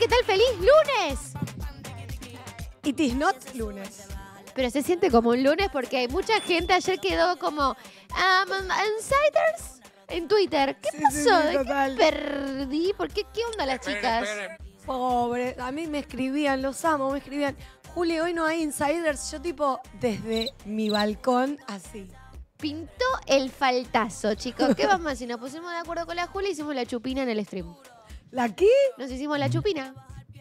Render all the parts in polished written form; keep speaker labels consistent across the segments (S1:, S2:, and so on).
S1: ¿qué tal? ¡Feliz lunes!
S2: It is not lunes.
S1: Pero se siente como un lunes porque hay mucha gente ayer quedó como insiders en Twitter. ¿Qué
S2: Sí,
S1: pasó?
S2: sí,
S1: ¿De qué
S2: total.
S1: perdí? ¿Por qué? ¿Qué onda las chicas?
S2: Pobre, a mí me escribían, los amo, me escribían, Juli, hoy no hay insiders. Yo tipo, desde mi balcón, así.
S1: Pintó el faltazo, chicos. ¿Qué vamos a hacer? Nos pusimos de acuerdo con la Juli y hicimos la chupina en el stream.
S2: ¿La qué?
S1: Nos hicimos la chupina.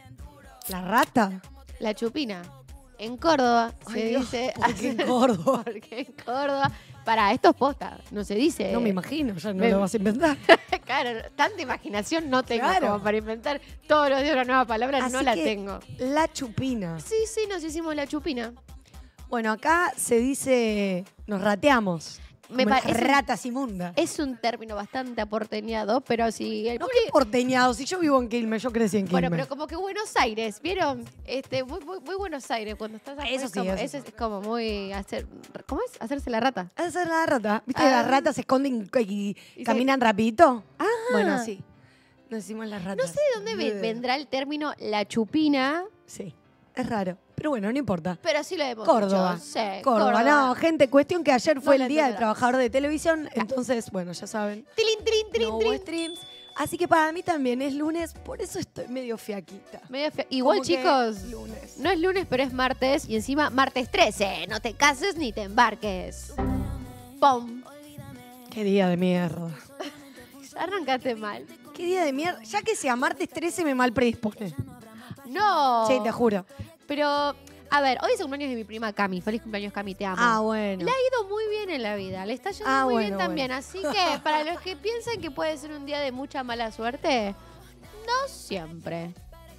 S2: ¿La rata?
S1: La chupina. En Córdoba
S2: Ay,
S1: se
S2: Dios,
S1: dice...
S2: ¿por qué en Córdoba?
S1: Porque en Córdoba... Para, esto es posta, no se dice.
S2: No me imagino, ya no
S1: me-
S2: lo vas a inventar.
S1: Claro, tanta imaginación no tengo
S2: Claro.
S1: como para inventar todos los días una nueva palabra,
S2: Así
S1: no la
S2: que,
S1: tengo.
S2: La chupina.
S1: Sí, sí, nos hicimos la chupina.
S2: Bueno, acá se dice, nos rateamos.
S1: Me
S2: Como las
S1: parece-
S2: ratas inmundas.
S1: Es un término bastante aporteñado, pero si el
S2: No,
S1: público...
S2: qué porteñado, si yo vivo en Quilmes, yo crecí en Quilmes.
S1: Bueno, pero como que Buenos Aires, ¿vieron? Muy Buenos Aires, cuando estás afuera,
S2: Eso sí,
S1: como,
S2: eso
S1: es como muy ¿cómo es? Hacerse la rata.
S2: Esa es la rata. ¿Viste que
S1: Ah.
S2: las ratas se esconden y
S1: Y
S2: caminan rapidito?
S1: Ah.
S2: Bueno, así. Nos decimos las ratas.
S1: No sé de dónde vendrá el término la chupina,
S2: Sí, es raro. Pero bueno, no importa.
S1: pero sí lo hemos
S2: Córdoba.
S1: hecho. Sí,
S2: Córdoba. No, gente, cuestión que ayer fue
S1: No
S2: el
S1: la
S2: día del
S1: entendemos.
S2: trabajador de televisión. Entonces, bueno, ya saben.
S1: Tilín, tilín, tilín,
S2: No hubo
S1: tilín.
S2: streams. Así que para mí también es lunes, por eso estoy medio fiaquita.
S1: Medio igual,
S2: Como que
S1: chicos,
S2: lunes.
S1: no es lunes, pero es martes. Y encima, martes 13. No te cases ni te embarques. ¡Pum!
S2: Qué día de mierda.
S1: Arrancaste mal.
S2: Qué día de mierda. Ya que sea martes 13 me mal predispone.
S1: No.
S2: Sí, te juro.
S1: Pero, a ver, hoy es el cumpleaños de mi prima Cami. Feliz cumpleaños, Cami, te amo.
S2: Ah, bueno.
S1: Le ha ido muy bien en la vida, le está yendo
S2: Ah,
S1: muy
S2: bueno,
S1: bien también.
S2: bueno.
S1: Así que para los que piensan que puede ser un día de mucha mala suerte, no siempre.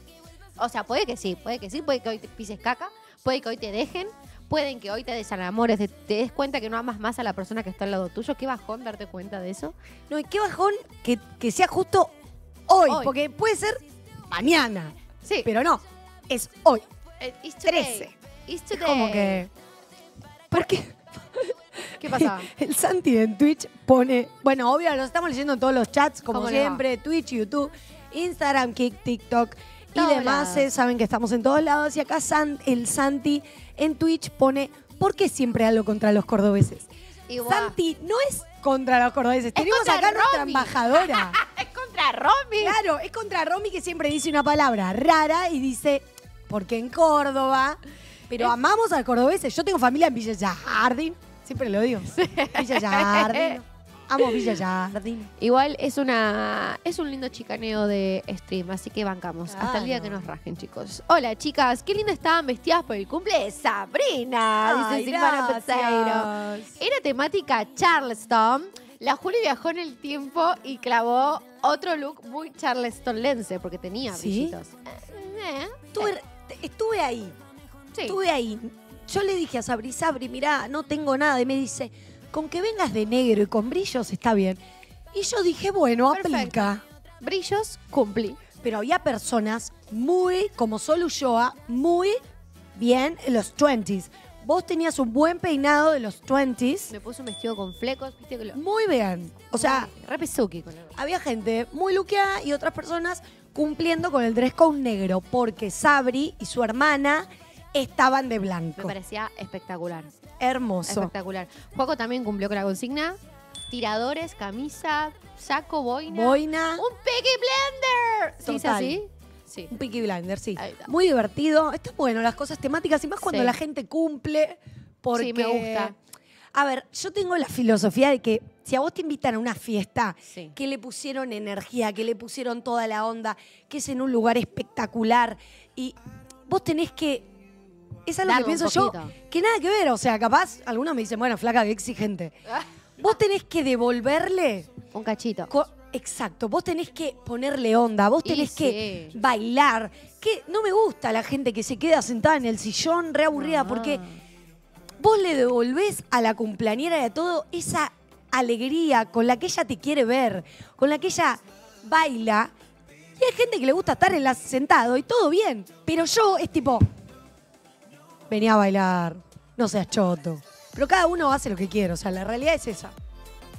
S1: O sea, puede que sí, puede que hoy te pises caca, puede que hoy te dejen, pueden que hoy te desenamores, te des cuenta que no amas más a la persona que está al lado tuyo. Qué bajón darte cuenta de eso.
S2: No, y qué bajón que sea justo hoy,
S1: Hoy.
S2: porque puede ser mañana,
S1: Sí,
S2: pero no, es hoy.
S1: it's today.
S2: 13.
S1: It's
S2: Es
S1: today.
S2: como que... ¿Por qué?
S1: ¿Qué pasa?
S2: El Santi en Twitch pone... Bueno, obvio, lo estamos leyendo en todos los chats, como
S1: ¿Cómo le va?
S2: siempre, Twitch, YouTube, Instagram, Kik, TikTok y
S1: Todos
S2: demás.
S1: lados.
S2: Saben que estamos en todos lados. Y acá el Santi en Twitch pone... ¿Por qué siempre algo contra los cordobeses?
S1: Igual.
S2: Santi, no es contra los cordobeses. Tenemos
S1: contra
S2: acá nuestra
S1: Romy.
S2: embajadora.
S1: Es contra Romy.
S2: Claro, es contra Romy que siempre dice una palabra rara y dice, porque en Córdoba, pero amamos al cordobés. Yo tengo familia en Villa Jardín, siempre lo digo. Villa Jardín. Amo Villa Jardín.
S1: Igual es un lindo chicaneo de stream, así que bancamos. Hasta el día que
S2: Claro.
S1: nos rajen, chicos. Hola, chicas. Qué linda estaban vestidas por el cumple de Sabrina,
S2: Ay,
S1: dice Silvana Peseiro.
S2: gracias.
S1: Era temática Charleston. La Juli viajó en el tiempo y clavó otro look muy charlestonlense, porque tenía
S2: ¿Sí?
S1: brillitos.
S2: Estuve ahí,
S1: Sí.
S2: estuve ahí. Yo le dije a Sabri, mirá, no tengo nada. Y me dice, con que vengas de negro y con brillos está bien. Y yo dije, bueno,
S1: Perfecto.
S2: aplica.
S1: Brillos, cumplí.
S2: Pero había personas muy, como Sol Ulloa, muy bien en los 20s. Vos tenías un buen peinado de los 20s.
S1: Me puse un vestido con flecos, viste que lo...
S2: Muy bien. O sea,
S1: Re pesuki con el...
S2: había gente muy luqueada y otras personas cumpliendo con el dress code negro. Porque Sabri y su hermana estaban de
S1: Me
S2: blanco.
S1: parecía espectacular.
S2: Hermoso.
S1: Espectacular. Juaco también cumplió con la consigna. Tiradores, camisa, saco, boina.
S2: Boina.
S1: ¡Un Peaky Blender! ¿Sí es
S2: Total.
S1: así? Sí.
S2: Un Peaky Blinder, sí.
S1: Ahí está.
S2: Muy divertido. Está bueno las cosas temáticas y más cuando
S1: Sí.
S2: la gente cumple. Porque,
S1: Sí, me gusta.
S2: A ver, yo tengo la filosofía de que si a vos te invitan a una fiesta,
S1: Sí.
S2: que le pusieron energía, que le pusieron toda la onda, que es en un lugar espectacular y vos tenés que... Es algo
S1: Darle
S2: que
S1: un
S2: pienso yo,
S1: poquito.
S2: que nada que ver. O sea, capaz, algunos me dicen, bueno, flaca, qué exigente. Vos tenés que devolverle...
S1: Un cachito.
S2: Exacto, vos tenés que ponerle onda, vos
S1: Y
S2: tenés
S1: sí.
S2: que bailar. Que no me gusta la gente que se queda sentada en el sillón re aburrida
S1: No.
S2: porque vos le devolvés a la cumpleañera y a todo esa alegría con la que ella te quiere ver, con la que ella baila. Y hay gente que le gusta estar sentado y todo bien, pero yo es tipo, venía a bailar, no seas choto. Pero cada uno hace lo que quiere, o sea, la realidad es esa.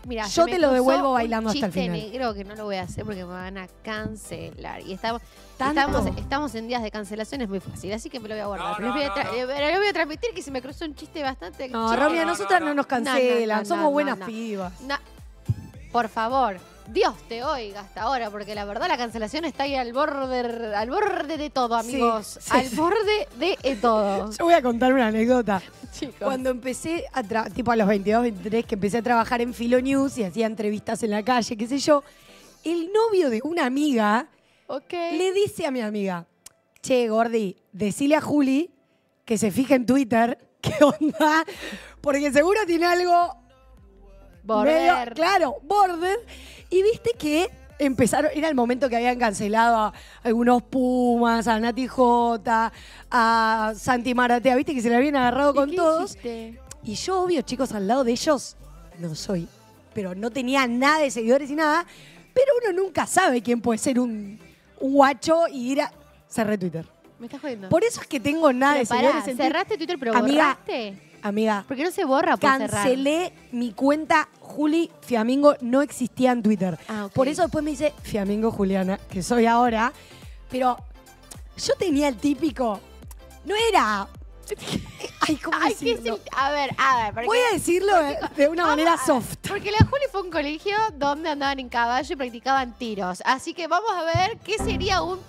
S1: Mira,
S2: yo te lo devuelvo bailando hasta el
S1: chiste
S2: final.
S1: negro que no lo voy a hacer porque me van a cancelar. Y
S2: ¿Tanto?
S1: estamos en días de cancelación, es muy fácil, así que me lo voy a guardar. Pero les voy a transmitir que se me cruzó un chiste bastante...
S2: No, Romy, a nosotras no nos cancelan, somos buenas pibas.
S1: Por favor, Dios te oiga hasta ahora, porque la verdad la cancelación está ahí al borde de todo, amigos.
S2: Sí,
S1: al borde de todo.
S2: Yo voy a contar una anécdota.
S1: Chicos.
S2: Cuando empecé, tipo a los 22, 23, que empecé a trabajar en Filo News y hacía entrevistas en la calle, qué sé yo, el novio de una amiga le dice a mi amiga, che, Gordi, decile a Juli que se fije en Twitter, qué onda, porque seguro tiene algo
S1: Border.
S2: medio, claro, border. Y viste que empezaron, era el momento que habían cancelado a algunos Pumas, a Nati J, a Santi Maratea, viste que se le habían agarrado con
S1: ¿Qué
S2: todos.
S1: hiciste?
S2: Y yo, obvio, chicos, al lado de ellos, no soy, pero no tenía nada de seguidores y nada, pero uno nunca sabe quién puede ser un guacho y ir a... Cerré Twitter.
S1: Me estás jodiendo.
S2: Por eso es que tengo nada de
S1: Pero
S2: seguidores
S1: pará,
S2: en Twitter.
S1: cerraste Twitter, pero
S2: Amiga,
S1: borraste.
S2: Amiga,
S1: Porque no se borra por cerrar.
S2: cancelé mi cuenta Juli Fiamingo, no existía en Twitter.
S1: Ah, ok.
S2: Por eso después me dice Fiamingo Juliana, que soy ahora. Pero yo tenía el típico, no era... Ay, ¿cómo
S1: Ay, ¿qué es
S2: decirlo?
S1: a ver. Porque,
S2: Voy a decirlo de una manera soft.
S1: Porque la Juli fue a un colegio donde andaban en caballo y practicaban tiros. Así que vamos a ver qué sería un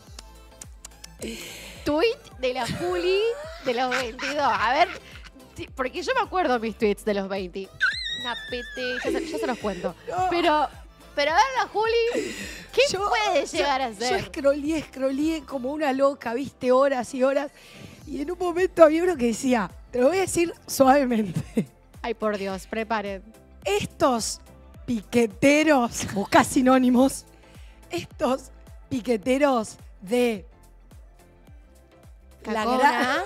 S1: tweet de la Juli de los 22. A ver, porque yo me acuerdo mis tweets de los 20. Una pete, ya se los cuento.
S2: No.
S1: Pero a ver la Juli, ¿qué puede llegar a ser?
S2: Yo scrollé como una loca, viste, horas y horas. Y en un momento había uno que decía, te lo voy a decir suavemente.
S1: Ay, por Dios, preparen.
S2: Estos piqueteros, buscá sinónimos, estos piqueteros de
S1: Cacona.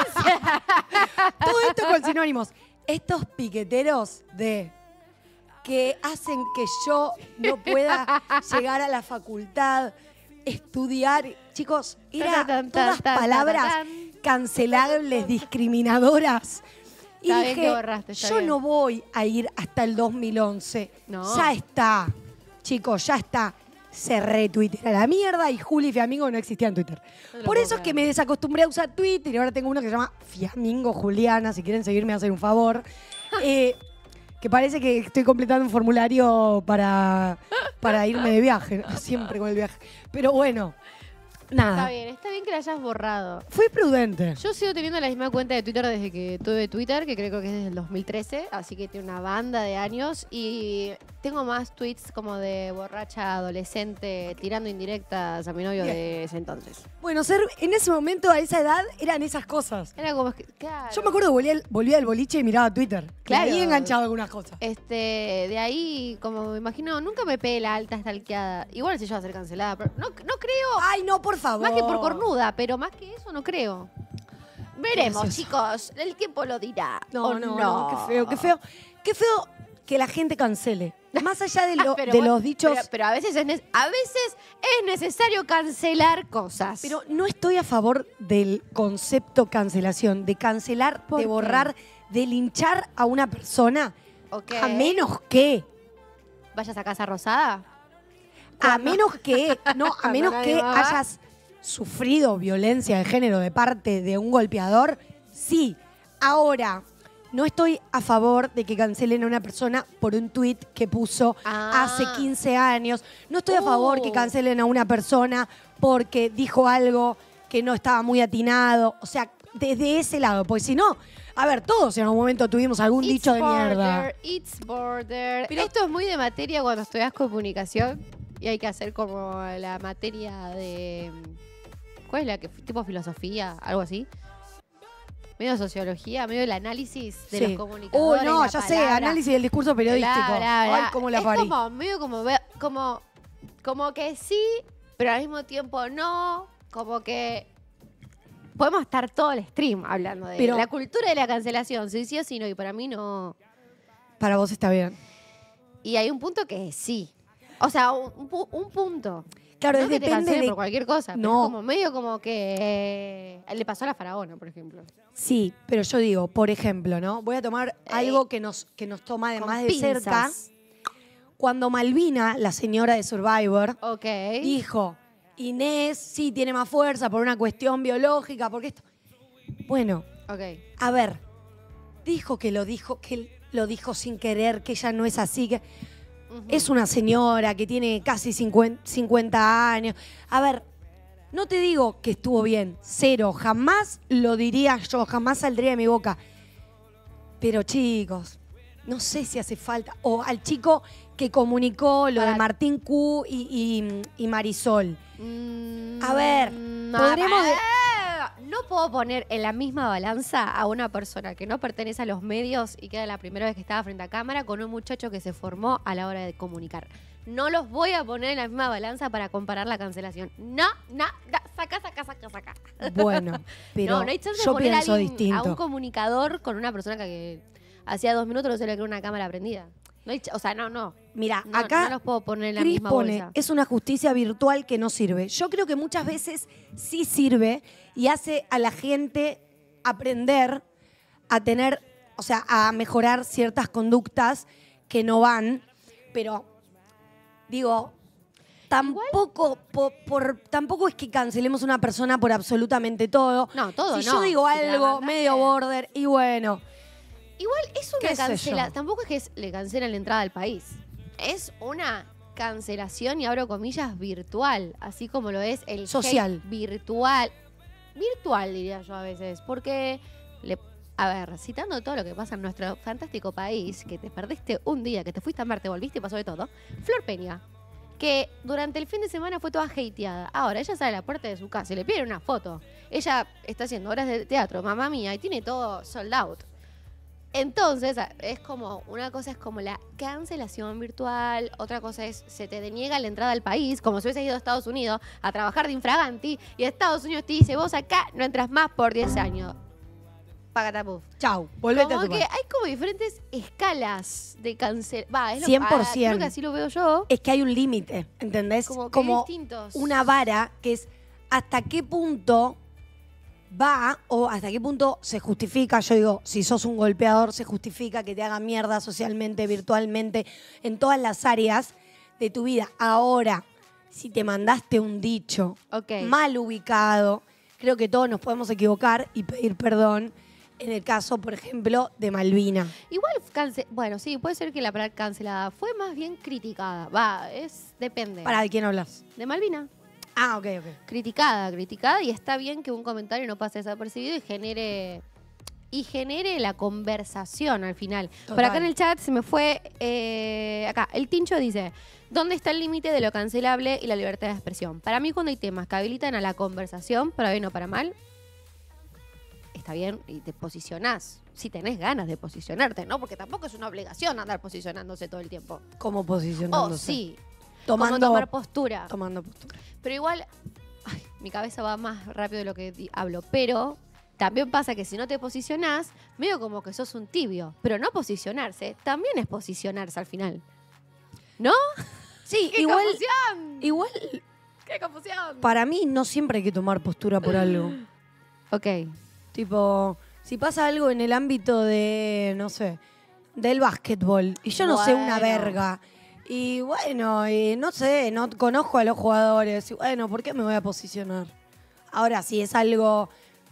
S2: todo esto con sinónimos. Estos piqueteros de que hacen que yo no pueda llegar a la facultad, estudiar. Chicos, eran todas palabras cancelables, discriminadoras. Y
S1: Está bien
S2: dije,
S1: que borraste, está
S2: yo
S1: bien.
S2: no voy a ir hasta el 2011.
S1: No.
S2: Ya está, chicos, ya está. Cerré Twitter a la mierda y Juli Fiamingo no existía en Twitter.
S1: No lo
S2: Por
S1: puedo
S2: eso es que
S1: creer.
S2: me desacostumbré a usar Twitter y ahora tengo uno que se llama Fiamingo Juliana. Si quieren seguirme, hacen un favor. Que parece que estoy completando un formulario para irme de viaje. Siempre con el viaje. Pero bueno, nada.
S1: Está bien que la hayas borrado.
S2: Fui prudente.
S1: Yo sigo teniendo la misma cuenta de Twitter desde que tuve Twitter, que creo que es desde el 2013, así que tiene una banda de años. Y tengo más tweets como de borracha adolescente tirando indirectas a mi novio
S2: Bien.
S1: de ese entonces.
S2: Bueno, en ese momento, a esa edad, eran esas cosas.
S1: Era como claro.
S2: Yo me acuerdo que volvía del boliche y miraba Twitter.
S1: Claro.
S2: Y ahí enganchaba algunas cosas.
S1: De ahí, como me imagino, nunca me pegué la alta stalkeada. Igual si yo voy a ser cancelada, pero no creo.
S2: Ay, no, por favor.
S1: Más que por cornuda, pero más que eso no creo. Veremos,
S2: Gracias.
S1: chicos. El tiempo lo dirá.
S2: No,
S1: ¿o
S2: no, qué feo, qué feo. Qué feo que la gente cancele. Más allá de,
S1: Pero
S2: de
S1: bueno,
S2: los dichos.
S1: Pero a veces es necesario cancelar cosas.
S2: Pero no estoy a favor del concepto cancelación, de cancelar,
S1: ¿Por
S2: de
S1: qué?
S2: borrar, de linchar a una persona.
S1: Ok.
S2: A menos que.
S1: ¿Vayas a Casa Rosada?
S2: A menos que. No, a
S1: Cuando
S2: menos
S1: nadie
S2: que
S1: va.
S2: hayas sufrido violencia de género de parte de un golpeador. Sí. Ahora. No estoy a favor de que cancelen a una persona por un tuit que puso hace 15 años. No estoy a favor que cancelen a una persona porque dijo algo que no estaba muy atinado. O sea, desde ese lado. Pues si no, a ver, todos en algún momento tuvimos algún dicho de mierda.
S1: It's border.
S2: Pero-
S1: Esto es muy de materia cuando estudias comunicación y hay que hacer como la materia de... ¿Cuál es la que? Tipo filosofía, algo así. Medio sociología, medio el análisis de los comunicadores.
S2: No,
S1: la
S2: ya sé,
S1: palabra.
S2: análisis del discurso periodístico.
S1: Bla, bla, bla.
S2: Ay, cómo la
S1: es
S2: parí.
S1: como medio como que sí, pero al mismo tiempo no. Como que podemos estar todo el stream hablando de
S2: Pero-
S1: la cultura de la cancelación, sí o sí no, y para mí no.
S2: Para vos está bien.
S1: Y hay un punto que sí. O sea, un punto.
S2: Claro,
S1: No que te
S2: depende
S1: cancelen
S2: de...
S1: por cualquier cosa, pero
S2: No.
S1: es como medio como que le pasó a la faraona, por ejemplo.
S2: Sí, pero yo digo, por ejemplo, ¿no? Voy a tomar algo que nos toma
S1: Con
S2: además de cerca.
S1: pinzas.
S2: cuando Malvina, la señora de Survivor,
S1: Ok.
S2: dijo, Inés sí tiene más fuerza por una cuestión biológica, porque esto... Bueno,
S1: Ok.
S2: a ver, dijo que lo dijo sin querer, que ella no es así, que es una señora que tiene casi 50 años. A ver, no te digo que estuvo bien, cero, jamás lo diría yo, jamás saldría de mi boca. Pero chicos, no sé si hace falta. O al chico que comunicó lo de Martín Q y Marisol. A ver, podremos...
S1: No puedo poner en la misma balanza a una persona que no pertenece a los medios y que era la primera vez que estaba frente a cámara con un muchacho que se formó a la hora de comunicar. No los voy a poner en la misma balanza para comparar la cancelación. No, saca.
S2: Bueno, pero
S1: no hay chance de
S2: yo
S1: poner
S2: pienso
S1: a
S2: distinto.
S1: un comunicador con una persona que hacía 2 minutos no se le quedó una cámara prendida. No hay o sea, no.
S2: Mira,
S1: No,
S2: acá
S1: no los puedo poner en la
S2: Cris
S1: misma
S2: pone,
S1: bolsa.
S2: es una justicia virtual que no sirve. Yo creo que muchas veces sí sirve y hace a la gente aprender a tener, o sea, a mejorar ciertas conductas que no van, pero digo, tampoco tampoco es que cancelemos una persona por absolutamente todo.
S1: No, todo
S2: si
S1: no.
S2: yo digo
S1: Si te la
S2: algo
S1: mandaste.
S2: medio border y bueno,
S1: Igual es
S2: ¿Qué
S1: una
S2: sé
S1: cancelación.
S2: yo?
S1: Tampoco es que le cancelan la entrada al país. Es una cancelación, y abro comillas, virtual. Así como lo es el
S2: Social.
S1: hate virtual. Virtual, diría yo a veces. Porque, a ver, citando todo lo que pasa en nuestro fantástico país, que te perdiste un día, que te fuiste a Marte, volviste y pasó de todo. Flor Peña, que durante el fin de semana fue toda hateada. Ahora, ella sale a la puerta de su casa y le piden una foto. Ella está haciendo obras de teatro, mamá mía, y tiene todo sold out. Entonces, es como, una cosa es como la cancelación virtual, otra cosa es se te deniega la entrada al país, como si hubieses ido a Estados Unidos a trabajar de infraganti, y Estados Unidos te dice, vos acá no entras más por 10 años. Pagatapuf.
S2: chau, volvete a
S1: Como
S2: tu
S1: que
S2: casa.
S1: hay como diferentes escalas de cancel. Va, es lo
S2: 100%.
S1: creo que así lo veo yo.
S2: Es que hay un límite, ¿entendés?
S1: Como que hay distintos.
S2: una vara que es hasta qué punto va o hasta qué punto se justifica. Yo digo, si sos un golpeador, se justifica que te hagan mierda socialmente, virtualmente, en todas las áreas de tu vida. Ahora, si te mandaste un dicho
S1: Ok.
S2: mal ubicado, creo que todos nos podemos equivocar y pedir perdón. En el caso, por ejemplo, de Malvina.
S1: Igual, bueno, sí, puede ser que la palabra cancelada fue más bien criticada. Va, depende.
S2: ¿Para de quién hablas?
S1: De Malvina.
S2: Ah, ok.
S1: Criticada, y está bien que un comentario no pase desapercibido y genere la conversación al final.
S2: Total.
S1: Por acá en el chat se me fue, acá, el Tincho dice, ¿dónde está el límite de lo cancelable y la libertad de expresión? Para mí, cuando hay temas que habilitan a la conversación, para bien o para mal, está bien y te posicionás. Si tenés ganas de posicionarte, ¿no? Porque tampoco es una obligación andar posicionándose todo el tiempo.
S2: ¿Cómo posicionándose?
S1: Oh, sí.
S2: Tomando,
S1: Como tomar postura.
S2: tomando postura.
S1: Pero igual, ay, mi cabeza va más rápido de lo que hablo. Pero también pasa que si no te posicionás, medio como que sos un tibio. Pero no posicionarse, también es posicionarse al final. ¿No?
S2: Sí,
S1: ¡Qué
S2: igual,
S1: confusión!
S2: igual,
S1: ¡Qué confusión!
S2: para mí no siempre hay que tomar postura por algo.
S1: Ok.
S2: Tipo, si pasa algo en el ámbito de, no sé, del básquetbol, y yo no sé una
S1: Bueno.
S2: verga, y bueno, y no sé, no conozco a los jugadores, y bueno, ¿por qué me voy a posicionar? Ahora, si es algo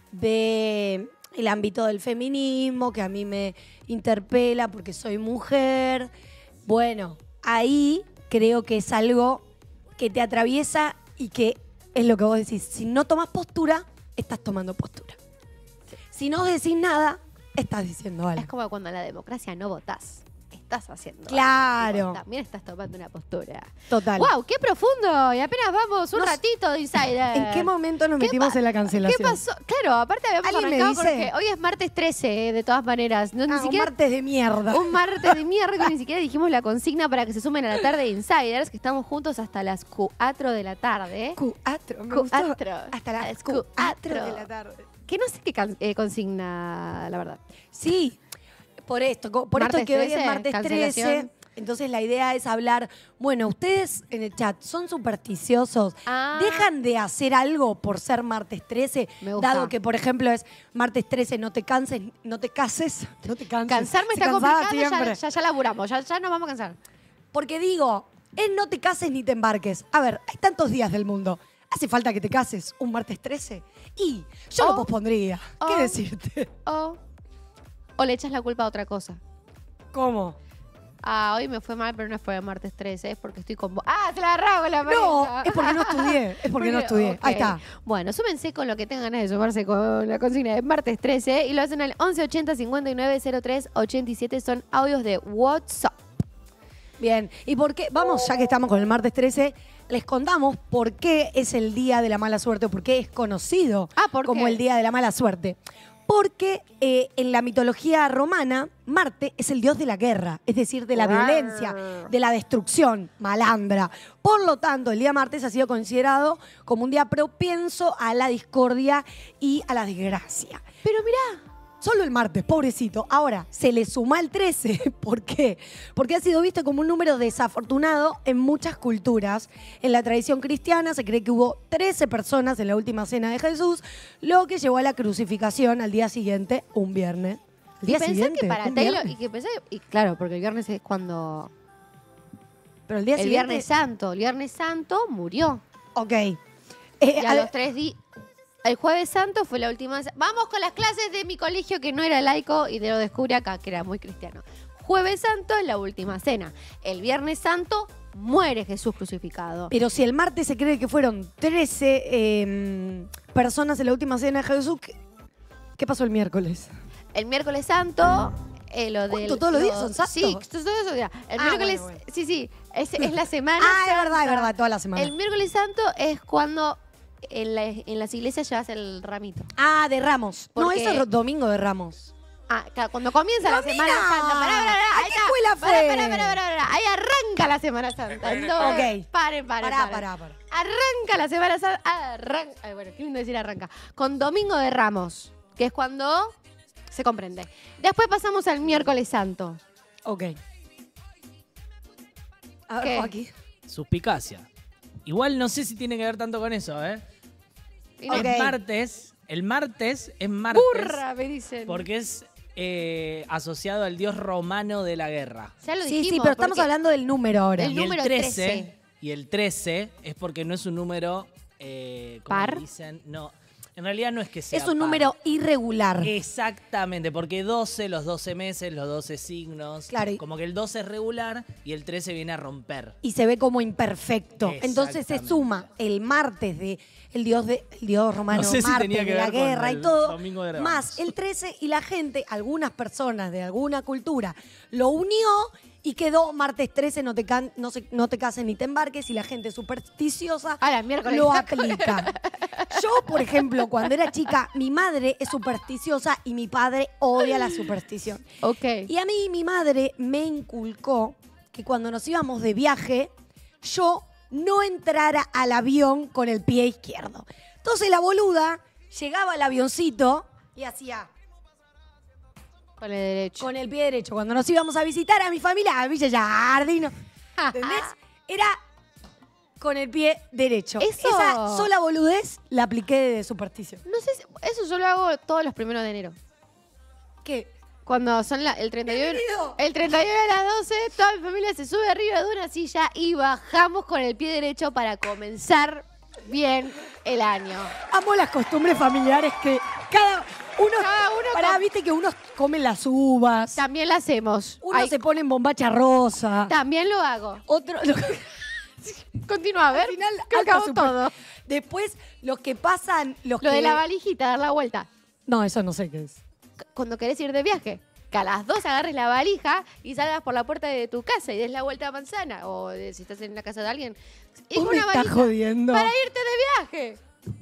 S2: de el ámbito del feminismo, que a mí me interpela porque soy mujer, bueno, ahí creo que es algo que te atraviesa y que es lo que vos decís. Si no tomas postura, estás tomando postura. Si no decís nada, estás diciendo algo.
S1: Es como cuando en la democracia no votás. Estás haciendo
S2: Claro.
S1: algo. También estás tomando una postura.
S2: Total.
S1: ¡Wow! ¡Qué profundo! Y apenas vamos un ratito de Insider.
S2: ¿En qué momento nos
S1: ¿Qué
S2: metimos en la cancelación?
S1: ¿Qué pasó? Claro, aparte habíamos
S2: ¿Alguien me
S1: arrancado
S2: dice?
S1: porque hoy es martes 13, de todas maneras. No, ni
S2: Un
S1: siquiera
S2: martes de mierda.
S1: un martes de mierda, ni siquiera dijimos la consigna para que se sumen a la tarde de Insiders, que estamos juntos hasta las 4 de la tarde.
S2: Q4. Me gustó.
S1: Q4.
S2: Hasta las
S1: Es
S2: Q4
S1: Q4
S2: de la tarde.
S1: Que no sé qué consigna, la verdad.
S2: Sí, por esto
S1: Martes
S2: que hoy
S1: 13,
S2: es martes 13.
S1: cancelación.
S2: Entonces la idea es hablar, bueno, ustedes en el chat son supersticiosos,
S1: Ah.
S2: dejan de hacer algo por ser martes 13,
S1: Me gusta.
S2: dado que por ejemplo es martes 13, no te canses, no te cases, no te canses.
S1: Cansarme
S2: Se
S1: está
S2: cansaba
S1: complicado,
S2: siempre.
S1: ya laburamos, ya nos vamos a cansar.
S2: Porque digo, es no te cases ni te embarques. A ver, hay tantos días del mundo. ¿Hace falta que te cases un martes 13? Y yo lo pospondría. ¿Qué decirte?
S1: O le echas la culpa a otra cosa.
S2: ¿Cómo?
S1: Ah, hoy me fue mal, pero no fue el martes 13, es porque estoy con vos. ¡Ah, te la agarraba con la pareja!
S2: No, es porque no estudié. Es porque no estudié.
S1: Ok.
S2: Ahí está.
S1: Bueno, súmense con lo que tengan ganas de sumarse con la consigna de martes 13 y lo hacen al 1180 59 03 87. Son audios de WhatsApp.
S2: Bien. ¿Y por qué? Vamos, ya que estamos con el martes 13, les contamos por qué es el Día de la Mala Suerte o por qué es conocido
S1: ¿por
S2: como
S1: qué?
S2: el Día de la Mala Suerte. Porque en la mitología romana, Marte es el dios de la guerra, es decir, de la violencia, de la destrucción, malandra. Por lo tanto, el día martes ha sido considerado como un día propenso a la discordia y a la desgracia.
S1: Pero mirá,
S2: Solo el martes, pobrecito. Ahora, se le suma el 13. ¿Por qué? Porque ha sido visto como un número desafortunado en muchas culturas. En la tradición cristiana se cree que hubo 13 personas en la última cena de Jesús, lo que llevó a la crucificación al día siguiente, un viernes. ¿El día
S1: y pensé
S2: siguiente?
S1: que para
S2: ¿Un
S1: Taylor,
S2: viernes?
S1: y claro, porque el viernes es cuando
S2: Pero el día
S1: el
S2: siguiente...
S1: Viernes Santo murió.
S2: Ok.
S1: Y a los 3 días. El Jueves Santo fue la última. Vamos con las clases de mi colegio que no era laico y lo descubrí acá, que era muy cristiano. Jueves Santo es la última cena. El Viernes Santo muere Jesús crucificado.
S2: Pero si el martes se cree que fueron 13 personas en la última cena de Jesús, ¿qué pasó el miércoles?
S1: El Miércoles Santo. Lo
S2: ¿Cuánto?
S1: del,
S2: ¿Todos los días son santos?
S1: Sí, todos los días. El miércoles.
S2: bueno.
S1: Sí, es la semana.
S2: Es verdad, toda la semana.
S1: El Miércoles Santo es cuando en las iglesias llevas el ramito.
S2: De Ramos. No,
S1: Porque-
S2: eso es domingo de Ramos.
S1: Claro, cuando comienza la
S2: ¡Mira!
S1: Semana Santa. Pará,
S2: ¿A
S1: ahí
S2: qué
S1: está.
S2: escuela fue?
S1: Pará. Ahí arranca la Semana Santa. Entonces,
S2: Ok.
S1: Paren.
S2: Pará.
S1: Arranca la Semana Santa. Ay, bueno, qué lindo decir arranca. Con Domingo de Ramos, que es cuando se comprende. Después pasamos al Miércoles Santo.
S2: Ok. A ver,
S1: ¿Qué?
S2: Joaquín.
S3: Suspicacia. Igual no sé si tiene que ver tanto con eso, ¿eh?
S1: Y no-
S2: Ok.
S3: Es martes. El martes es martes.
S1: ¡Burra! Me dicen.
S3: Porque es asociado al dios romano de la guerra.
S1: Ya lo
S2: Sí,
S1: dijimos.
S2: pero estamos
S1: porque
S2: hablando del número ahora.
S1: El número 13.
S3: Y el 13 es porque no es un número. ¿Cómo
S1: ¿Par?
S3: dicen? No. En realidad no es que sea
S2: Es un
S3: par.
S2: número irregular.
S3: Exactamente, porque 12, los 12 meses, los 12 signos.
S2: Claro.
S3: Como que el 12 es regular y el 13 viene a romper.
S2: Y se ve como imperfecto. Entonces se
S3: Exactamente.
S2: suma el martes de el dios romano,
S3: No sé si
S2: Marte,
S3: tenía que
S2: de la
S3: ver con
S2: guerra y
S3: el
S2: todo,
S3: Domingo de Ramos.
S2: más el 13 y la gente, algunas personas de alguna cultura, lo unió y quedó martes 13, no te cases ni te embarques, y la gente supersticiosa
S1: Ahora, miércoles.
S2: lo aplica. Yo, por ejemplo, cuando era chica, mi madre es supersticiosa y mi padre odia la superstición.
S1: Ok.
S2: Y a mí mi madre me inculcó que cuando nos íbamos de viaje, yo no entrara al avión con el pie izquierdo. Entonces la boluda llegaba al avioncito y hacía
S1: Con el derecho.
S2: con el pie derecho. Cuando nos íbamos a visitar a mi familia, a Villa Jardino, ¿entendés? Era con el pie derecho.
S1: Eso-
S2: Esa sola boludez la apliqué de superstición.
S1: No sé si, eso yo lo hago todos los primeros de enero.
S2: ¿Qué?
S1: Cuando son el 31,
S2: Bienvenido.
S1: el 31 a las 12, toda mi familia se sube arriba de una silla y bajamos con el pie derecho para comenzar bien el año.
S2: Amo las costumbres familiares que cada uno
S1: com-
S2: viste que unos comen las uvas,
S1: También lo hacemos.
S2: uno
S1: Ay,
S2: se pone en bombacha rosa,
S1: también lo hago.
S2: otro
S1: Continúa, a ver.
S2: al final
S1: que
S2: alta
S1: acabó
S2: super-
S1: todo.
S2: Después los que pasan,
S1: Lo de la valijita, dar la vuelta.
S2: No, eso no sé qué es.
S1: Cuando querés ir de viaje, que a las 2 agarres la valija y salgas por la puerta de tu casa y des la vuelta a manzana. O si estás en la casa de alguien. Y
S2: ¿Vos
S1: con
S2: me
S1: una
S2: estás
S1: valija
S2: jodiendo?
S1: para irte de viaje.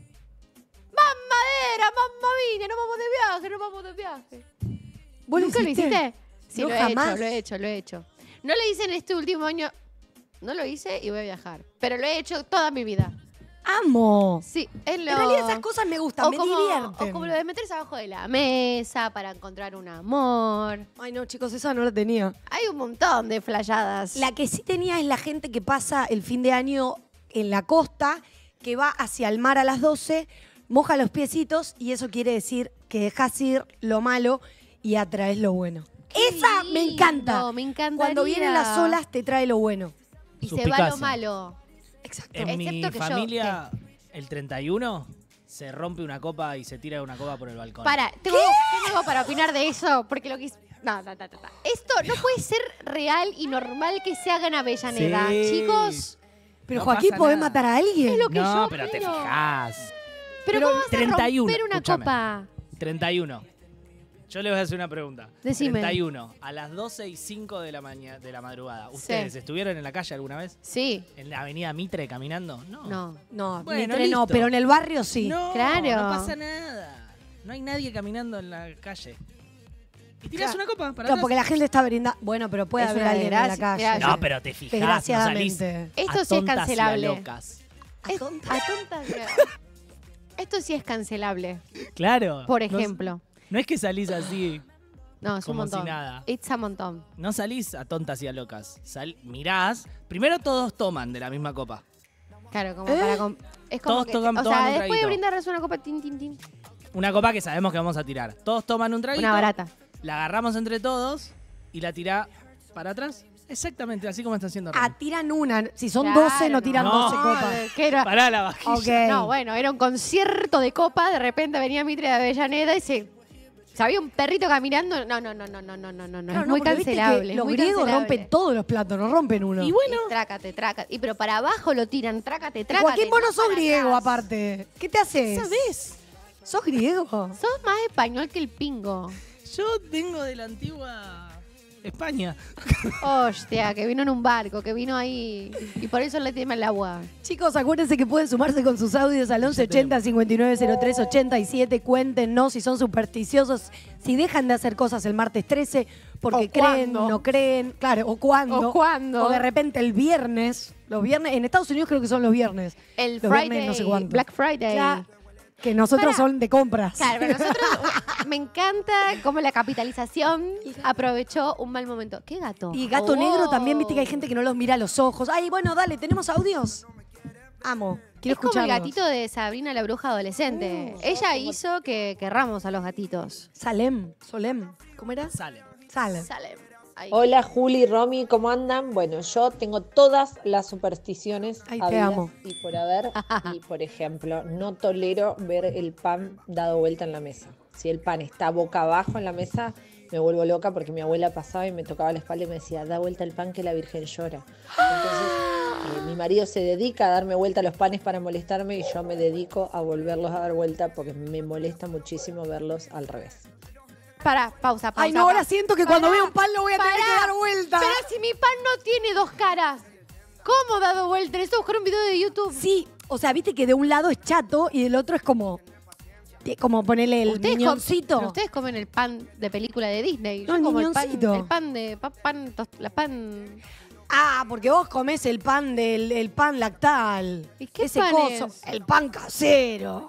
S1: Más madera, más viña, no vamos de viaje.
S2: ¿Vos
S1: ¿Nunca lo hiciste? Sí,
S2: No,
S1: lo he
S2: jamás.
S1: hecho. No lo hice en este último año. No lo hice y voy a viajar. Pero lo he hecho toda mi vida.
S2: Amo.
S1: Sí, es lo...
S2: En realidad esas cosas me gustan, me divierten.
S1: O como lo de meterse abajo de la mesa para encontrar un amor.
S2: Ay, no, chicos, esa no la tenía.
S1: Hay un montón de flayadas.
S2: La que sí tenía es la gente que pasa el fin de año en la costa, que va hacia el mar a las 12, moja los piecitos y eso quiere decir que dejas ir lo malo y atraes lo bueno. Esa me encanta.
S1: Me encanta.
S2: Cuando vienen las olas te trae lo bueno.
S1: Y se
S3: Suspicacia.
S1: va lo malo.
S2: Exacto.
S3: En mi
S1: Excepto que yo,
S3: familia, el 31 se rompe una copa y se tira una copa por el balcón.
S1: Tengo algo para opinar de eso, porque lo que... No. Esto no puede ser real y normal que se haga en Avellaneda.
S3: Sí.
S1: Chicos,
S2: Pero
S3: No
S2: Joaquín,
S3: pasa
S2: ¿podés
S3: nada.
S2: matar a alguien?
S1: es lo que
S3: No,
S1: yo
S3: pero te
S1: opino.
S3: fijás.
S1: Pero ¿cómo vas a
S3: 31,
S1: romper una
S3: escúchame.
S1: copa?
S3: 31. Yo les voy a hacer una pregunta.
S1: Decime.
S3: 31, a las 12:05 de la madrugada. ¿Ustedes
S1: Sí.
S3: estuvieron en la calle alguna vez?
S1: Sí.
S3: ¿En la avenida Mitre caminando? No.
S1: No.
S2: No,
S3: Bueno,
S2: Mitre no,
S3: listo.
S2: pero en el barrio sí.
S3: No,
S1: Claro.
S3: no pasa nada. No hay nadie caminando en la calle. Y tirás
S2: Claro.
S3: una copa para
S2: Claro,
S3: atrás.
S2: porque la gente está brindando. Bueno, pero puede
S1: Es
S2: haber
S1: una
S2: alguien en la
S1: desgracia.
S2: calle.
S3: No, pero te fijás, no salís
S2: Desgraciadamente.
S1: Esto
S3: a
S1: sí es
S3: tontas y a
S1: cancelable.
S3: locas.
S2: ¿A
S1: Es-
S2: tontas?
S1: a tontas. Esto sí es cancelable,
S3: Claro.
S1: por
S3: No-
S1: ejemplo.
S3: No es que salís así,
S1: No, es
S3: como
S1: un montón.
S3: si nada.
S1: It's a montón.
S3: No salís a tontas y a locas. Mirás, primero todos toman de la misma copa.
S1: Claro, como
S2: ¿Eh?
S1: para... es como
S3: Todos
S1: que,
S3: toman-
S1: o
S3: toman
S1: sea,
S3: un
S1: después de
S3: traguito.
S1: brindarles una copa, tin, tin, tin.
S3: Una copa que sabemos que vamos a tirar. Todos toman un traguito.
S1: Una barata.
S3: La agarramos entre todos y la tirá para atrás. Exactamente, así como está haciendo Remy.
S2: Tiran una. Si son
S1: Claro,
S2: 12, no tiran
S3: no.
S2: 12 copas.
S1: ¿Qué era?
S3: Pará la vajilla.
S2: Ok.
S1: No, bueno, era un concierto de copa, de repente venía Mitre de Avellaneda y se había un perrito caminando. No.
S2: Claro,
S1: Es
S2: no,
S1: muy
S2: porque viste que
S1: cancelable.
S2: los
S1: muy
S2: griegos
S1: cancelable.
S2: rompen todos los platos, no rompen uno.
S3: Y bueno,
S1: Y trácate. Y pero para abajo lo tiran, trácate.
S2: Joaquín, vos no sos
S1: para
S2: griego,
S1: atrás.
S2: aparte. ¿Qué te haces?
S3: ¿sabés?
S2: ¿Sos griego?
S1: Sos más español que el pingo.
S3: Yo vengo de la antigua España.
S1: Hostia, que vino en un barco, que vino ahí y por eso le teme el agua.
S2: Chicos, acuérdense que pueden sumarse con sus audios al 1180 5903 87. Cuéntenos si son supersticiosos, si dejan de hacer cosas el martes 13, porque
S1: O
S2: creen,
S1: cuándo.
S2: no creen, claro, o cuándo.
S1: O cuándo.
S2: O de repente el viernes. Los viernes, en Estados Unidos creo que son los viernes.
S1: El
S2: Los
S1: Friday,
S2: viernes no sé cuánto.
S1: Black Friday.
S2: Ya, que nosotros
S1: Pará.
S2: son de compras.
S1: Claro, pero nosotros me encanta cómo la capitalización aprovechó un mal momento. ¿Qué gato?
S2: Y gato
S1: Oh.
S2: negro también, viste que hay gente que no los mira a los ojos. Ay, bueno, dale, ¿tenemos audios? Amo, quiero
S1: Es como el
S2: escucharlos.
S1: gatito de Sabrina la bruja adolescente. Ella hizo que querramos a los gatitos.
S2: Solem, ¿cómo era?
S3: Salen.
S2: Salem.
S1: Salem. Ahí.
S4: Hola Juli, Romy, ¿cómo andan? Bueno, yo tengo todas las supersticiones
S2: Ay, te
S4: habidas
S2: amo.
S4: y por haber. Y por ejemplo, no tolero ver el pan dado vuelta en la mesa. Si el pan está boca abajo en la mesa, me vuelvo loca porque mi abuela pasaba y me tocaba la espalda y me decía, da vuelta el pan que la Virgen llora. Entonces, mi marido se dedica a darme vuelta los panes para molestarme y yo me dedico a volverlos a dar vuelta porque me molesta muchísimo verlos al revés.
S1: Pará, pausa.
S2: Ay, no, ahora siento que cuando
S1: Pará,
S2: veo un pan lo voy a tener que
S1: pará.
S2: dar vuelta.
S1: Pero si mi pan no tiene dos caras, ¿cómo dado vuelta? Necesito buscar un video de YouTube.
S2: Sí, o sea, viste que de un lado es chato y del otro es como ponerle el
S1: Ustedes
S2: miñoncito.
S1: pero ustedes comen el pan de película de Disney.
S2: No,
S1: Yo
S2: el
S1: como
S2: miñoncito.
S1: el pan de la pan.
S2: Ah, porque vos comés el pan el pan lactal.
S1: ¿Y qué
S2: Ese
S1: pan
S2: coso.
S1: es?
S2: El pan casero.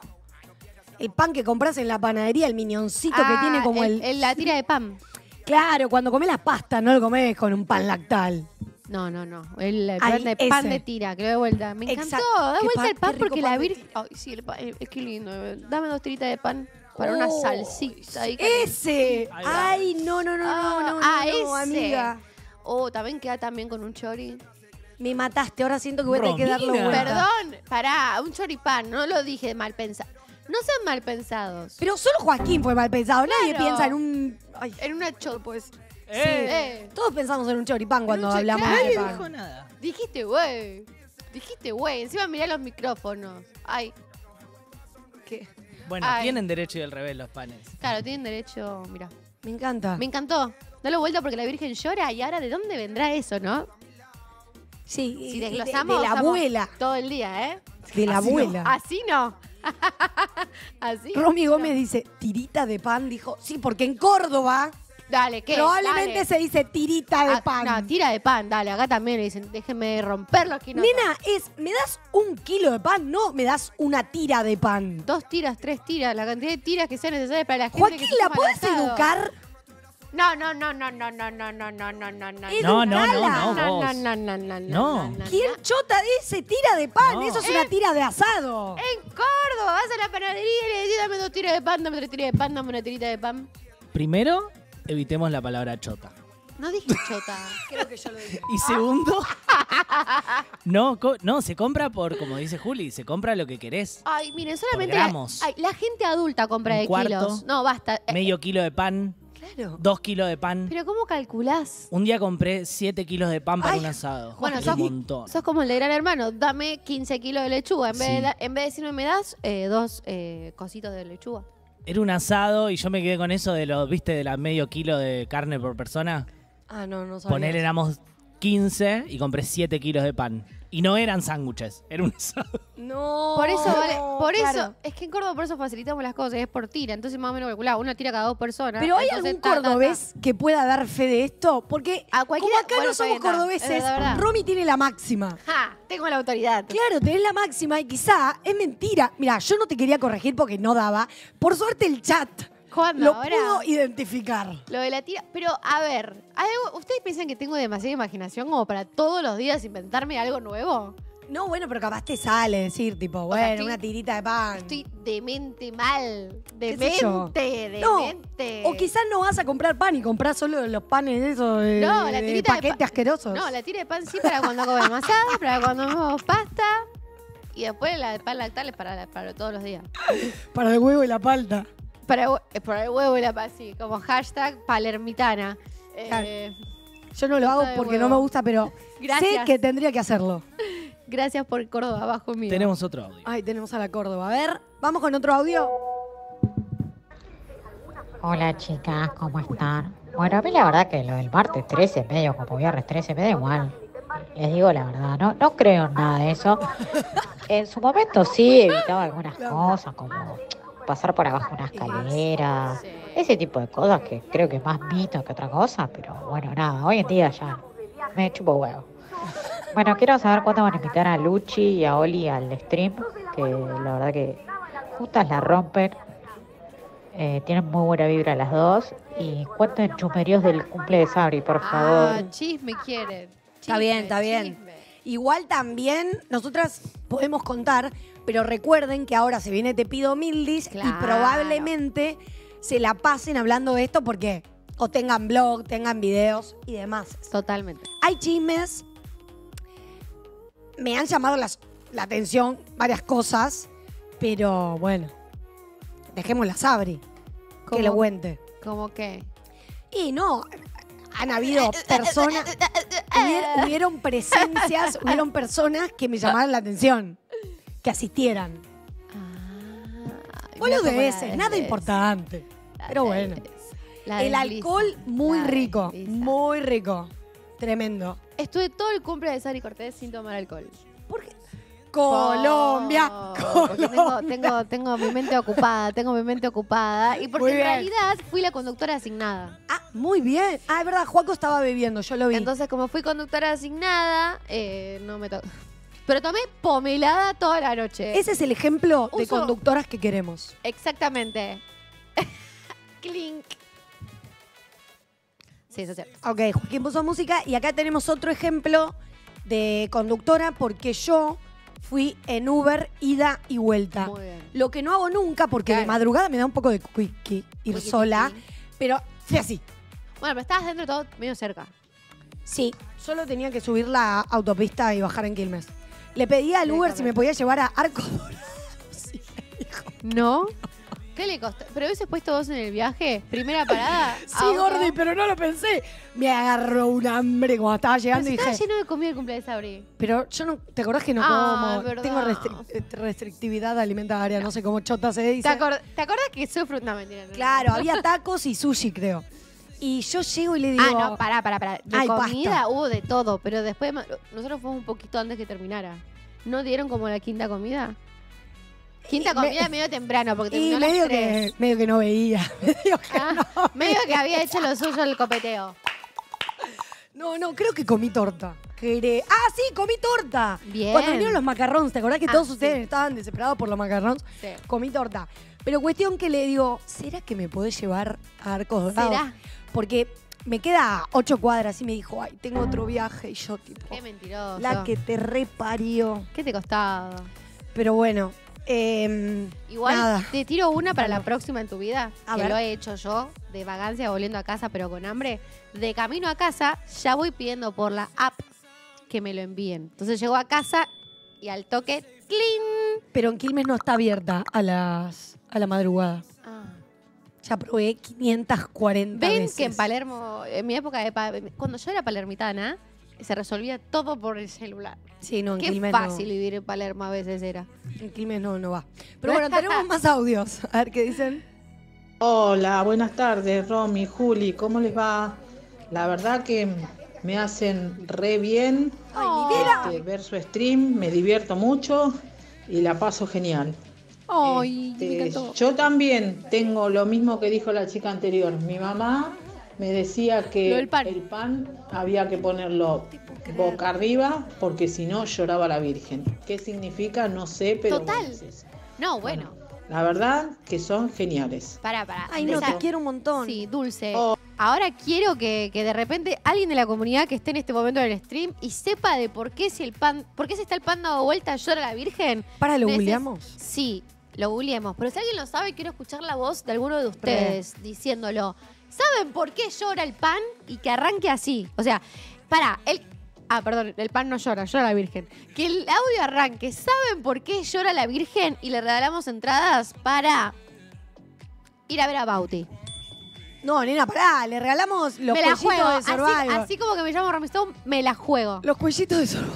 S2: El pan que compras en la panadería, el miñoncito que tiene como
S1: la tira de pan.
S2: Claro, cuando comés las pastas no lo comés con un pan lactal.
S1: No. El
S2: Ahí,
S1: pan
S2: ese.
S1: de tira, que lo de vuelta. Me encantó.
S2: Exacto.
S1: Da
S2: Qué
S1: vuelta
S2: pan-
S1: el pan
S2: qué rico
S1: porque
S2: pan
S1: la
S2: de
S1: Virgen. Ay, sí, el pan, es que lindo. Dame 2 tiritas de pan para una
S2: Oh,
S1: salsita ahí.
S2: ¡Ese!
S3: Ahí va.
S2: Ay, no,
S1: ese.
S2: amiga.
S1: Oh, también queda también con un chori.
S2: Me mataste, ahora siento que voy a tener que darlo
S3: Romina.
S2: vuelta.
S1: Perdón, pará, un choripán, no lo dije mal pensado. No sean mal pensados.
S2: Pero solo Joaquín fue mal pensado. Nadie
S1: Claro.
S2: piensa en un... Ay,
S1: En una chor, pues.
S3: ¡Eh!
S2: todos pensamos en un choripán cuando
S1: un
S2: hablamos
S1: choripán.
S2: de
S3: Nadie
S2: pan.
S3: dijo nada.
S1: Dijiste, güey. Encima mirá los micrófonos. Ay. ¿Qué?
S3: Bueno,
S1: Ay.
S3: tienen derecho y al revés los panes.
S1: Claro, tienen derecho, mira.
S2: Me encanta.
S1: Me encantó. Dale vuelta porque la Virgen llora y ahora ¿de dónde vendrá eso, no?
S2: Sí,
S1: Si
S2: de
S1: desglosamos,
S2: la
S1: estamos
S2: abuela.
S1: todo el día, ¿eh?
S2: De la
S3: Así no.
S2: abuela.
S1: Así no. Así.
S2: Romy
S1: no.
S2: Gómez dice, tirita de pan. Dijo, sí, porque en Córdoba
S1: Dale, ¿qué?
S2: probablemente
S1: Dale.
S2: se dice tirita de
S1: Ah,
S2: pan.
S1: No, tira de pan, dale. Acá también le dicen, déjeme romperlo aquí.
S2: Nena, ¿me das 1 kilo de pan? No, me das una tira de pan.
S1: 2 tiras, 3 tiras, la cantidad de tiras que sean necesarias para la gente
S2: Joaquín,
S1: que se
S2: ¿la
S1: toma el
S2: podés
S1: asado.
S2: educar?
S1: No.
S3: No, no,
S2: Educala.
S3: vos. No.
S2: ¿Quién chota dice tira de pan?
S3: No.
S2: Eso es una tira de asado.
S1: En Córdoba vas a la panadería y le decís, dame 2 tiras de pan, dame 3 tiras de pan, dame una tirita de pan.
S3: Primero, evitemos la palabra chota.
S1: No dije chota.
S2: Creo que yo lo dije.
S3: Y segundo, no, se compra por, como dice Juli, se compra lo que querés.
S1: Ay, miren, solamente
S3: gramos.
S1: la gente adulta compra
S3: Un
S1: de
S3: cuarto.
S1: kilos. No, basta.
S3: Medio kilo de pan,
S2: Claro.
S3: 2 kilos de pan.
S1: Pero ¿cómo calculás?
S3: Un día compré 7 kilos de pan para
S2: Ay,
S3: un asado.
S1: bueno,
S3: Es
S1: sos-
S3: un montón.
S1: Sos como el de Gran Hermano. Dame 15 kilos de lechuga. En vez,
S3: Sí.
S1: en vez de decirme me das 2 cositos de lechuga.
S3: Era un asado y yo me quedé con eso de los, ¿viste? De la medio kilo de carne por persona.
S2: Ah, no sabía.
S3: Poner éramos 15 y compré 7 kilos de pan. Y no eran sándwiches, era un asado.
S2: No.
S1: Por eso, vale. Por
S2: claro.
S1: eso. Es que en Córdoba por eso facilitamos las cosas. Es por tira. Entonces más o menos calculado. Una tira cada 2 personas.
S2: Pero ¿hay
S1: entonces,
S2: algún cordobés que pueda dar fe de esto? Porque
S1: A cualquiera-
S2: como acá
S1: bueno,
S2: no
S1: está
S2: somos
S1: bien, está.
S2: cordobeses,
S1: Es verdad.
S2: Romy tiene la máxima.
S1: ¡Ja! Tengo la autoridad.
S2: Claro, tenés la máxima y quizá es mentira. Mira, yo no te quería corregir porque no daba. Por suerte el chat
S1: ¿Cuándo?
S2: lo
S1: Ahora.
S2: pudo identificar.
S1: Lo de la tira. Pero, a ver, ¿ustedes piensan que tengo demasiada imaginación como para todos los días inventarme algo nuevo?
S2: No, bueno, pero capaz te sale decir, tipo,
S1: sea,
S2: bueno,
S1: estoy-
S2: una tirita de pan.
S1: Estoy demente mal.
S2: ¿Qué sé yo? No,
S1: Demente.
S2: o quizás no vas a comprar pan y comprás solo los panes esos de,
S1: No, la
S2: de
S1: tirita de
S2: paquete
S1: pa-
S2: asquerosos.
S1: No, la tira de pan sí para cuando comemos asado, para cuando comemos pasta. Y después la de pan lactal es para todos los días.
S2: Para el huevo y la palta.
S1: Para el huevo y la pan, sí. Como hashtag palermitana.
S2: Claro. Yo no lo hago
S1: Torta de
S2: porque
S1: huevo.
S2: no me gusta, pero sé
S1: Gracias.
S2: que tendría que hacerlo.
S1: Gracias por Córdoba, abajo mío.
S3: Tenemos otro audio.
S2: Ay, tenemos a la Córdoba. A ver, vamos con otro audio.
S5: Hola chicas, ¿cómo están? Bueno, a mí la verdad que lo del martes 13 medio como viernes 13 me da igual. Les digo la verdad, no creo en nada de eso. En su momento sí evitaba algunas cosas como pasar por abajo una escalera,
S1: Sí.
S5: ese tipo de cosas que creo que es más mito que otra cosa, pero bueno, nada, hoy en día ya me chupo huevo. Bueno, quiero saber cuándo van a invitar a Luchi y a Oli al stream, que la verdad que juntas la rompen. Tienen muy buena vibra las dos. Y cuenten chumerios del cumple de Sabri, por favor.
S1: Ah, chisme quieren.
S2: Está bien,
S1: Chisme,
S2: está bien.
S1: chisme.
S2: Igual también nosotras podemos contar, pero recuerden que ahora se viene Te Pido Mildis y
S1: Claro.
S2: probablemente se la pasen hablando de esto porque o tengan blog, tengan videos y demás.
S1: Totalmente.
S2: Hay chismes, me han llamado la atención varias cosas, pero bueno, dejémosla a Sabri, que
S1: ¿Cómo?
S2: lo cuente.
S1: ¿Cómo qué?
S2: Y no, han habido personas, hubieron presencias, hubieron personas que me llamaron la atención, que asistieran. Boludeces, nada importante. Pero bueno. El alcohol muy rico, muy rico. Tremendo.
S1: Estuve todo el cumple de Sari Cortés sin tomar alcohol.
S2: ¿Por qué? Colombia,
S1: Porque
S2: Colombia.
S1: tengo mi mente ocupada, y porque
S2: Muy
S1: en
S2: bien.
S1: realidad fui la conductora asignada.
S2: Ah, muy bien. Ah, es verdad, Juaco estaba bebiendo, yo lo vi.
S1: Entonces, como fui conductora asignada, no me tocó. Pero tomé pomelada toda la noche.
S2: Ese es el ejemplo de
S1: Uso-
S2: conductoras que queremos.
S1: Exactamente. Clink. Sí, eso es cierto.
S2: Ok, Joaquín puso música y acá tenemos otro ejemplo de conductora porque yo fui en Uber ida y vuelta.
S1: Muy bien.
S2: Lo que no hago nunca porque de
S1: Claro.
S2: madrugada me da un poco de quickie ir
S1: Wiki,
S2: sola,
S1: wiki.
S2: pero fui así.
S1: Bueno, pero estabas dentro de todo medio cerca.
S2: Sí, solo tenía que subir la autopista y bajar en Quilmes. Le pedí al Uber si me
S1: Directamente.
S2: podía llevar a Arco Dorado. Sí, me dijo.
S1: ¿No? ¿Qué le costó? ¿Pero hubieses puesto vos en el viaje? ¿Primera parada?
S2: Sí,
S1: auto.
S2: Gordi, pero no lo pensé. Me agarró un hambre cuando estaba
S1: Pero
S2: llegando
S1: si
S2: y
S1: estaba
S2: dije,
S1: lleno de comida el cumpleaños de Sabri.
S2: pero yo no, ¿te acordás que no
S1: Ah,
S2: como?
S1: verdad.
S2: Tengo restrictividad alimentaria, no sé cómo chota se dice.
S1: ¿Te acordás que sufro una mentira?
S2: Claro, había tacos y sushi, creo. Y yo llego y le digo,
S1: Ah, no, pará. De
S2: Ay,
S1: comida
S2: basta.
S1: hubo de todo, pero después nosotros fuimos un poquito antes que terminara. ¿No dieron como la quinta comida? Quinta comida medio temprano, porque
S2: y
S1: terminó a las
S2: medio
S1: 3.
S2: medio que no veía. Medio que
S1: Ah, medio que había hecho lo suyo el copeteo.
S2: no, creo que comí torta. Ah, sí, comí torta.
S1: Bien.
S2: Cuando vinieron los macarrons, ¿te acordás que
S1: Ah,
S2: todos
S1: sí.
S2: ustedes estaban desesperados por los macarrons?
S1: Sí.
S2: Comí torta. Pero cuestión que le digo, ¿será que me podés llevar a Arcos Dorados?
S1: ¿Será?
S2: Porque me queda a 8 cuadras y me dijo, ay, tengo otro viaje. Y yo, tipo,
S1: Qué mentiroso.
S2: la que te reparió.
S1: ¿Qué te costaba?
S2: Pero bueno,
S1: Igual
S2: nada.
S1: te tiro una para la próxima en tu vida,
S2: A
S1: que
S2: ver.
S1: lo he hecho yo, de vagancia volviendo a casa pero con hambre. De camino a casa ya voy pidiendo por la app que me lo envíen. Entonces llego a casa y al toque, ¡cling!
S2: Pero en Quilmes no está abierta a la madrugada. Ya probé 540
S1: Ven
S2: veces.
S1: que en Palermo, en mi época cuando yo era palermitana, se resolvía todo por el celular.
S2: Sí, no, en
S1: Qué
S2: Quilmes
S1: fácil vivir en Palermo a veces era.
S2: no. En Quilmes no va. Pero bueno, tenemos más audios. A ver qué dicen.
S6: Hola, buenas tardes, Romy, Juli, ¿cómo les va? La verdad que me hacen re bien ver su stream, me divierto mucho y la paso genial.
S1: Ay, me encantó.
S6: Yo también tengo lo mismo que dijo la chica anterior. Mi mamá me decía que
S1: Lo del pan.
S6: el pan había que ponerlo boca arriba porque si no lloraba la Virgen. ¿Qué significa? No sé, pero
S1: Total.
S6: bueno, es eso.
S1: No, bueno.
S6: La verdad que son geniales.
S1: Para.
S2: Ay, no, te quiero un montón.
S1: Sí, Dulce.
S6: Oh.
S1: Ahora quiero que de repente alguien de la comunidad que esté en este momento en el stream y sepa de por qué si está el pan dado vuelta llora la Virgen.
S2: Para, ¿lo googleamos?
S1: Sí, lo googleamos. Pero si alguien lo sabe, quiero escuchar la voz de alguno de ustedes diciéndolo. ¿Saben por qué llora el pan? Y que arranque así. O sea, perdón, el pan no llora, llora la Virgen. Que el audio arranque. ¿Saben por qué llora la Virgen? Y le regalamos entradas para ir a ver a Bauti.
S2: No, nena, pará. Le regalamos los
S1: Me la
S2: cuellitos
S1: juego.
S2: de Survivor.
S1: Así como que me llamo Romy Stone, me la juego.
S2: Los cuellitos de Survivor.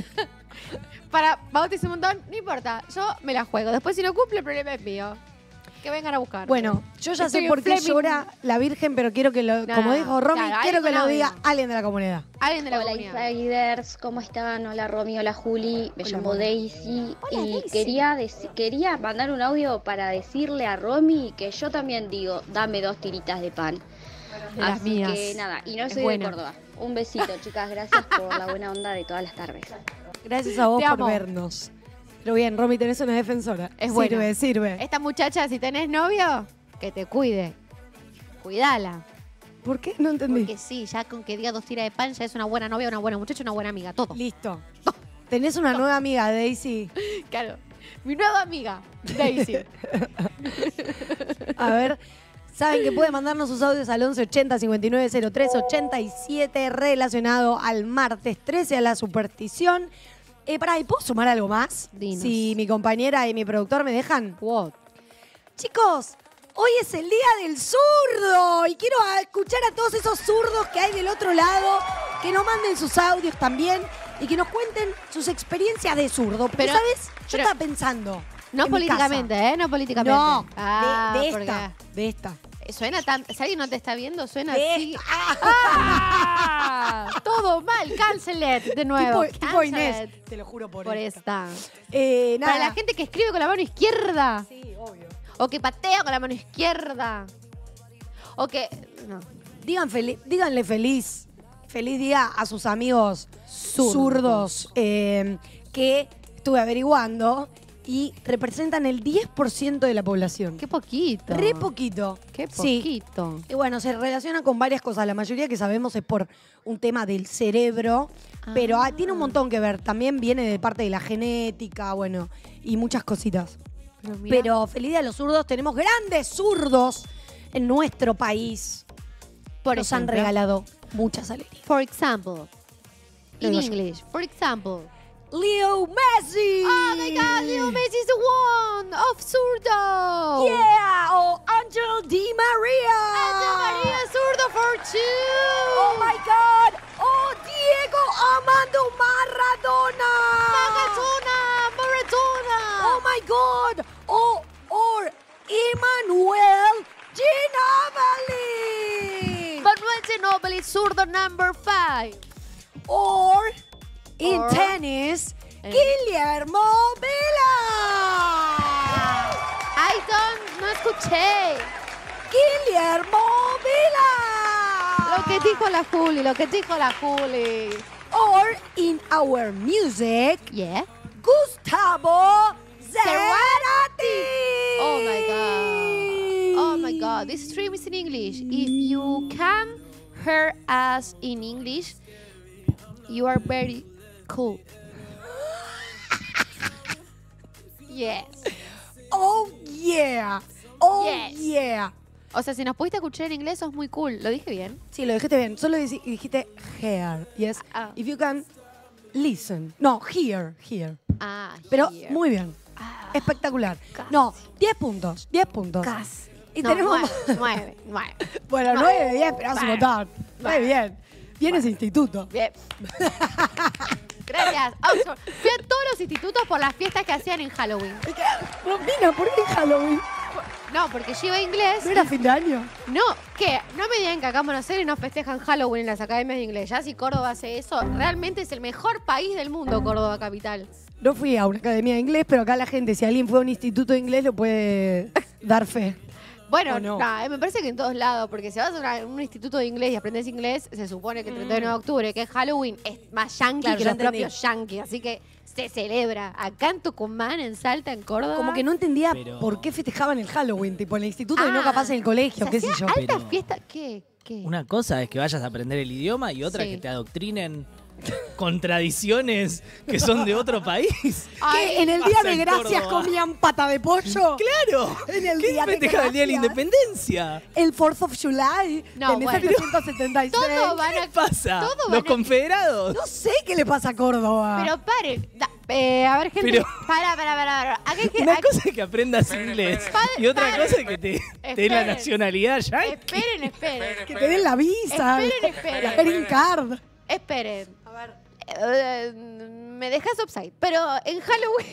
S1: Para Bauti es un montón, no importa. Yo me la juego. Después, si no cumple, el problema es mío. Que vengan a buscar.
S2: Bueno, yo ya
S1: Estoy
S2: sé
S1: en
S2: por qué
S1: Fleming.
S2: llora la Virgen, pero quiero que lo,
S1: No,
S2: como dijo Romy,
S1: claro,
S2: quiero
S1: alguien
S2: que
S1: con
S2: lo
S1: audio.
S2: diga alguien de la comunidad.
S1: Alguien de la
S7: Hola
S1: comunidad.
S7: Insiders, ¿cómo están? Hola Romy, hola Juli, me
S2: Hola,
S7: llamo
S2: Mona.
S7: Daisy
S2: Hola,
S7: y
S2: Daisy.
S7: quería mandar un audio para decirle a Romy que yo también digo, dame 2 tiritas de pan.
S1: De las
S7: Así
S1: mías.
S7: que nada, y no
S1: Es
S7: soy
S1: buena.
S7: de Córdoba. Un besito, chicas, gracias por la buena onda de todas las tardes.
S2: Gracias a vos
S1: Te
S2: por
S1: amo.
S2: vernos. Pero bien, Romy, tenés una defensora.
S1: Es
S2: sirve,
S1: buena.
S2: sirve.
S1: Esta muchacha, si tenés novio, que te cuide. Cuidala.
S2: ¿Por qué? No entendí.
S1: Porque sí, ya con que diga 2 tiras de pan, ya es una buena novia, una buena muchacha, una buena amiga. Todo.
S2: Listo. Tenés una nueva amiga, Daisy.
S1: Claro. Mi nueva amiga, Daisy.
S2: A ver, saben que pueden mandarnos sus audios al 1180 5903 87 relacionado al martes 13 a la superstición. Pará, ¿y puedo sumar algo más?
S1: Dinos.
S2: Si mi compañera y mi productor me dejan.
S1: What?
S2: Chicos, hoy es el día del zurdo y quiero escuchar a todos esos zurdos que hay del otro lado, que nos manden sus audios también y que nos cuenten sus experiencias de zurdo. Porque,
S1: Pero-
S2: ¿sabes? Yo
S1: pero-
S2: estaba pensando.
S1: No
S2: en mi
S1: políticamente,
S2: casa.
S1: No políticamente.
S2: No,
S1: Ah,
S2: de
S1: porque
S2: esta. De esta.
S1: Suena tan... Si alguien no te está viendo, suena
S2: De
S1: así.
S2: esta.
S1: ¡Ah! Todo mal, cancelet de nuevo.
S2: Tipo Inés.
S1: Cancelet
S2: Te lo juro por
S1: por
S2: esta.
S1: esta.
S2: Nada.
S1: Para la gente que escribe con la mano izquierda.
S2: Sí, obvio.
S1: O que patea con la mano izquierda. O que... No.
S2: Díganle feliz día a sus amigos zurdos que estuve averiguando y representan el 10% de la población.
S1: Qué poquito.
S2: Re poquito.
S1: Qué
S2: Sí.
S1: poquito.
S2: Y bueno, se relaciona con varias cosas. La mayoría que sabemos es por un tema del cerebro, pero tiene un montón que ver. También viene de parte de la genética, bueno, y muchas cositas.
S1: Mira,
S2: Pero feliz día a los zurdos. Tenemos grandes zurdos en nuestro país.
S1: por
S2: Nos han
S1: ejemplo,
S2: regalado muchas alegrías.
S1: For example.
S2: Lo
S1: In
S2: digo yo.
S1: English. For example.
S2: Leo Messi.
S1: Oh my God, Leo Messi is the one of Zurdo.
S2: Yeah, o Angel Di Maria.
S1: Angel Maria Zurdo for 2.
S2: Oh my God. Oh, Diego Armando Maradona.
S1: Maradona.
S2: Oh my God. Oh, or Emmanuel Ginobili.
S1: Manuel Ginobili, Zurdo number 5.
S2: Or in
S1: Or-
S2: tennis,
S1: Eh.
S2: Guillermo Vela.
S1: No escuché.
S2: Guillermo Vela.
S1: Lo que dijo la Juli.
S2: Or in our music,
S1: Yeah.
S2: Gustavo Cerati.
S1: Oh my God. Oh my God. This stream is in English. If you can hear us in English, you are very cool. Yes.
S2: Oh, yeah. Oh,
S1: Yes.
S2: yeah.
S1: O sea, si nos pudiste escuchar en inglés, sos muy cool. ¿Lo dije bien?
S2: Sí, lo dijiste bien. Solo dijiste hair. Yes.
S1: Ah.
S2: If you can listen. No, hear.
S1: Ah,
S2: Pero
S1: here.
S2: muy bien.
S1: Ah,
S2: Espectacular.
S1: casi.
S2: No, 10 puntos. 10 puntos.
S1: casi.
S2: Y
S1: No,
S2: tenemos...
S1: 9.
S2: Bueno, 9 de 10, pero hace un montón. Muy bien. Bien ese instituto.
S1: Bien. Gracias, Oxford. Fui a todos los institutos por las fiestas que hacían en Halloween.
S2: Romina, ¿por qué Halloween?
S1: No, porque yo iba a inglés.
S2: ¿No era fin de año?
S1: No, ¿qué? No me digan que acá en Buenos Aires no festejan Halloween en las academias de inglés. Ya si Córdoba hace eso, realmente es el mejor país del mundo, Córdoba capital.
S2: No fui a una academia de inglés, pero acá la gente, si alguien fue a un instituto de inglés, lo puede dar fe.
S1: Bueno,
S2: ¿O no?
S1: me parece que en todos lados, porque si vas a un instituto de inglés y aprendes inglés, se supone que el 31 de octubre, que es Halloween, es más yankee
S2: Claro,
S1: que
S2: ya
S1: los
S2: entendí.
S1: propios yankees. Así que se celebra. Acá en Tucumán, en Salta, en Córdoba.
S2: Como que no entendía
S3: Pero-
S2: por qué festejaban el Halloween, tipo en el instituto y no
S1: Ah,
S2: capaz en el colegio,
S1: se
S2: qué sé
S1: hacía
S2: yo.
S1: alta
S3: Pero-
S1: fiesta. ¿Qué?
S3: Una cosa es que vayas a aprender el idioma y otra
S1: Sí.
S3: es que te adoctrinen con tradiciones que son de otro país.
S2: ¿Qué? ¿En el Día
S3: pasa
S2: de
S3: en
S2: Gracias
S3: Córdoba?
S2: comían pata de pollo?
S3: ¡Claro!
S2: En el
S3: ¿Qué
S2: Día de
S3: festejaba el Día de la
S2: Gracias?
S3: Independencia?
S2: El 4th of July
S1: No,
S2: de
S1: bueno.
S2: 1776.
S1: Todo van
S3: ¿Qué
S1: a...
S3: pasa?
S1: todo
S3: ¿Los
S1: van a-
S3: confederados?
S2: No sé qué le pasa a Córdoba.
S1: Pero paren. A ver, gente.
S3: Pero-
S1: Para. Acá hay que...
S3: Una cosa es que aprendas inglés y otra
S1: Paren.
S3: cosa es que te dé la
S1: Esperen.
S3: nacionalidad ya.
S1: Esperen.
S2: que te den la visa.
S1: Esperen.
S2: La green card.
S1: Esperen. A ver. Me dejas upside. Pero en Halloween.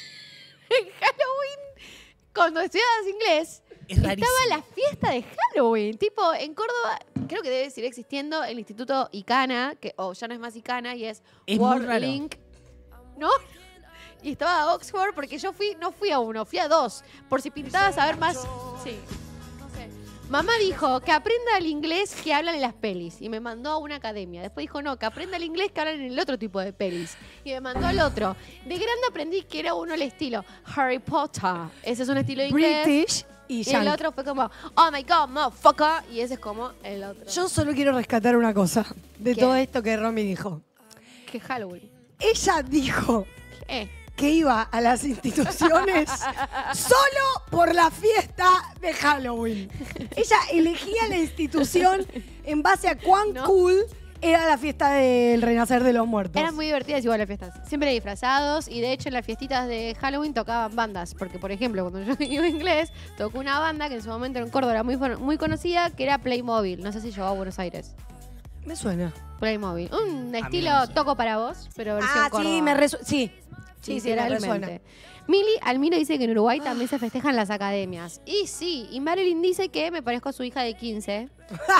S1: Cuando estudiabas inglés,
S3: Es rarísimo.
S1: estaba la fiesta de Halloween. Tipo, en Córdoba, creo que debe seguir existiendo el Instituto Icana, o ya no es más Icana, y es
S3: Es muy
S1: World
S3: raro.
S1: Link. ¿No? Y estaba Oxford porque yo no fui a uno, fui a dos. Por si pintabas a ver más. Sí. No sé. Mamá dijo que aprenda el inglés que hablan en las pelis y me mandó a una academia. Después dijo, no, que aprenda el inglés que hablan en el otro tipo de pelis. Y me mandó al otro. De grande aprendí que era uno el estilo Harry Potter. Ese es un estilo de inglés.
S2: British y
S1: Y el
S2: yankee.
S1: otro fue como, oh my god, motherfucker. Y ese es como el otro.
S2: Yo solo quiero rescatar una cosa de
S1: ¿Qué?
S2: todo esto que Romy dijo.
S1: Que Halloween.
S2: Ella dijo
S1: Eh.
S2: que iba a las instituciones solo por la fiesta de Halloween. Ella elegía la institución en base a cuán
S1: No.
S2: cool era la fiesta del renacer de los muertos.
S1: Eran muy divertidas igual las fiestas. Siempre disfrazados y de hecho en las fiestitas de Halloween tocaban bandas. Porque, por ejemplo, cuando yo iba a inglés, tocó una banda que en su momento en Córdoba era muy conocida, que era Playmobil. No sé si llegó a Buenos Aires.
S2: Me suena.
S1: Playmobil. Un
S3: mí
S1: estilo
S3: no me suena.
S1: toco para vos, pero versión
S2: Ah,
S1: Córdoba.
S2: sí, me resuena. Sí.
S1: Sí,
S2: me resuena.
S1: realmente. Mili Almiro dice que en Uruguay también se festejan las academias. Y sí, y Marilyn dice que me parezco a su hija de 15.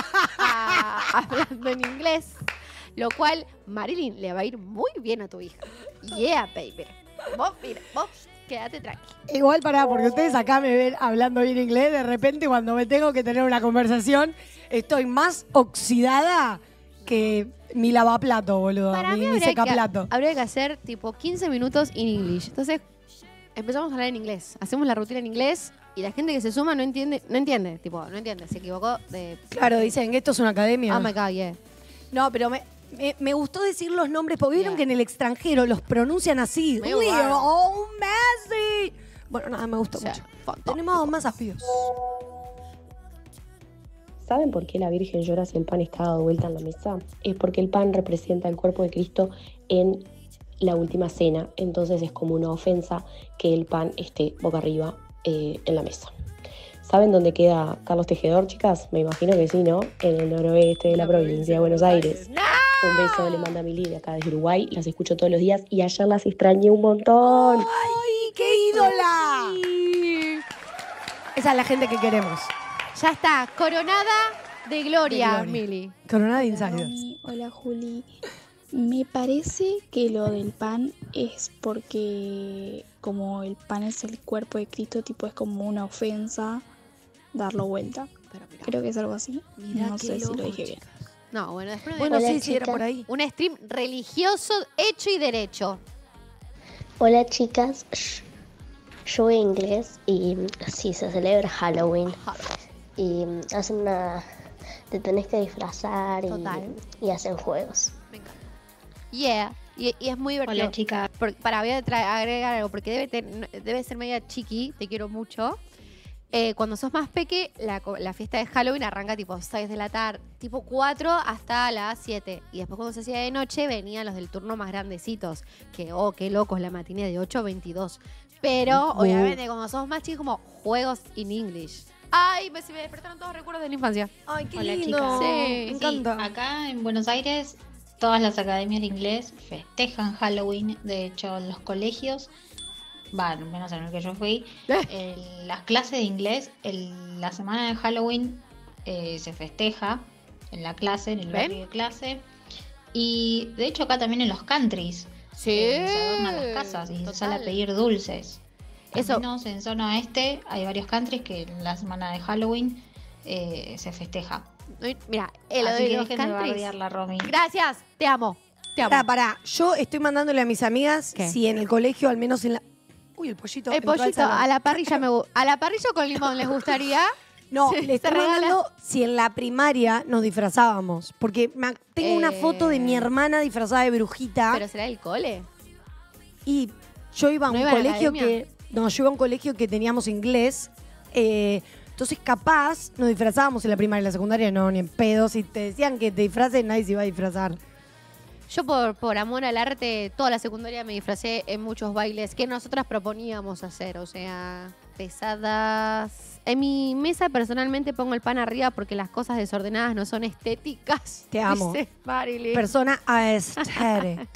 S1: Hablando en inglés. Lo cual, Marilyn, le va a ir muy bien a tu hija. Yeah, baby. Vos, mira, vos quédate tranqui.
S2: Igual pará, porque ustedes acá me ven hablando bien inglés, de repente cuando me tengo que tener una conversación, estoy más oxidada que mi lavaplato, boludo.
S1: Para mí
S2: mi secaplato.
S1: habría que hacer tipo 15 minutos en English. Entonces, empezamos a hablar en inglés. Hacemos la rutina en inglés y la gente que se suma no entiende, no entiende, se equivocó de...
S2: Claro, dicen que esto es una academia.
S1: Oh my God, yeah.
S2: No, pero me gustó decir los nombres, porque vieron
S1: Yeah.
S2: que en el extranjero los pronuncian así.
S1: Medio
S2: Uy,
S1: raro.
S2: ¡Oh, Messi! Bueno, nada, me gustó
S1: O sea,
S2: mucho.
S1: fantástico.
S2: Tenemos más desafíos.
S8: ¿Saben por qué la Virgen llora si el pan está dado vuelta en la mesa? Es porque el pan representa el cuerpo de Cristo en la última cena, entonces es como una ofensa que el pan esté boca arriba en la mesa. ¿Saben dónde queda Carlos Tejedor, chicas? Me imagino que sí, ¿no? En el noroeste de la provincia de Buenos Aires. Un beso le manda a Mili de acá desde Uruguay, las escucho todos los días y ayer las extrañé un montón.
S2: ¡Ay, qué ídola! Esa es la gente que queremos.
S1: Ya está, coronada de gloria,
S2: De gloria.
S1: Mili.
S2: Coronada de
S9: Hola,
S2: Insiders.
S9: Romy. Hola, Juli. Me parece que lo del pan es porque como el pan es el cuerpo de Cristo, tipo es como una ofensa darlo vuelta.
S1: Pero mirá,
S9: Creo que es algo así.
S2: Mirá
S9: No
S2: qué
S9: sé si lo
S2: loco,
S9: dije bien.
S2: chicas.
S1: no, bueno, después de
S2: Bueno,
S10: Hola,
S2: sí, era
S10: chicas.
S2: por ahí.
S1: un stream religioso hecho y derecho.
S10: Hola chicas, yo voy a inglés y sí, se celebra Halloween y hacen una... te tenés que disfrazar
S1: Total.
S10: y hacen juegos.
S1: Me encanta. Yeah, Y es muy divertido.
S11: Hola, chicas.
S1: Voy a agregar algo, porque debe ser media chiqui, te quiero mucho. Cuando sos más peque, la fiesta de Halloween arranca tipo 6 de la tarde, tipo 4 hasta las 7. Y después cuando se hacía de noche venían los del turno más grandecitos. Que, qué locos, la matiné de 8 a 22. Pero, obviamente, cuando sos más chicos, como juegos in English. Ay, se me despertaron todos los recuerdos de la infancia.
S2: Ay, qué
S11: Hola,
S2: lindo.
S11: chicas.
S1: Sí,
S2: me encanta.
S11: Acá en Buenos Aires, todas las academias de inglés festejan Halloween. De hecho, en los colegios, al menos en el que yo fui, las clases de inglés, la semana de Halloween se festeja en la clase, en el barrio de clase. Y de hecho acá también en los countries se adornan las casas y se sale a pedir dulces. Al menos en zona oeste hay varios countries que en la semana de Halloween se festeja.
S1: Mira,
S11: Así que
S1: los
S11: dejen de
S1: countries.
S11: bardearla, Romy.
S1: Gracias, te amo. Te amo.
S2: Pará, yo estoy mandándole a mis amigas si en el colegio, al menos en la... Uy, el pollito.
S1: El pollito a la parrilla a la parrilla con limón les gustaría.
S2: No,
S1: Sí,
S2: le estoy
S1: se regala.
S2: mandando si en la primaria nos disfrazábamos. Porque tengo una foto de mi hermana disfrazada de brujita.
S1: ¿Pero será el cole?
S2: Y yo iba a
S1: ¿No
S2: un
S1: iba a la
S2: colegio
S1: academia?
S2: yo iba a un colegio que teníamos inglés. Entonces, capaz, nos disfrazábamos en la primaria y la secundaria, no, ni en pedo. Si te decían que te disfraces, nadie se iba a disfrazar.
S1: Yo por amor al arte, toda la secundaria me disfracé en muchos bailes que nosotras proponíamos hacer. O sea, pesadas. En mi mesa personalmente pongo el pan arriba porque las cosas desordenadas no son estéticas.
S2: Te amo.
S1: Dice Marilyn.
S2: Persona aesthetic.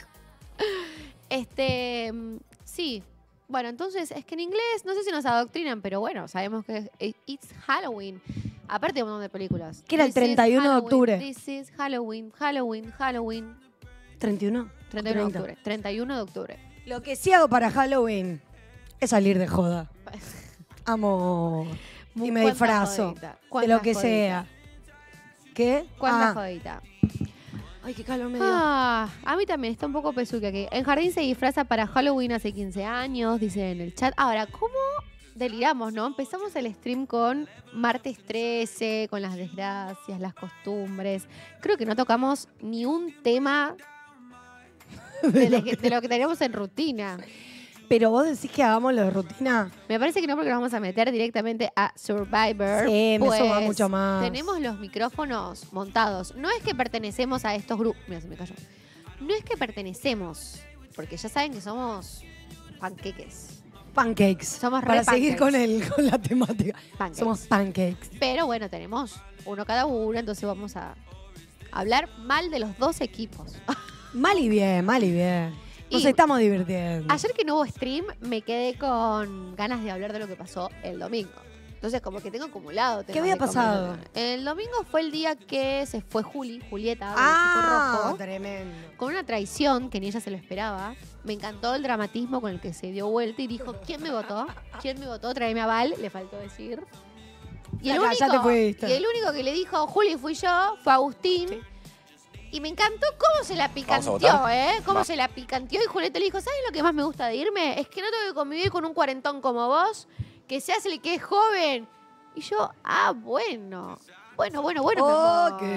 S1: Sí. Bueno, entonces es que en inglés no sé si nos adoctrinan, pero bueno, sabemos que it's Halloween. Aparte de un montón de películas.
S2: Que era el
S1: This is
S2: 31 de
S1: Halloween,
S2: octubre.
S1: This is Halloween, Halloween, Halloween.
S2: 31.
S1: 31 de octubre. 31 de octubre.
S2: Lo que sí hago para Halloween es salir de joda. Amo. Y me
S1: ¿Cuánta
S2: disfrazo
S1: jodita?
S2: de
S1: ¿Cuánta
S2: lo que
S1: jodita?
S2: sea. ¿Qué?
S1: ¿Cuánta jodita?
S2: Ay, qué calor me dio.
S1: A mí también está un poco pesuque aquí. En Jardín se disfraza para Halloween hace 15 años, dice en el chat. Ahora, ¿cómo deliramos, no? Empezamos el stream con martes 13, con las desgracias, las costumbres. Creo que no tocamos ni un tema de lo que tenemos en rutina.
S2: Pero vos decís que hagamos lo de rutina.
S1: Me parece que no, porque nos vamos a meter directamente a Survivor.
S2: Sí, me
S1: pues
S2: suba mucho más.
S1: Tenemos los micrófonos montados. No es que pertenecemos a estos grupos. Mira, se me cayó. No es que pertenecemos, porque ya saben que somos panqueques.
S2: Pancakes.
S1: Somos re
S2: Para seguir
S1: pancakes.
S2: con la temática.
S1: Pancakes.
S2: Somos pancakes.
S1: Pero bueno, tenemos uno cada uno, entonces vamos a hablar mal de los dos equipos.
S2: Mal y bien, mal y bien. Nos
S1: Y
S2: estamos divirtiendo.
S1: ayer que no hubo stream, me quedé con ganas de hablar de lo que pasó el domingo. Entonces, como que tengo acumulado.
S2: ¿Qué había pasado?
S1: El domingo fue el día que se fue Julieta, del
S2: Ah,
S1: equipo rojo,
S2: tremendo.
S1: con una traición que ni ella se lo esperaba. Me encantó el dramatismo con el que se dio vuelta y dijo, ¿quién me votó? ¿Quién me votó? Tráeme a Val, le faltó decir. Y el,
S2: Ya te fuiste.
S1: único que le dijo, Juli, fui yo, fue Agustín. Sí. Y me encantó cómo se la picanteó, Cómo se la picanteó. Y Julieta le dijo, ¿sabes lo que más me gusta de irme? Es que no tengo que convivir con un cuarentón como vos, que seas el que es joven. Y yo, bueno. Bueno, mi amor.
S2: Ok.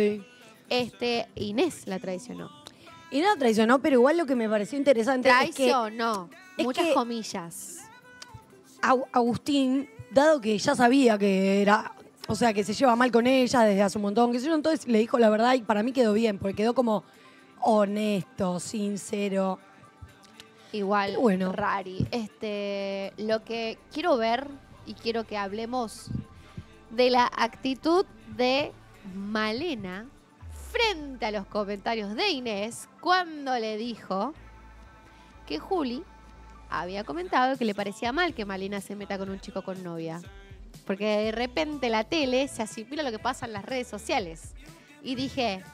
S1: Inés la traicionó.
S2: Y no traicionó, pero igual lo que me pareció interesante
S1: Traicionó.
S2: es
S1: Muchas
S2: que
S1: comillas.
S2: Agustín, dado que ya sabía que era, o sea, que se lleva mal con ella desde hace un montón, que sé yo, entonces le dijo la verdad y para mí quedó bien, porque quedó como honesto, sincero.
S1: Igual,
S2: bueno.
S1: Rari. Lo que quiero ver y quiero que hablemos de la actitud de Malena frente a los comentarios de Inés cuando le dijo que Juli había comentado que le parecía mal que Malena se meta con un chico con novia. Porque de repente la tele se asimila a lo que pasa en las redes sociales. Y dije,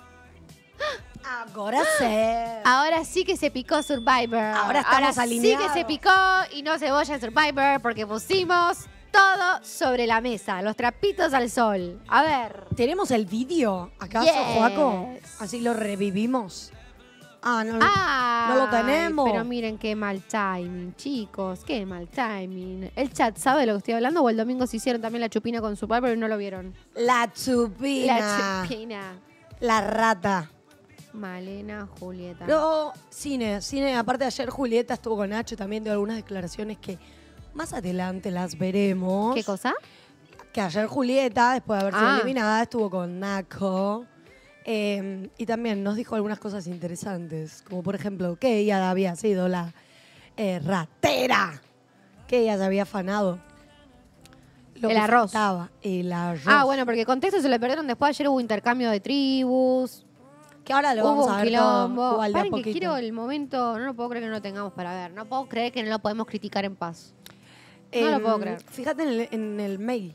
S1: ahora sí que se picó Survivor.
S2: Ahora estamos alineados.
S1: Sí que se picó y no cebolla en Survivor porque pusimos todo sobre la mesa, los trapitos al sol. A ver.
S2: ¿Tenemos el vídeo acaso,
S1: Yes.
S2: Joaco? Así lo revivimos. No lo tenemos.
S1: Pero miren qué mal timing, chicos. Qué mal timing. ¿El chat sabe de lo que estoy hablando o el domingo se hicieron también la chupina con Survivor y no lo vieron?
S2: La chupina.
S1: La chupina.
S2: La rata.
S1: Malena, Julieta.
S2: Pero cine, aparte de ayer Julieta estuvo con Nacho, también dio algunas declaraciones que más adelante las veremos.
S1: ¿Qué cosa?
S2: Que ayer Julieta, después de haber sido
S1: Ah.
S2: eliminada, estuvo con Nacho. Y también nos dijo algunas cosas interesantes, como por ejemplo que ella había sido la ratera, que ella se había afanado. Lo
S1: El
S2: que
S1: arroz.
S2: faltaba, el arroz.
S1: Ah, bueno, porque contexto se le perdieron después. Ayer hubo intercambio de tribus.
S2: Que ahora lo
S1: Hubo
S2: vamos
S1: un
S2: a ver
S1: quilombo.
S2: todo, igual de a
S1: Paren que
S2: poquito.
S1: quiero el momento, no lo puedo creer que no lo tengamos para ver. No puedo creer que no lo podemos criticar en paz. No lo puedo creer.
S2: Fíjate en el mail.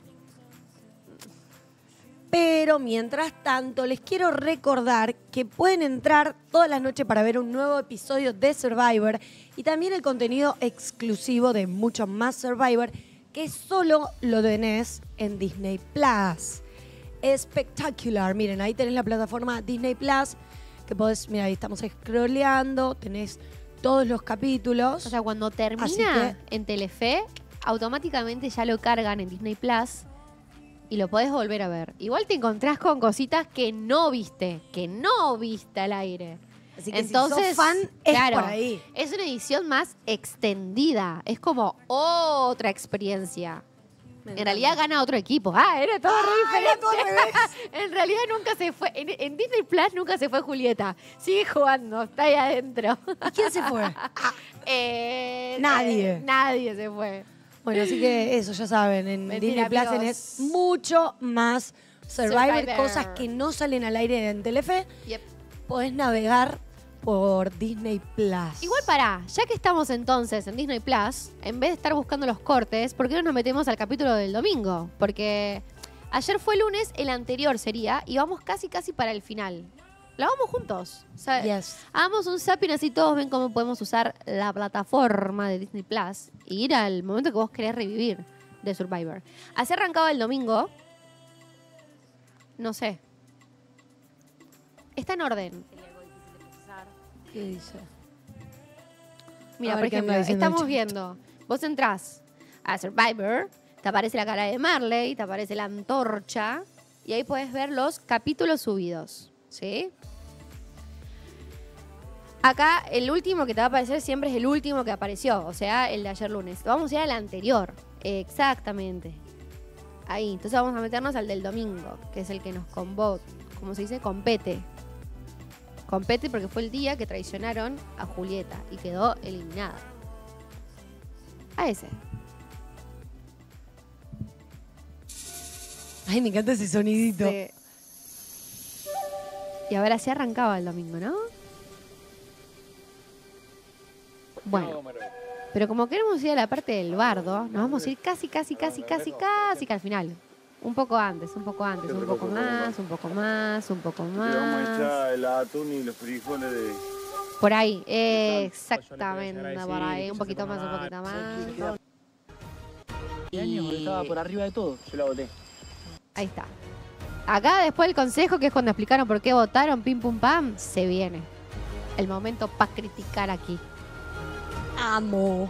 S2: Pero mientras tanto, les quiero recordar que pueden entrar todas las noches para ver un nuevo episodio de Survivor y también el contenido exclusivo de mucho más Survivor, que solo lo tenés en Disney Plus. Espectacular. Miren, ahí tenés la plataforma Disney Plus, que podés, mira, ahí estamos scrolleando, tenés todos los capítulos.
S1: O sea, cuando
S2: Así
S1: termina en Telefe, automáticamente ya lo cargan en Disney Plus y lo podés volver a ver. Igual te encontrás con cositas que no viste al aire.
S2: Así que
S1: entonces,
S2: si sos fan, es
S1: claro,
S2: por ahí.
S1: es una edición más extendida. Es como otra experiencia. En realidad gana otro equipo. Era todo re diferente.
S2: era todo al revés.
S1: En realidad nunca se fue. En Disney Plus nunca se fue Julieta. Sigue jugando, está ahí adentro.
S2: ¿Y quién se fue? Nadie.
S1: Nadie se fue.
S2: Bueno, así que eso ya saben, en
S1: Mentira,
S2: Disney Plus
S1: amigos.
S2: tenés mucho más Survivor,
S1: Survivor.
S2: cosas que no salen al aire en Telefe.
S1: Yep.
S2: Podés navegar por Disney Plus.
S1: Igual ya que estamos entonces en Disney Plus, en vez de estar buscando los cortes, ¿por qué no nos metemos al capítulo del domingo? Porque ayer fue lunes, el anterior sería, y vamos casi para el final. Lo hagamos juntos. O sea,
S2: Yes.
S1: hagamos un zapping así todos ven cómo podemos usar la plataforma de Disney Plus y ir al momento que vos querés revivir de Survivor. Así arrancaba el domingo. No sé. Está en orden.
S2: ¿Qué dice?
S1: Mira,
S2: A ver
S1: por
S2: qué anda
S1: ejemplo,
S2: diciendo el
S1: estamos
S2: chat.
S1: viendo. Vos entrás a Survivor, te aparece la cara de Marley, te aparece la antorcha y ahí podés ver los capítulos subidos. ¿Sí? Acá el último que te va a aparecer siempre es el último que apareció, o sea, el de ayer lunes. Vamos a ir al anterior. Exactamente. Ahí. Entonces vamos a meternos al del domingo, que es el que nos ¿cómo se dice? Compete. Compete porque fue el día que traicionaron a Julieta y quedó eliminada. A ese.
S2: Ay, me encanta ese sonidito.
S1: Sí. Y ahora sí arrancaba el domingo, ¿no? Bueno. Pero como queremos ir a la parte del bardo, nos vamos a ir casi que al final. Un poco antes, un poco más, un poco más.
S12: Le vamos a echar el atún y los frijoles de...
S1: Por ahí, exactamente, por ahí. Un poquito más.
S3: Años, estaba por arriba de todo.
S12: Yo la boté.
S1: Ahí está. Acá después el consejo, que es cuando explicaron por qué votaron, pim pum pam, se viene. El momento para criticar aquí.
S2: Amo.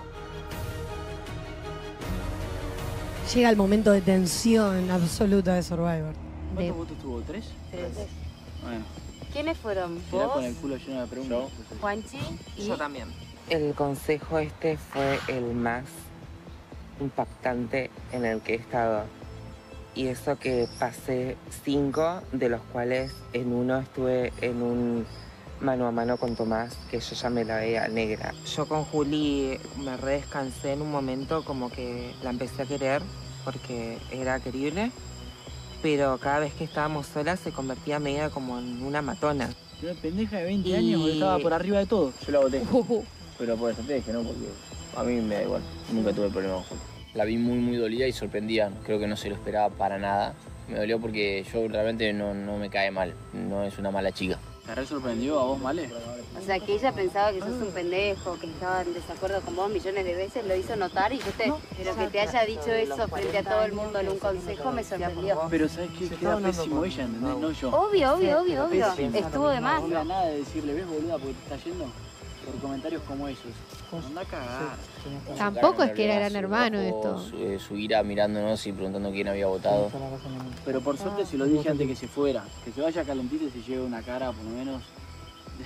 S2: Llega el momento de tensión absoluta de Survivor.
S3: ¿Cuántos votos tuvo? ¿3? Bueno,
S13: ¿Quiénes fueron?
S3: será
S13: ¿Vos,
S3: con el culo lleno de preguntas.
S13: Juanchi y
S14: Yo también. El consejo este fue el más impactante en el que he estado. Y eso que pasé 5, de los cuales en uno estuve en un mano a mano con Tomás, que yo ya me la veía negra. Yo con Juli me redescansé en un momento, como que la empecé a querer porque era querible, pero cada vez que estábamos solas se convertía media como en una matona.
S3: Una pendeja de 20 años estaba por arriba de todo.
S12: Yo la boté. Pero por estrategia, ¿no? Porque a mí me da igual. Nunca tuve problema con Julio.
S15: La vi muy dolida y sorprendida. Creo que no se lo esperaba para nada. Me dolió porque yo realmente no me cae mal. No es una mala chica.
S3: ¿Te re sorprendió a vos, Male?
S13: O sea, que ella pensaba que sos un pendejo, que estaba en desacuerdo con vos millones de veces, lo hizo notar y pero que te haya dicho eso frente a todo el mundo en un consejo me sorprendió.
S3: Pero ¿sabes qué? Queda pésimo ella, ¿entendés? No yo.
S13: Obvio.
S3: Pésimo.
S13: Estuvo de más.
S3: No me da nada de decirle, ¿ves, boluda, porque te está yendo? Por comentarios como esos. Anda a cagar.
S1: Tampoco es que era gran hermano esto.
S15: Su ira mirándonos y preguntando quién había votado.
S3: Pero por suerte se lo dije antes que se fuera. Que se vaya calentito y se lleve una cara, por lo menos,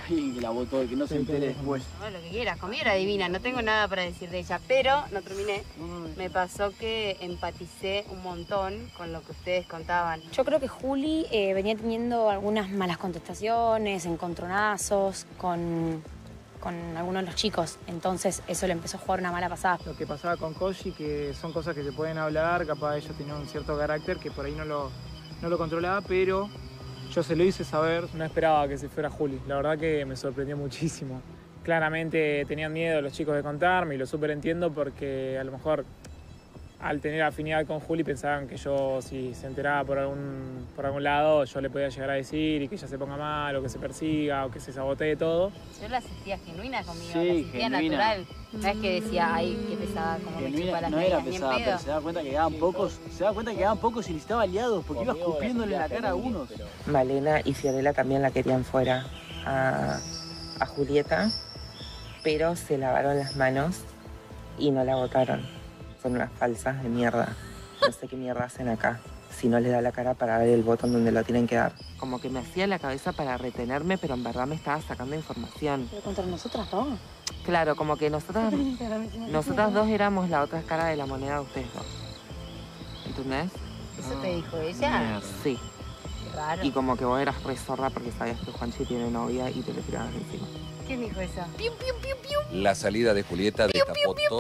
S12: alguien que la votó y que no se entere después.
S13: No, lo que quieras, conmigo era divina, no tengo nada para decir de ella, pero, no terminé, me pasó que empaticé un montón con lo que ustedes contaban.
S16: Yo creo que Juli venía teniendo algunas malas contestaciones, encontronazos con algunos de los chicos, entonces eso le empezó a jugar una mala pasada.
S17: Lo que pasaba con Koji, que son cosas que se pueden hablar, capaz ella tenía un cierto carácter que por ahí no lo controlaba, pero yo se lo hice saber. No esperaba que se fuera Juli, la verdad que me sorprendió muchísimo. Claramente tenían miedo los chicos de contarme y lo súper entiendo porque a lo mejor al tener afinidad con Juli pensaban que yo, si se enteraba por algún lado, yo le podía llegar a decir y que ella se ponga mal o que se persiga o que se sabotee todo.
S13: Yo la sentía genuina conmigo,
S12: Sí,
S13: la sentía
S12: genuina.
S13: natural. No es que decía, ay, qué pesada, como me chupa las
S12: No era
S13: medias, ni en
S12: pesada,
S13: pedo.
S12: pero se daba cuenta que quedaban pocos y necesitaba aliados porque iba escupiéndole la cara a unos.
S14: Malena y Fiorella también la querían fuera a Julieta, pero se lavaron las manos y no la votaron. Son unas falsas de mierda. No sé qué mierda hacen acá, si no les da la cara para ver el botón donde lo tienen que dar. Como que me hacía la cabeza para retenerme, pero en verdad me estaba sacando información.
S16: Pero contra nosotras no.
S14: Claro, como que nosotras dos éramos la otra cara de la moneda de ustedes dos. ¿Entendés?
S13: ¿Eso te dijo ella?
S14: Sí.
S13: Qué raro.
S14: Y como que vos eras re zorra porque sabías que Juanchi tiene novia y te le tirabas encima.
S13: ¿Quién dijo eso?
S18: La salida de Julieta destapó todo.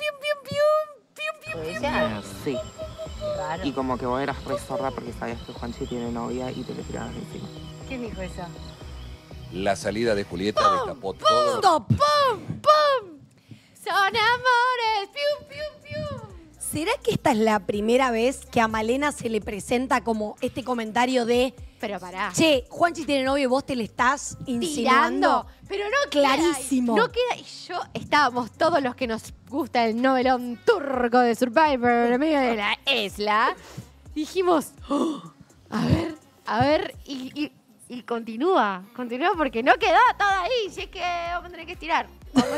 S13: ¿Fue ella?
S14: Sí.
S13: Raro.
S14: Y como que vos eras re zorra porque sabías que Juanchi tiene novia y te le tirabas encima.
S13: ¿Quién dijo eso?
S18: La salida de Julieta destapó todo.
S2: ¡Pum! ¡Pum!
S1: Son amores. ¡Pium, pium, pium!
S2: ¿Será que esta es la primera vez que a Malena se le presenta como este comentario de...
S1: Pero pará.
S2: Che, Juanchi tiene novio y vos te le estás insinuando?
S1: Tirando. Pero no
S2: Clarísimo.
S1: Queda, no queda. Y yo estábamos todos los que nos gusta el novelón turco de Survivor en medio de la isla. Dijimos, "Oh, a ver, y continúa porque no quedó todo ahí. Si es que vamos a tener que estirar. Vamos a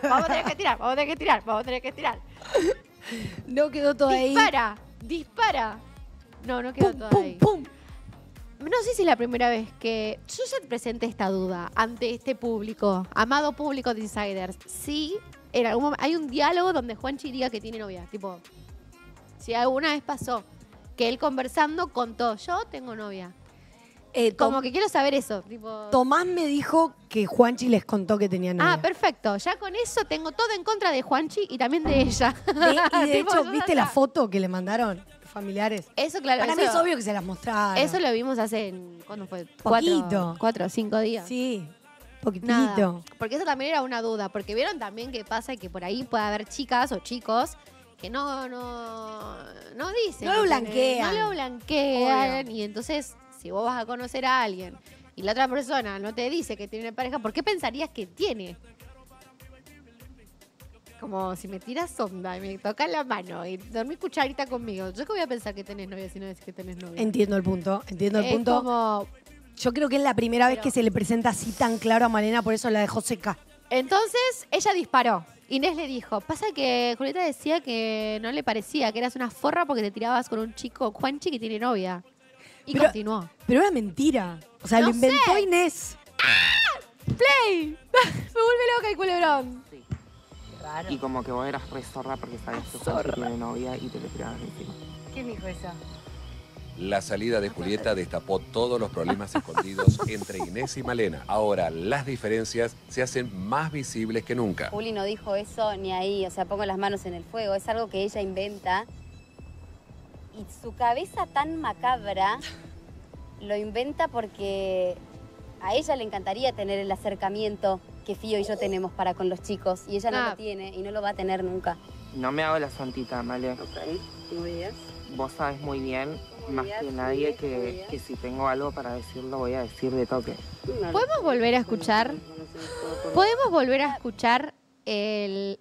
S1: tener que estirar.
S2: No quedó todo ahí.
S1: Dispara. No quedó todo ahí. No sé si es la primera vez que yo ya presenté esta duda ante este público, amado público de Insiders. Sí, en algún momento hay un diálogo donde Juanchi diga que tiene novia. Tipo, si alguna vez pasó que él conversando contó, yo tengo novia. Como que quiero saber eso. Tipo...
S2: Tomás me dijo que Juanchi les contó que tenía novia.
S1: Ah, perfecto. Ya con eso tengo todo en contra de Juanchi y también de ella.
S2: Y de
S1: Tipo,
S2: hecho,
S1: yo
S2: ¿viste la foto que le mandaron los familiares?
S1: Eso, claro.
S2: Para mí es obvio que se las mostraron.
S1: Eso lo vimos hace, ¿cuándo fue?
S2: Poquito.
S1: 4 o 5 días.
S2: Sí, poquitito.
S1: Nada. Porque eso también era una duda. Porque vieron también que pasa que por ahí puede haber chicas o chicos que no dicen.
S2: No lo blanquean.
S1: No lo blanquean. Y entonces, si vos vas a conocer a alguien y la otra persona no te dice que tiene pareja, ¿por qué pensarías que tiene? Como si me tiras onda y me tocas la mano y dormís cucharita conmigo. ¿Yo qué voy a pensar que tenés novia si no decís que tenés novia?
S2: Entiendo el punto.
S1: Es como...
S2: Yo creo que es la primera vez que se le presenta así tan claro a Malena, por eso la dejó seca.
S1: Entonces, ella disparó. Inés le dijo, pasa que Julieta decía que no le parecía, que eras una forra porque te tirabas con un chico, Juanchi, que tiene novia. Y continuó.
S2: Pero era mentira. O sea,
S1: No
S2: lo inventó
S1: sé.
S2: Inés.
S1: ¡Play! Me vuelve loca el culebrón.
S13: Raro.
S14: Y como que vos eras re zorra porque sabías que Juanchi tiene novia y te le tirabas encima.
S13: ¿Quién dijo eso?
S18: La salida de Julieta destapó todos los problemas escondidos entre Inés y Malena. Ahora las diferencias se hacen más visibles que nunca.
S13: Juli no dijo eso ni ahí, o sea, pongo las manos en el fuego. Es algo que ella inventa. Y su cabeza tan macabra lo inventa porque a ella le encantaría tener el acercamiento que Fío y yo tenemos para con los chicos. Y ella no lo tiene y no lo va a tener nunca.
S14: No me hago la santita, Male.
S13: Ok, muy bien.
S14: Vos sabes muy bien, más que nadie, que si tengo algo para decirlo, voy a decir de toque.
S1: ¿Podemos volver a escuchar? ¿Podemos volver a escuchar el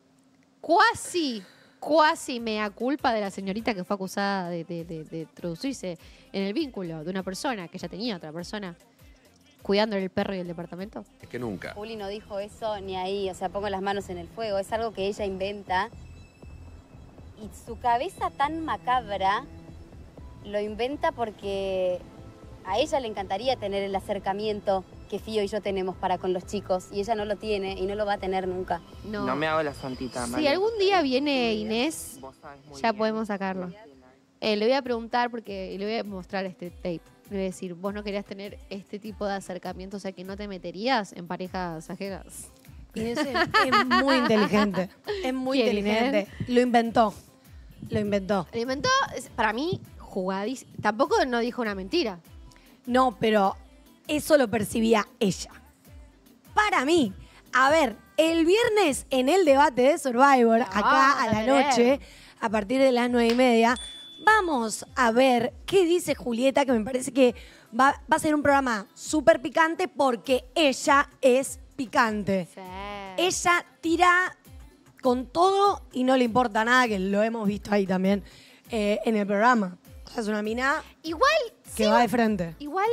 S1: cuasi mea culpa de la señorita que fue acusada de introducirse en el vínculo de una persona que ya tenía otra persona cuidándole el perro y el departamento?
S18: Es que nunca.
S13: Juli no dijo eso ni ahí, o sea, pongo las manos en el fuego. Es algo que ella inventa. Y su cabeza tan macabra lo inventa porque a ella le encantaría tener el acercamiento que Fío y yo tenemos para con los chicos y ella no lo tiene y no lo va a tener nunca.
S14: No me hago la santita,
S1: Si algún día viene Inés, ya podemos sacarlo. Le voy a preguntar porque le voy a mostrar este tape. Le voy a decir, vos no querías tener este tipo de acercamiento, o sea que no te meterías en parejas ajenas.
S2: Inés es muy inteligente. Es muy
S1: ¿Quién,
S2: inteligente. Lo inventó. Lo inventó.
S1: Lo inventó, para mí, jugadísimo. Tampoco no dijo una mentira.
S2: No, pero eso lo percibía ella. Para mí. A ver, el viernes en el debate de Survivor, acá a la noche, a partir de las 9:30, vamos a ver qué dice Julieta, que me parece que va a ser un programa súper picante porque ella es picante. Ella tira con todo y no le importa nada, que lo hemos visto ahí también en el programa. O sea, es una mina
S1: igual
S2: que va de frente.
S1: Igual,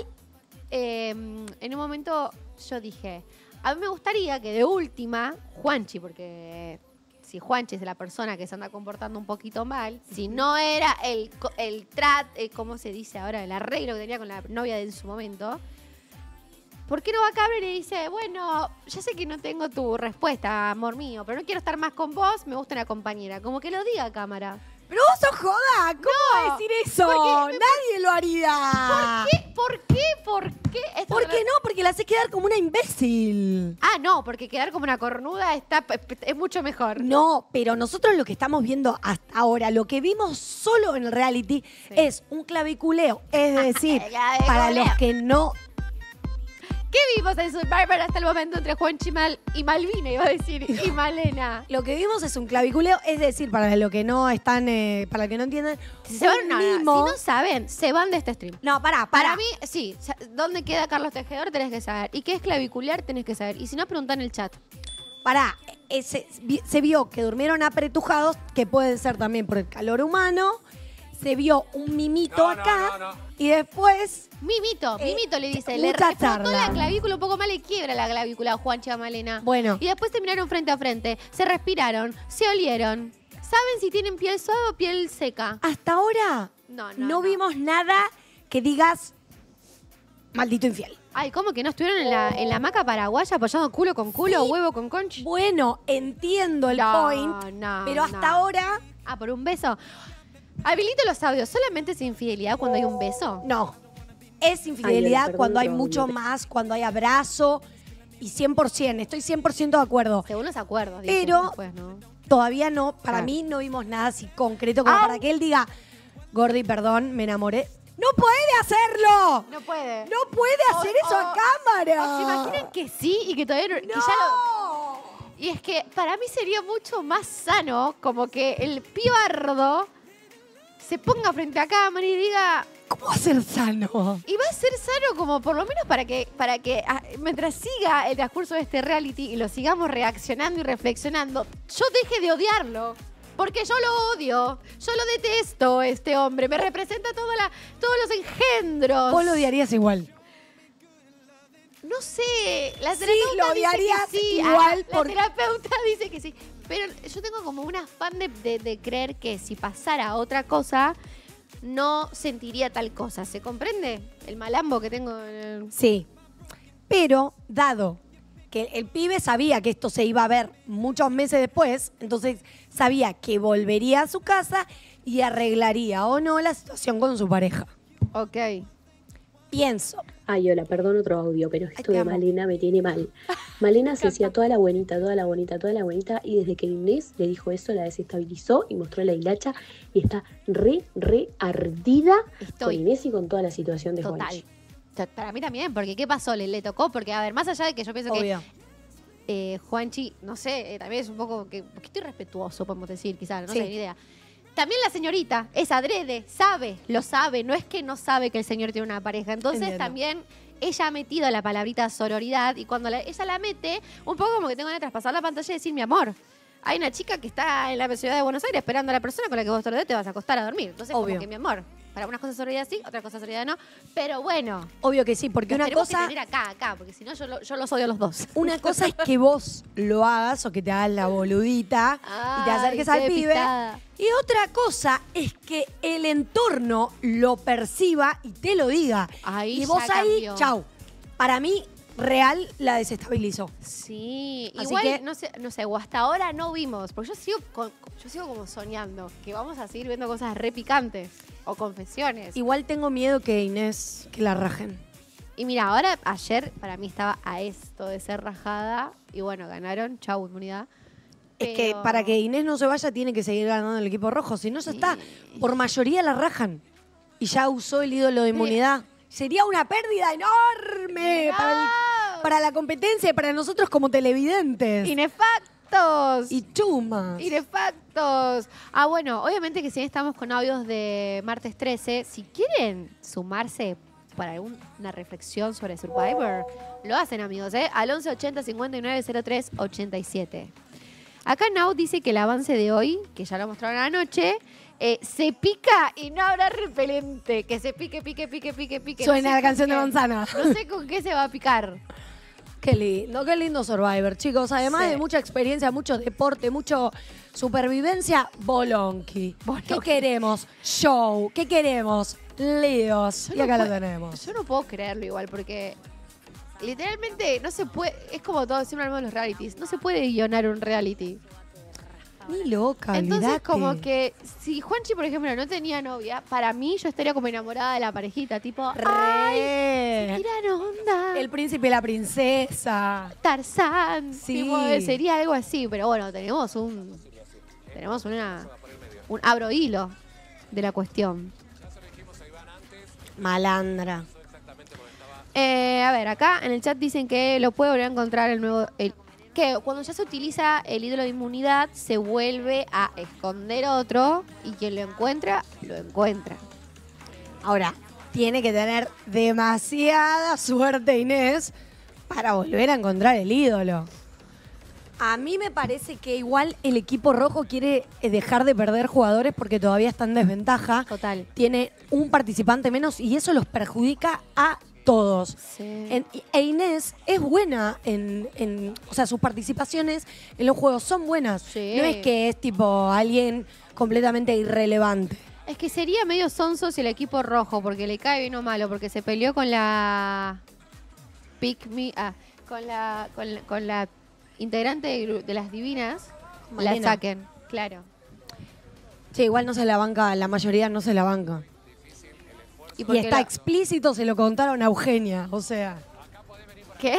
S1: en un momento yo dije, a mí me gustaría que de última, Juanchi, porque si Juanchi es la persona que se anda comportando un poquito mal, si no era el ¿cómo se dice ahora? El arreglo que tenía con la novia de en su momento, ¿por qué no va a caber y le dice, bueno, ya sé que no tengo tu respuesta, amor mío, pero no quiero estar más con vos, me gusta una compañera? Como que lo diga a cámara.
S2: Pero vos sos joda, ¿cómo va a decir eso? Nadie lo haría.
S1: ¿Por qué?
S2: ¿Por qué no? Porque la hace quedar como una imbécil.
S1: Ah, no, porque quedar como una cornuda es mucho mejor.
S2: No, pero nosotros lo que estamos viendo hasta ahora, lo que vimos solo en el reality, es un claviculeo. Es decir, para los que no...
S1: ¿Qué vimos en Survivor hasta el momento entre Juanchi y Malvina, iba a decir, y Malena?
S2: Lo que vimos es un claviculeo, es decir, para los que no están, para los que no entienden,
S1: si no saben, se van de este stream.
S2: No,
S1: Para mí, sí. ¿Dónde queda Carlos Tejedor? Tenés que saber. ¿Y qué es clavicular? Tenés que saber. Y si no, preguntá en el chat.
S2: Se vio que durmieron apretujados, que puede ser también por el calor humano. Se vio un mimito acá. Y después...
S1: Mimito le dice. Le
S2: mucha
S1: frotó la
S2: charla.
S1: clavícula un poco mal, le quiebra la clavícula a Juanchi y a Malena.
S2: Bueno.
S1: Y después terminaron frente a frente. Se respiraron, se olieron. ¿Saben si tienen piel suave o piel seca?
S2: Hasta ahora no vimos nada que digas maldito infiel.
S1: Ay, ¿cómo que no estuvieron en la hamaca paraguaya apoyando culo con culo, huevo con conch?
S2: Bueno, entiendo el point, pero hasta ahora...
S1: Ah, por un beso. Habilito los audios. ¿Solamente es infidelidad cuando hay un beso?
S2: No. Es infidelidad cuando hay mucho más, cuando hay abrazo. Y 100%, estoy 100% de acuerdo.
S1: Según los acuerdos.
S2: Pero
S1: después, ¿no?
S2: todavía no, para mí no vimos nada así concreto como para que él diga, Gordi, perdón, me enamoré. ¡No puede hacerlo!
S1: No puede.
S2: ¡No puede hacer eso a cámara!
S1: ¿Se imaginan que sí y que todavía no? Que ya lo... Y es que para mí sería mucho más sano como que el pibardo se ponga frente a cámara y diga...
S2: ¿Cómo va a ser sano?
S1: Y va a ser sano como por lo menos para que mientras siga el transcurso de este reality y lo sigamos reaccionando y reflexionando, yo deje de odiarlo. Porque yo lo odio. Yo lo detesto, este hombre. Me representa todos los engendros.
S2: Vos lo odiarías igual.
S1: No sé. La
S2: Sí,
S1: terapeuta
S2: lo odiarías
S1: dice que sí.
S2: igual
S1: La terapeuta dice que sí. Pero yo tengo como un afán de creer que si pasara otra cosa, no sentiría tal cosa. ¿Se comprende? El malambo que tengo.
S2: Sí. Pero, dado que el pibe sabía que esto se iba a ver muchos meses después, entonces sabía que volvería a su casa y arreglaría o no la situación con su pareja.
S1: Ok.
S2: Pienso.
S8: Ay, hola, perdón otro audio, pero esto de Malena me tiene mal. Malena se hacía toda la bonita, y desde que Inés le dijo eso, la desestabilizó y mostró la hilacha y está re ardida con Inés y con toda la situación de Juanchi.
S1: Para mí también, porque ¿qué pasó? Le tocó, porque a ver, más allá de que yo pienso
S2: Obvio.
S1: que Juanchi, no sé, también es un poquito irrespetuoso, podemos decir, quizás, no
S2: Sí.
S1: sé ni idea. También la señorita es adrede, lo sabe, no es que no sabe que el señor tiene una pareja. Entonces
S2: Entiendo.
S1: también ella ha metido la palabrita sororidad y cuando ella la mete, un poco como que tengo ganas de traspasar la pantalla y decir, mi amor, hay una chica que está en la ciudad de Buenos Aires esperando a la persona con la que vos te vas a acostar a dormir. Entonces,
S2: Obvio.
S1: como que mi amor, para unas cosas sororidad sí, otras cosas sororidad no. Pero bueno.
S2: Obvio que sí, porque una
S1: tenemos
S2: cosa...
S1: que tener acá, porque si no yo los odio a los dos.
S2: Una cosa es que vos lo hagas o que te hagas la boludita y te acerques al pibe.
S1: Despistada.
S2: Y otra cosa es que el entorno lo perciba y te lo diga.
S1: Ahí
S2: y vos
S1: ya
S2: ahí,
S1: cambió.
S2: chau. Para mí, real la desestabilizó.
S1: Sí,
S2: Así
S1: igual,
S2: que-
S1: no sé, o hasta ahora no vimos, porque yo sigo como soñando que vamos a seguir viendo cosas re picantes o confesiones.
S2: Igual tengo miedo que Inés, que la rajen.
S1: Y mira, ahora, ayer para mí estaba a esto de ser rajada y bueno, ganaron, chau, inmunidad.
S2: Es que
S1: Pero-
S2: para que Inés no se vaya tiene que seguir ganando el equipo rojo, si no ya está. Por mayoría la rajan. Y ya usó el ídolo de inmunidad. Sería una pérdida enorme para la competencia y para nosotros como televidentes.
S1: ¡Inefactos!
S2: Y chumas.
S1: ¡Inefactos! Ah, bueno, obviamente que si estamos con audios de martes 13, si quieren sumarse para alguna reflexión sobre Survivor, lo hacen, amigos, ¿eh? Al 1180 59 03 87. Acá Nau dice que el avance de hoy, que ya lo mostraron anoche, se pica y no habrá repelente. Que se pique.
S2: Suena
S1: No sé
S2: la canción
S1: con
S2: de
S1: qué.
S2: Manzana.
S1: No sé con qué se va a picar.
S2: Qué lindo Survivor, chicos. Además
S1: Sí.
S2: de mucha experiencia, mucho deporte, mucho supervivencia, bolonqui. ¿Qué queremos? Show. ¿Qué queremos? Líos.
S1: Yo
S2: Y
S1: no
S2: acá lo
S1: puedo-
S2: tenemos.
S1: Yo no puedo creerlo igual, porque literalmente no se puede. Es como todo, siempre hablamos de los realities. No se puede guionar un reality.
S2: Ni loca,
S1: Entonces,
S2: olvidate.
S1: como que si Juanchi, por ejemplo, no tenía novia, para mí yo estaría como enamorada de la parejita, tipo, ¡ay!
S2: Re.
S1: Mira, onda.
S2: El príncipe y la princesa.
S1: Tarzán.
S2: Sí.
S1: Tipo, sería algo así, pero bueno, tenemos un abro hilo de la cuestión.
S2: Malandra.
S1: A ver, acá en el chat dicen que lo puede volver a encontrar que cuando ya se utiliza el ídolo de inmunidad se vuelve a esconder otro y quien lo encuentra, lo encuentra.
S2: Ahora, tiene que tener demasiada suerte Inés para volver a encontrar el ídolo. A mí me parece que igual el equipo rojo quiere dejar de perder jugadores porque todavía está en desventaja.
S1: Total.
S2: Tiene un participante menos y eso los perjudica a todos. E Inés es buena o sea, sus participaciones en los juegos son buenas.
S1: Sí.
S2: No es que es tipo alguien completamente irrelevante.
S1: Es que sería medio sonso si el equipo rojo, porque le cae bien o malo, porque se peleó con la con la integrante de las divinas,
S2: Malena.
S1: la saquen, claro.
S2: Sí, igual no se la banca, la mayoría no se la banca. Y
S1: porque
S2: está explícito, se lo contaron a Eugenia, o sea.
S1: ¿Qué?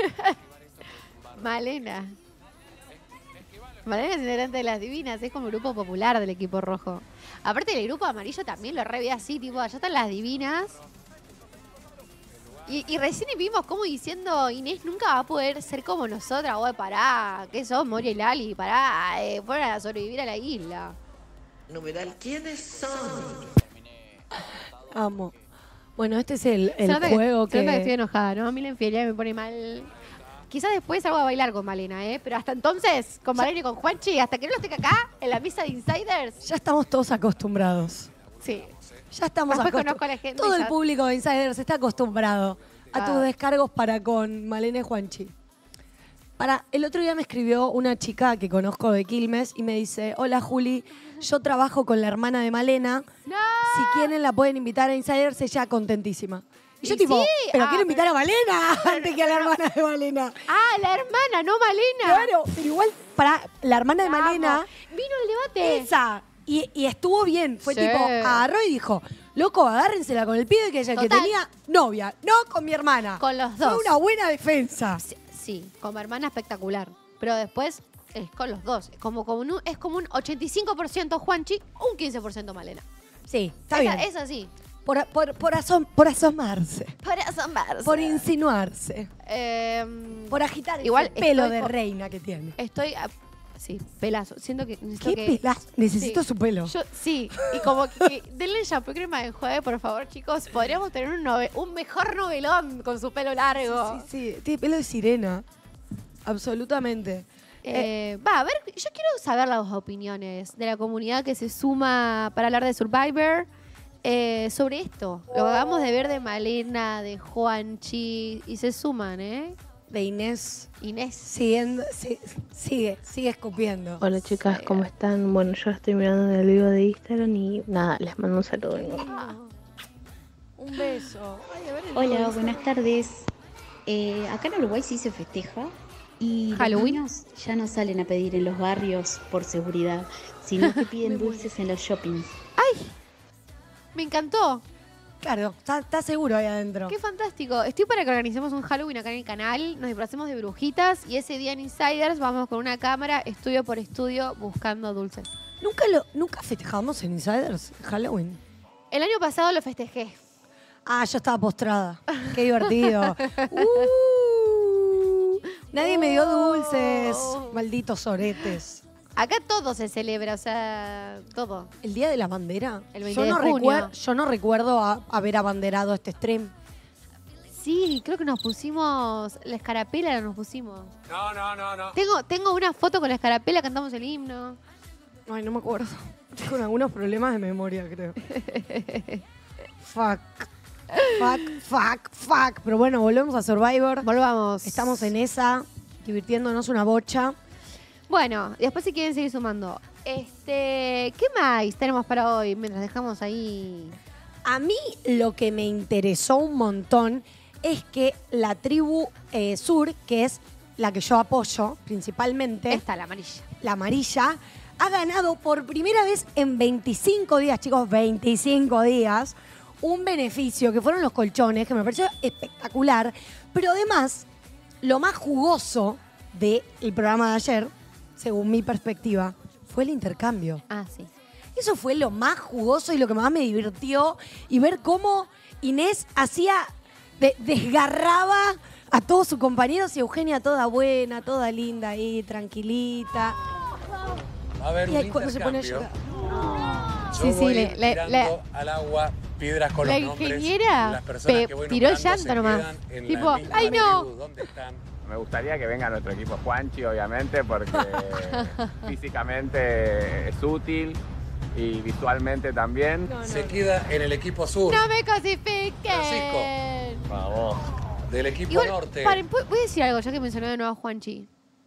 S1: Malena. Malena es integrante de las divinas, es como el grupo popular del equipo rojo. Aparte el grupo amarillo también lo revé así, tipo, allá están las divinas. Y recién vimos como diciendo, Inés nunca va a poder ser como nosotras, güey, pará, ¿qué sos, Moria y Lali? Pará, fueron a sobrevivir a la isla.
S19: Numeral, ¿quiénes son?
S2: Amo. Bueno, este es el
S1: Se nota
S2: juego
S1: se nota que estoy
S2: que...
S1: enojada, ¿no? A mí la infidelidad me pone mal. Quizás después salgo a bailar con Malena, ¿eh? Pero hasta entonces, con Malena y con Juanchi, hasta que no los tenga acá, en la mesa de Insiders.
S2: Ya estamos todos acostumbrados.
S1: Sí.
S2: Ya estamos
S1: Después
S2: acostumbrados.
S1: conozco a la gente
S2: Todo
S1: y
S2: el
S1: ya-
S2: público de Insiders está acostumbrado a
S1: Ah.
S2: tus descargos para con Malena y Juanchi. El otro día me escribió una chica que conozco de Quilmes y me dice, hola Juli, yo trabajo con la hermana de Malena. Si quieren la pueden invitar a Insiders, ella contentísima. Y yo
S1: Y
S2: tipo,
S1: sí,
S2: pero
S1: ah,
S2: quiero invitar a Malena
S1: pero-
S2: antes que a la hermana de Malena.
S1: Ah, la hermana, no Malena.
S2: Claro, pero igual para la hermana de
S1: Vamos.
S2: Malena,
S1: Vino el debate.
S2: esa, y estuvo bien. Fue
S1: Sí.
S2: tipo, agarró y dijo, loco, agárrensela con el pibe que ella que
S1: Total.
S2: tenía novia, no con mi hermana.
S1: Con los dos.
S2: Fue una buena defensa.
S1: Sí, como hermana espectacular. Pero después es con los dos. Es como un 85% Juanchi, un 15% Malena.
S2: Sí, está bien.
S1: Es así.
S2: Por asomarse.
S1: Por asomarse.
S2: Por insinuarse. Por agitar
S1: igual
S2: ese pelo
S1: estoy
S2: de
S1: con-
S2: reina que tiene.
S1: Sí, pelazo. Siento que necesito
S2: ¿Qué
S1: que...
S2: pelazo? Necesito
S1: Sí.
S2: su pelo.
S1: Sí, y como que denle shampoo crema de enjuague, por favor, chicos. Podríamos tener un mejor novelón con su pelo largo.
S2: Sí, tiene pelo de sirena. Absolutamente.
S1: A ver, yo quiero saber las opiniones de la comunidad que se suma para hablar de Survivor sobre esto. Lo que acabamos de ver de Malena, de Juanchi, y se suman, ¿eh?
S2: De Inés.
S1: Inés.
S2: Sigue escupiendo.
S8: Hola chicas, ¿cómo están? Bueno, yo estoy mirando en el vivo de Instagram y nada, les mando un saludo.
S2: Un beso.
S20: Hola, buenas tardes. Acá en Uruguay sí se festeja y
S1: Halloween.
S20: los niños ya no salen a pedir en los barrios por seguridad, sino que piden dulces en los shoppings.
S1: ¡Ay! Me encantó.
S2: Claro, está seguro ahí adentro.
S1: Qué fantástico. Estoy para que organicemos un Halloween acá en el canal. Nos disfracemos de brujitas y ese día en Insiders vamos con una cámara, estudio por estudio, buscando dulces.
S2: ¿Nunca festejamos en Insiders Halloween?
S1: El año pasado lo festejé.
S2: Ah, yo estaba postrada. Qué divertido. Nadie me dio dulces. Malditos soretes.
S1: Acá todo se celebra, o sea, todo.
S2: ¿El Día de la Bandera?
S1: El 20 de junio.
S2: Yo no recuerdo haber abanderado este stream.
S1: Sí, creo que nos pusimos, la escarapela nos pusimos.
S18: No.
S1: Tengo una foto con la escarapela, cantamos el himno.
S2: Ay, no me acuerdo. Con algunos problemas de memoria, creo. Fuck. Pero bueno, volvemos a Survivor.
S1: Volvamos.
S2: Estamos en esa, divirtiéndonos una bocha.
S1: Bueno, y después si quieren seguir sumando. ¿Qué más tenemos para hoy? Mientras dejamos ahí.
S2: A mí lo que me interesó un montón es que la tribu sur, que es la que yo apoyo principalmente.
S1: Esta, la amarilla.
S2: La amarilla, ha ganado por primera vez en 25 días, chicos, 25 días, un beneficio que fueron los colchones, que me pareció espectacular. Pero además, lo más jugoso del programa de ayer, según mi perspectiva, fue el intercambio.
S1: Ah, sí.
S2: Eso fue lo más jugoso y lo que más me divirtió. Y ver cómo Inés desgarraba a todos sus compañeros y Eugenia toda buena, toda linda ahí, tranquilita.
S18: Va a haber
S2: Y
S18: un
S2: ahí cuando se pone a
S18: intercambio.
S2: llorar.
S18: Yo voy tirando al agua piedras con
S1: la
S18: los nombres.
S1: ingeniera
S18: Las personas que voy
S1: tiró el
S18: nombrando
S1: llanto
S18: se
S1: nomás.
S18: quedan en
S1: Tipo,
S18: la misma
S1: ¡ay, no!
S18: tribu. ¿Dónde están?
S21: Me gustaría que venga nuestro equipo Juanchi, obviamente, porque físicamente es útil y visualmente también.
S18: Se queda en el equipo sur.
S1: ¡No me cosifiquen!
S18: Francisco.
S21: Por favor.
S18: Del equipo
S1: Igual,
S18: norte.
S1: paren, voy a decir algo, ya que mencioné de nuevo a Juanchi.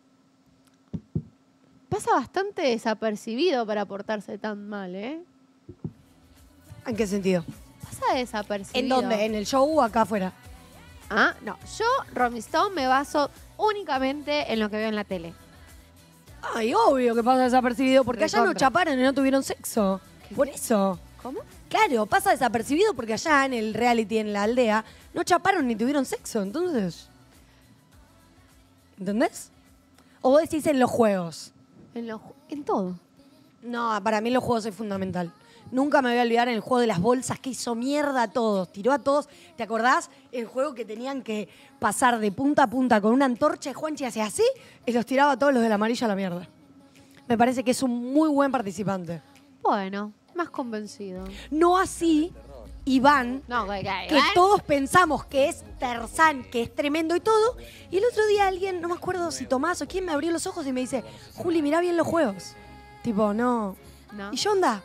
S1: Pasa bastante desapercibido para portarse tan mal, ¿eh?
S2: ¿En qué sentido?
S1: Pasa desapercibido.
S2: ¿En dónde? ¿En el show o acá afuera?
S1: Ah, no. Yo, Romy Stone, me baso únicamente en lo que veo en la tele.
S2: Ay, obvio que pasa desapercibido, porque allá no
S1: Recontra.
S2: chaparon y no tuvieron sexo. Por eso.
S1: ¿Cómo?
S2: Claro, pasa desapercibido porque allá en el reality, en la aldea, no chaparon ni tuvieron sexo. Entonces, ¿entendés? O vos decís en los juegos.
S1: En todo.
S2: No, para mí en los juegos es fundamental. Nunca me voy a olvidar en el juego de las bolsas que hizo mierda a todos. Tiró a todos. ¿Te acordás? El juego que tenían que pasar de punta a punta con una antorcha y Juanchi hacía así y los tiraba a todos los del amarillo a la mierda. Me parece que es un muy buen participante.
S1: Bueno, más convencido.
S2: No así Iván,
S1: No, que
S2: que todos pensamos que es Tarzán, que es tremendo y todo. Y el otro día alguien, no me acuerdo si Tomás o quién, me abrió los ojos y me dice, Juli, mirá bien los juegos. Tipo, no.
S1: No.
S2: ¿Y yo onda?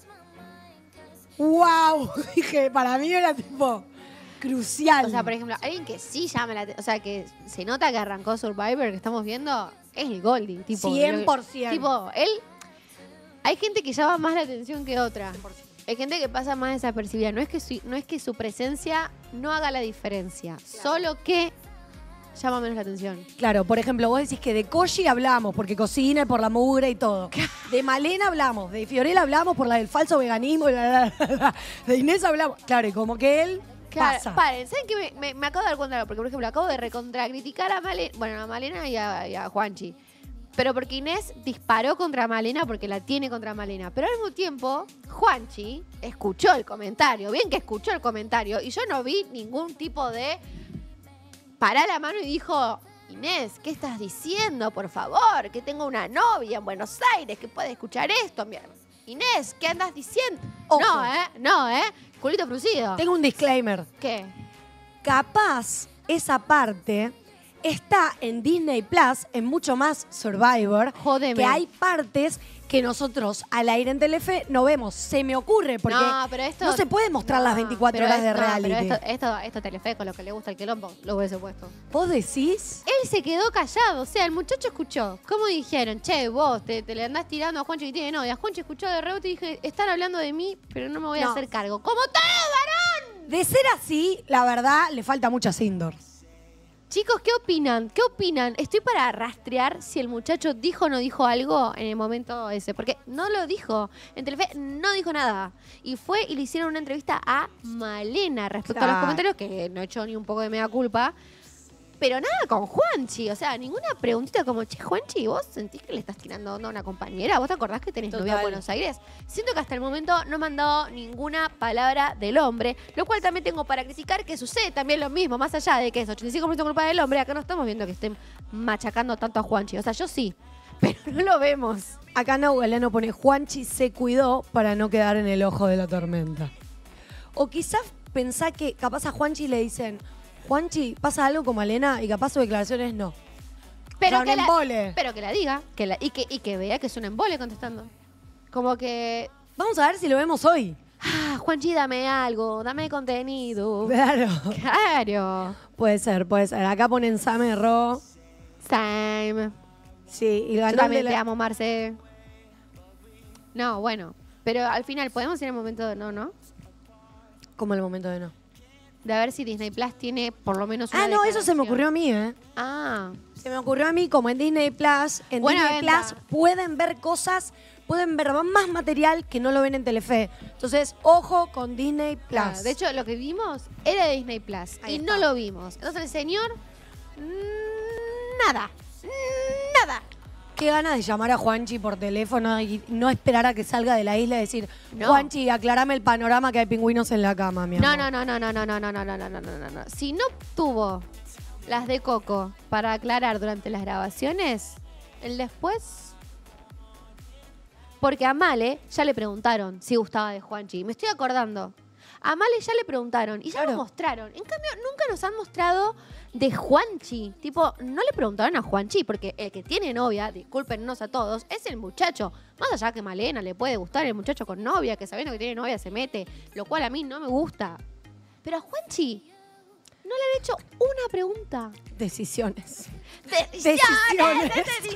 S2: ¡Wow! Dije, para mí era tipo crucial.
S1: O sea, por ejemplo, alguien que sí llama la atención, o sea, que se nota que arrancó Survivor, que estamos viendo, es el Goldie. Tipo,
S2: 100%.
S1: Tipo, él... Hay gente que llama más la atención que otra. Hay gente que pasa más desapercibida. No es que su presencia no haga la diferencia, solo que llama menos la atención.
S2: Claro, por ejemplo, vos decís que de Koji hablamos porque cocina y por la mugre y todo. De Malena hablamos, de Fiorella hablamos por la del falso veganismo, de Inés hablamos. Claro, y como que él pasa.
S1: Paren, ¿saben qué? Me acabo de dar cuenta? Porque, por ejemplo, acabo de recontracriticar a Malena, bueno, a Malena y a Juanchi. Pero porque Inés disparó contra Malena porque la tiene contra Malena. Pero al mismo tiempo, Juanchi escuchó el comentario. Bien que escuchó el comentario. Y yo no vi ningún tipo de... Pará la mano y dijo, Inés, ¿qué estás diciendo? Por favor, que tengo una novia en Buenos Aires que puede escuchar esto. Inés, ¿qué andas diciendo?
S2: Ojo.
S1: No, culito fruncido.
S2: Tengo un disclaimer.
S1: ¿Qué?
S2: Capaz esa parte está en Disney Plus, en mucho más Survivor.
S1: Jódeme.
S2: Que hay partes que nosotros al aire en Telefe no vemos. Se me ocurre, porque
S1: No, pero esto-
S2: no se puede mostrar las 24
S1: Pero
S2: horas de
S1: no,
S2: reality.
S1: pero esto Telefe, con lo que le gusta el quilombo, lo hubiese puesto.
S2: ¿Vos decís?
S1: Él se quedó callado, o sea, el muchacho escuchó. ¿Cómo dijeron? Che, vos te le andás tirando a Juanchi que tiene novia. Juanchi escuchó de rebote y dije, están hablando de mí, pero no me voy a
S2: No.
S1: hacer cargo. ¡Como todo, varón!
S2: De ser así, la verdad, le falta muchas indoors.
S1: Chicos, ¿qué opinan? ¿Qué opinan? Estoy para rastrear si el muchacho dijo o no dijo algo en el momento ese. Porque no lo dijo. En Telefe no dijo nada. Y fue y le hicieron una entrevista a Malena respecto a los comentarios, que no echó ni un poco de mea culpa. Pero nada con Juanchi. O sea, ninguna preguntita como, che, Juanchi, ¿vos sentís que le estás tirando onda a una compañera? ¿Vos te acordás que tenés novia en Buenos Aires? Siento que hasta el momento no me han dado ninguna palabra del hombre, lo cual también tengo para criticar que sucede también lo mismo, más allá de que es 85% culpa del hombre, acá no estamos viendo que estén machacando tanto a Juanchi. O sea, yo sí, pero no lo vemos.
S2: Acá Nau Galeno pone, Juanchi se cuidó para no quedar en el ojo de la tormenta. O quizás pensá que capaz a Juanchi le dicen, Juanchi, pasa algo con Malena y capaz su declaración es no.
S1: Pero
S2: ya,
S1: que
S2: un embole.
S1: Pero que la diga, y que vea que es un embole contestando. Como que...
S2: Vamos a ver si lo vemos hoy.
S1: Ah, Juanchi, dame algo, dame contenido.
S2: Claro.
S1: Claro.
S2: Puede ser, puede ser. Acá ponen Same Ro.
S1: Same.
S2: Sí, y
S1: Yo
S2: ganó
S1: también te amo, Marce. No, bueno. Pero al final, ¿podemos ir al momento de no?
S2: ¿Cómo el momento de no?
S1: De a ver si Disney Plus tiene por lo menos una
S2: no, eso se me ocurrió a mí, ¿eh?
S1: Ah.
S2: Se me ocurrió a mí, como en Disney Plus. En
S1: Buena
S2: Disney
S1: venta.
S2: Plus pueden ver cosas, pueden ver más material que no lo ven en Telefe. Entonces, ojo con Disney Plus.
S1: Claro, de hecho, lo que vimos era de Disney Plus.
S2: Ahí
S1: y
S2: está.
S1: no lo vimos. Entonces el señor... Nada.
S2: Qué ganas de llamar a Juanchi por teléfono y no esperar a que salga de la isla y decir,
S1: No.
S2: Juanchi, aclarame el panorama que hay pingüinos en la cama, mi amor.
S1: No. Si no tuvo las de Coco para aclarar durante las grabaciones, el después... Porque a Male ya le preguntaron si gustaba de Juanchi. Me estoy acordando. A Male ya le preguntaron y ya lo mostraron. En cambio, nunca nos han mostrado de Juanchi. Tipo, no le preguntaron a Juanchi, porque el que tiene novia, discúlpenos a todos, es el muchacho. Más allá que Malena le puede gustar el muchacho con novia, que sabiendo que tiene novia se mete, lo cual a mí no me gusta. Pero a Juanchi no le han hecho una pregunta.
S2: Decisiones.
S1: ¡Decisiones!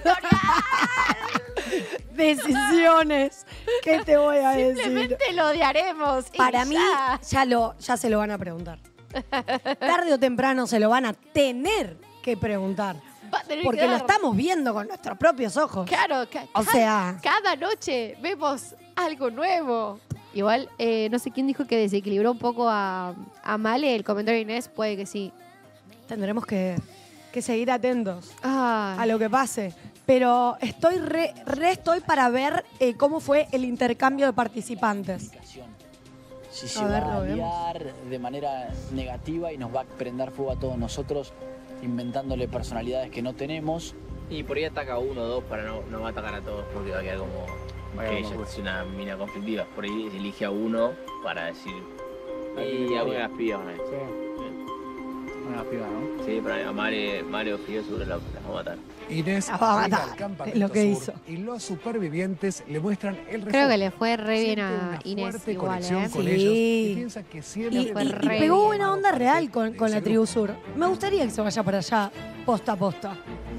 S2: Decisiones. ¿Qué te voy a decir?
S1: Simplemente lo odiaremos. y
S2: Para mí,
S1: ya.
S2: ya se lo van a preguntar. Tarde o temprano se lo van a tener que preguntar.
S1: Va a tener
S2: Porque
S1: que
S2: lo
S1: dar.
S2: estamos viendo con nuestros propios ojos.
S1: Claro,
S2: O sea-
S1: cada noche vemos algo nuevo. Igual, no sé quién dijo que desequilibró un poco a Male. El comentario de Inés puede que sí.
S2: Tendremos que seguir atentos
S1: Ah,
S2: a lo que pase. Pero estoy estoy para ver cómo fue el intercambio de participantes.
S4: Si se
S2: A ver,
S4: va
S2: lo
S4: a
S2: vemos.
S4: liar de manera negativa y nos va a prender fuego a todos nosotros inventándole personalidades que no tenemos.
S15: Y por ahí ataca a uno o dos para no atacar a todos, porque va a quedar como que ella es una mina conflictiva. Por ahí elige a uno para decir. Y a una de las pibas, ¿no?
S4: Una de las pibas, ¿no?
S15: Sí, pero a Mare o Fío seguro las va a matar.
S18: Inés
S2: La va a
S18: llega
S2: matar,
S18: al campamento
S2: lo que
S18: sur
S2: hizo.
S18: y los supervivientes le muestran el refugio.
S1: creo que le fue re bien
S18: Siente
S1: a
S18: una
S1: Inés
S18: fuerte
S1: igual,
S18: conexión con
S2: Sí.
S18: ellos y piensa que siempre
S2: Y,
S1: fue
S2: y
S1: re
S2: pegó
S1: bien.
S2: buena onda real con la tribu sur. Me gustaría que se vaya para allá, posta a posta.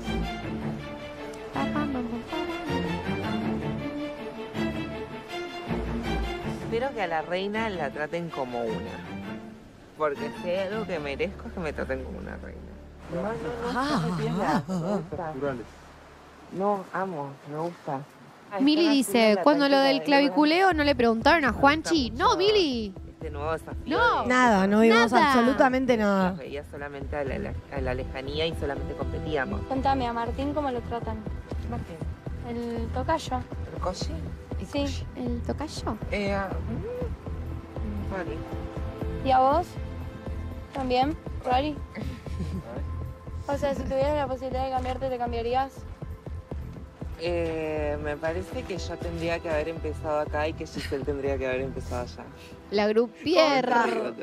S14: Espero que a la reina la traten como una. Porque si hay algo que merezco es que me traten como una reina. No, amo, me gusta.
S1: Mili dice, cuando lo del claviculeo no le preguntaron a Juanchi. No, Mili.
S14: Este nuevo desafío.
S1: No.
S2: Nada, no vimos
S1: Nada.
S2: absolutamente nada.
S14: Nos veía solamente a la lejanía y solamente competíamos.
S22: Contame, a Martín, ¿cómo lo tratan?
S14: Martín.
S22: El tocayo.
S14: ¿El Coshi?
S22: Sí.
S1: ¿El tocayo?
S14: Rari.
S22: ¿Y a vos? ¿También? ¿Rari? O sea, si tuvieras la posibilidad de cambiarte, ¿te cambiarías?
S14: Me parece que yo tendría que haber empezado acá y que Giselle tendría que haber empezado allá.
S1: La grupierra.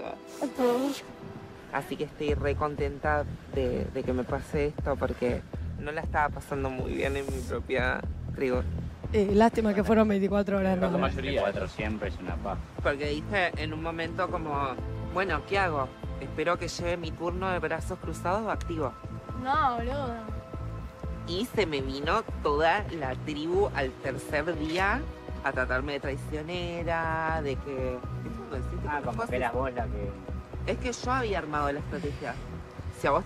S14: Así que estoy re contenta de que me pase esto porque no la estaba pasando muy bien en mi propia tribu.
S2: Lástima que fueron 24 horas.
S23: La
S2: ¿no?
S23: mayoría. 4 siempre es una paz.
S14: Porque dije en un momento como, bueno, ¿qué hago? Espero que lleve mi turno de brazos cruzados o activo.
S22: No, boludo.
S14: Y se me vino toda la tribu al tercer día a tratarme de traicionera, de que...
S23: Como que eras vos la que...
S14: Es que yo había armado la estrategia. Si a vos te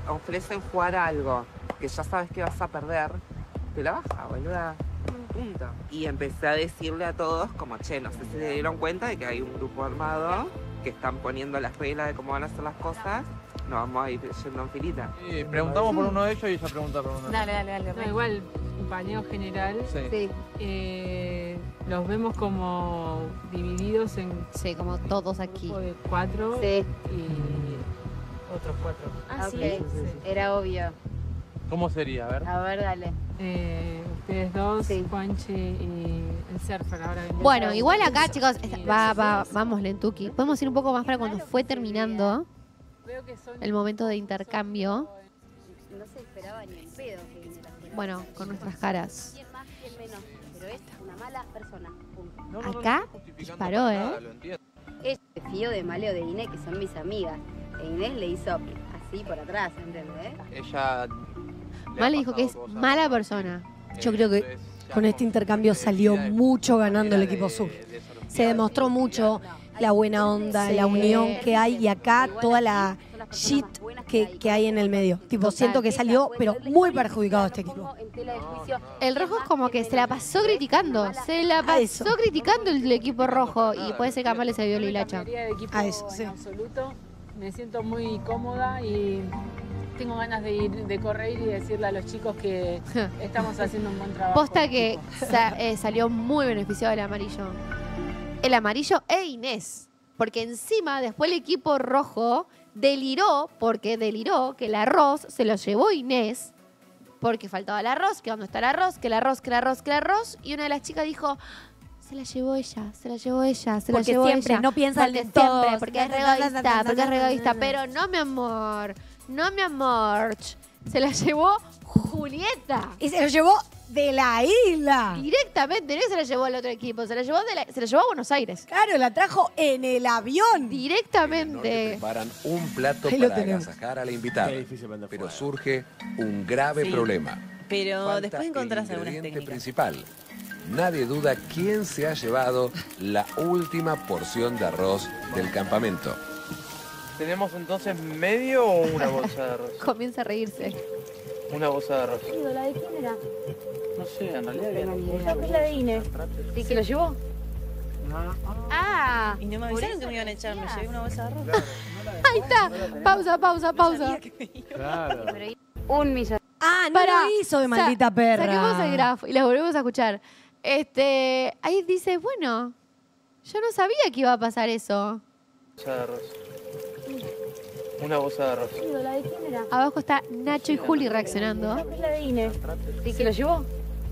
S14: ofrecen jugar a algo que ya sabes que vas a perder, te la baja, boluda. Punto. Y empecé a decirle a todos como, che, no sé si se dieron cuenta de que hay un grupo armado que están poniendo las reglas de cómo van a hacer las cosas. Nos vamos a ir yendo en filita.
S5: Sí, preguntamos por uno de ellos y ella pregunta por uno de ellos.
S6: Dale. No, igual, un paneo general.
S5: Sí.
S6: Los vemos como divididos en...
S1: Sí, como todos aquí.
S6: Un grupo de 4
S13: Sí.
S6: y otros 4.
S13: Ah, sí. Era obvio.
S5: ¿Cómo sería? A ver.
S13: A ver, dale.
S6: Ustedes dos, Juanchi y el surfer ahora.
S1: Bueno, igual acá, chicos, vamos lentuki. Podemos ir un poco más para cuando fue terminando el momento de intercambio.
S13: No se esperaba ni en pedo que viniera.
S1: Bueno, con nuestras caras.
S13: ¿Quién más, quién menos? Pero es una mala persona. Punto.
S1: Acá disparó,
S13: Ella se fió de Male o de Inés, que son mis amigas. E Inés le hizo así por atrás, ¿entendés?
S5: Ella...
S1: Male dijo que es mala persona.
S2: Yo creo que con este intercambio salió mucho ganando el equipo sur. Se demostró mucho la buena onda, la unión que hay y acá toda la shit que hay en el medio. Tipo, siento que salió, pero muy perjudicado este equipo.
S1: El rojo es como que se la pasó criticando. Se la pasó criticando el equipo rojo. Y puede ser que a Male se vio la hilacha.
S6: A eso, sí. En absoluto. Me siento muy cómoda y tengo ganas de ir, de correr y decirle a los chicos que estamos haciendo un buen trabajo.
S1: Posta que salió muy beneficiado el amarillo. El amarillo e Inés. Porque encima, después el equipo rojo deliró que el arroz se lo llevó Inés. Porque faltaba el arroz, que dónde está el arroz, que el arroz. Y una de las chicas dijo... Se la llevó ella, se la llevó ella.
S2: Siempre, no piensan en todos.
S1: Porque es re egoísta, pero no, mi amor. Se la llevó Julieta.
S2: Y se lo llevó de la isla.
S1: Directamente, no se la llevó al otro equipo, se la llevó a Buenos Aires.
S2: Claro, la trajo en el avión.
S1: Directamente.
S18: Preparan un plato
S2: Ahí lo
S18: para
S2: tenemos.
S18: agasajar a la invitada. Pero surge un grave problema.
S7: Pero
S18: Falta
S7: después encontrás
S18: el
S7: algunas
S18: ingrediente
S7: técnicas.
S18: principal. Nadie duda quién se ha llevado la última porción de arroz del campamento.
S5: ¿Tenemos entonces medio o una bolsa de arroz?
S1: Comienza a reírse.
S5: Una bolsa de arroz.
S22: ¿La de quién era?
S5: No sé, en realidad había...
S22: Creo que es la de Inés.
S1: ¿Y se lo llevó? Ah.
S7: Y no me avisaron que me iban a echar, me llevé una bolsa de arroz.
S1: Ahí está. Pausa.
S5: Claro.
S13: Un millón.
S2: Ah, no lo hizo de maldita perra.
S1: Saquemos el grafo y la volvemos a escuchar. Ahí dice, bueno, yo no sabía que iba a pasar eso.
S5: Bolsa de arroz. Una bolsa de arroz.
S22: ¿La de quién era?
S1: Abajo está Nacho y Juli reaccionando.
S22: Creo que es la de Inés.
S1: ¿Y se lo llevó?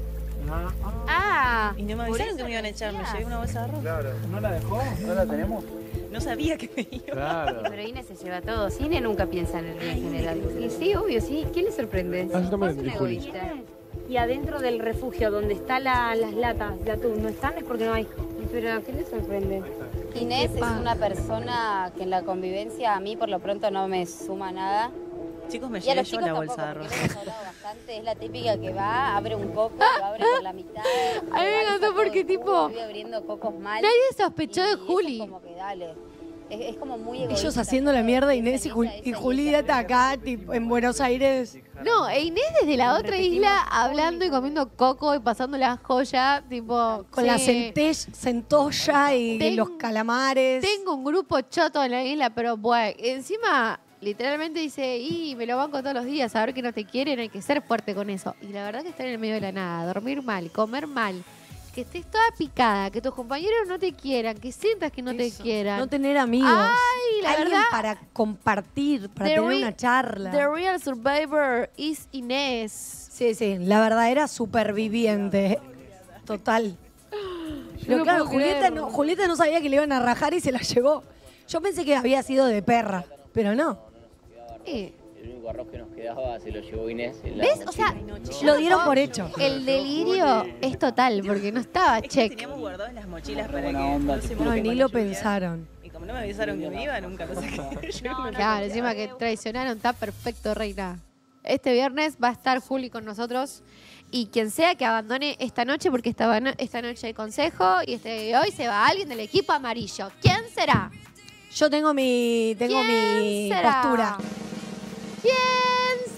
S1: Ah.
S7: Y no me avisaron que me iban a echar, me llevé una bolsa de arroz.
S5: Claro. ¿No la dejó? ¿No la tenemos?
S7: No sabía que me iba.
S5: Claro.
S13: Pero Inés se lleva todo. Inés nunca piensa en el bien general. Y sí, obvio, sí. ¿Quién le sorprende?
S5: yo también
S13: Es un
S5: entendí, Juli.
S13: egoísta.
S22: Y adentro del refugio, donde están las latas de atún, ¿no están? Es porque no hay.
S13: Pero ¿qué le sorprende? Inés es una persona que en la convivencia a mí por lo pronto no me suma nada.
S7: Chicos, me
S13: Y a
S7: llevé
S13: los
S7: yo
S13: chicos
S7: la bolsa de
S13: tampoco,
S7: arroz.
S13: porque hemos hablado bastante. Es la típica que va, abre un coco, lo abre por la mitad.
S1: A mí me encantó porque tipo...
S13: Vive abriendo cocos mal.
S1: Nadie sospechó de
S13: Y eso
S1: Juli.
S13: como que dale. Es como muy egoísta.
S2: Ellos haciendo la mierda, Inés y Julieta acá, tipo, en Buenos Aires.
S1: No, e Inés desde la otra isla hablando y comiendo coco y pasando la joya, tipo...
S2: Con la centolla y los calamares.
S1: Tengo un grupo choto en la isla, pero bueno, encima literalmente dice, y me lo banco todos los días, saber que no te quieren, hay que ser fuerte con eso. Y la verdad que estar en el medio de la nada, dormir mal, comer mal, que estés toda picada, que tus compañeros no te quieran, que sientas que no te quieran.
S2: No tener amigos.
S1: Ay, la
S2: Alguien
S1: verdad,
S2: para compartir, para
S1: The
S2: tener
S1: re-
S2: una charla.
S1: The real survivor is Inés.
S2: Sí, la verdadera superviviente. Total. Pero
S1: no
S2: claro,
S1: puedo creerlo.
S2: Julieta no sabía que le iban a rajar y se la llevó. Yo pensé que había sido de perra, pero no.
S1: Sí.
S15: El único arroz que nos quedaba se lo llevó Inés. En la
S1: ¿Ves? O sea,
S2: Lo dieron por hecho.
S1: el delirio es total, porque no estaba check.
S7: Teníamos guardado en las mochilas para que
S15: buena onda,
S7: no se
S2: No,
S7: mojen
S2: ni
S7: con
S2: lo
S7: la lluvia.
S2: pensaron.
S7: Y como no me avisaron que me iba, nunca lo saqué.
S1: Claro, encima que traicionaron, está perfecto, reina. Este viernes va a estar Juli con nosotros y quien sea que abandone esta noche, porque esta noche hay consejo y hoy se va alguien del equipo amarillo. ¿Quién será?
S2: Yo tengo mi
S1: ¿Quién será?
S2: postura.
S1: ¿Quién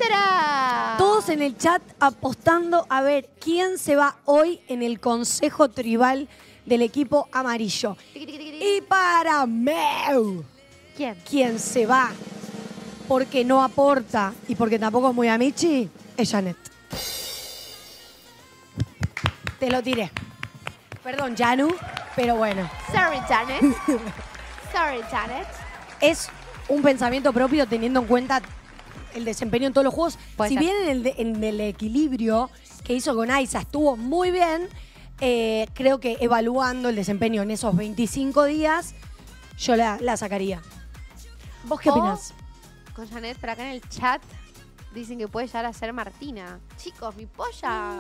S1: será?
S2: Todos en el chat apostando a ver quién se va hoy en el consejo tribal del equipo amarillo. Y para Meu, ¿quién se va porque no aporta y porque tampoco es muy amichi? Es Janet. Te lo tiré. Perdón, Janu, pero bueno.
S1: Sorry, Janet. Sorry, Janet.
S2: Es un pensamiento propio teniendo en cuenta el desempeño en todos los juegos. Si bien en el equilibrio que hizo con Aiza estuvo muy bien, creo que evaluando el desempeño en esos 25 días, yo la sacaría. ¿Vos qué opinás?
S1: Con Janet, pero acá en el chat dicen que puede llegar a ser Martina. Chicos, mi polla.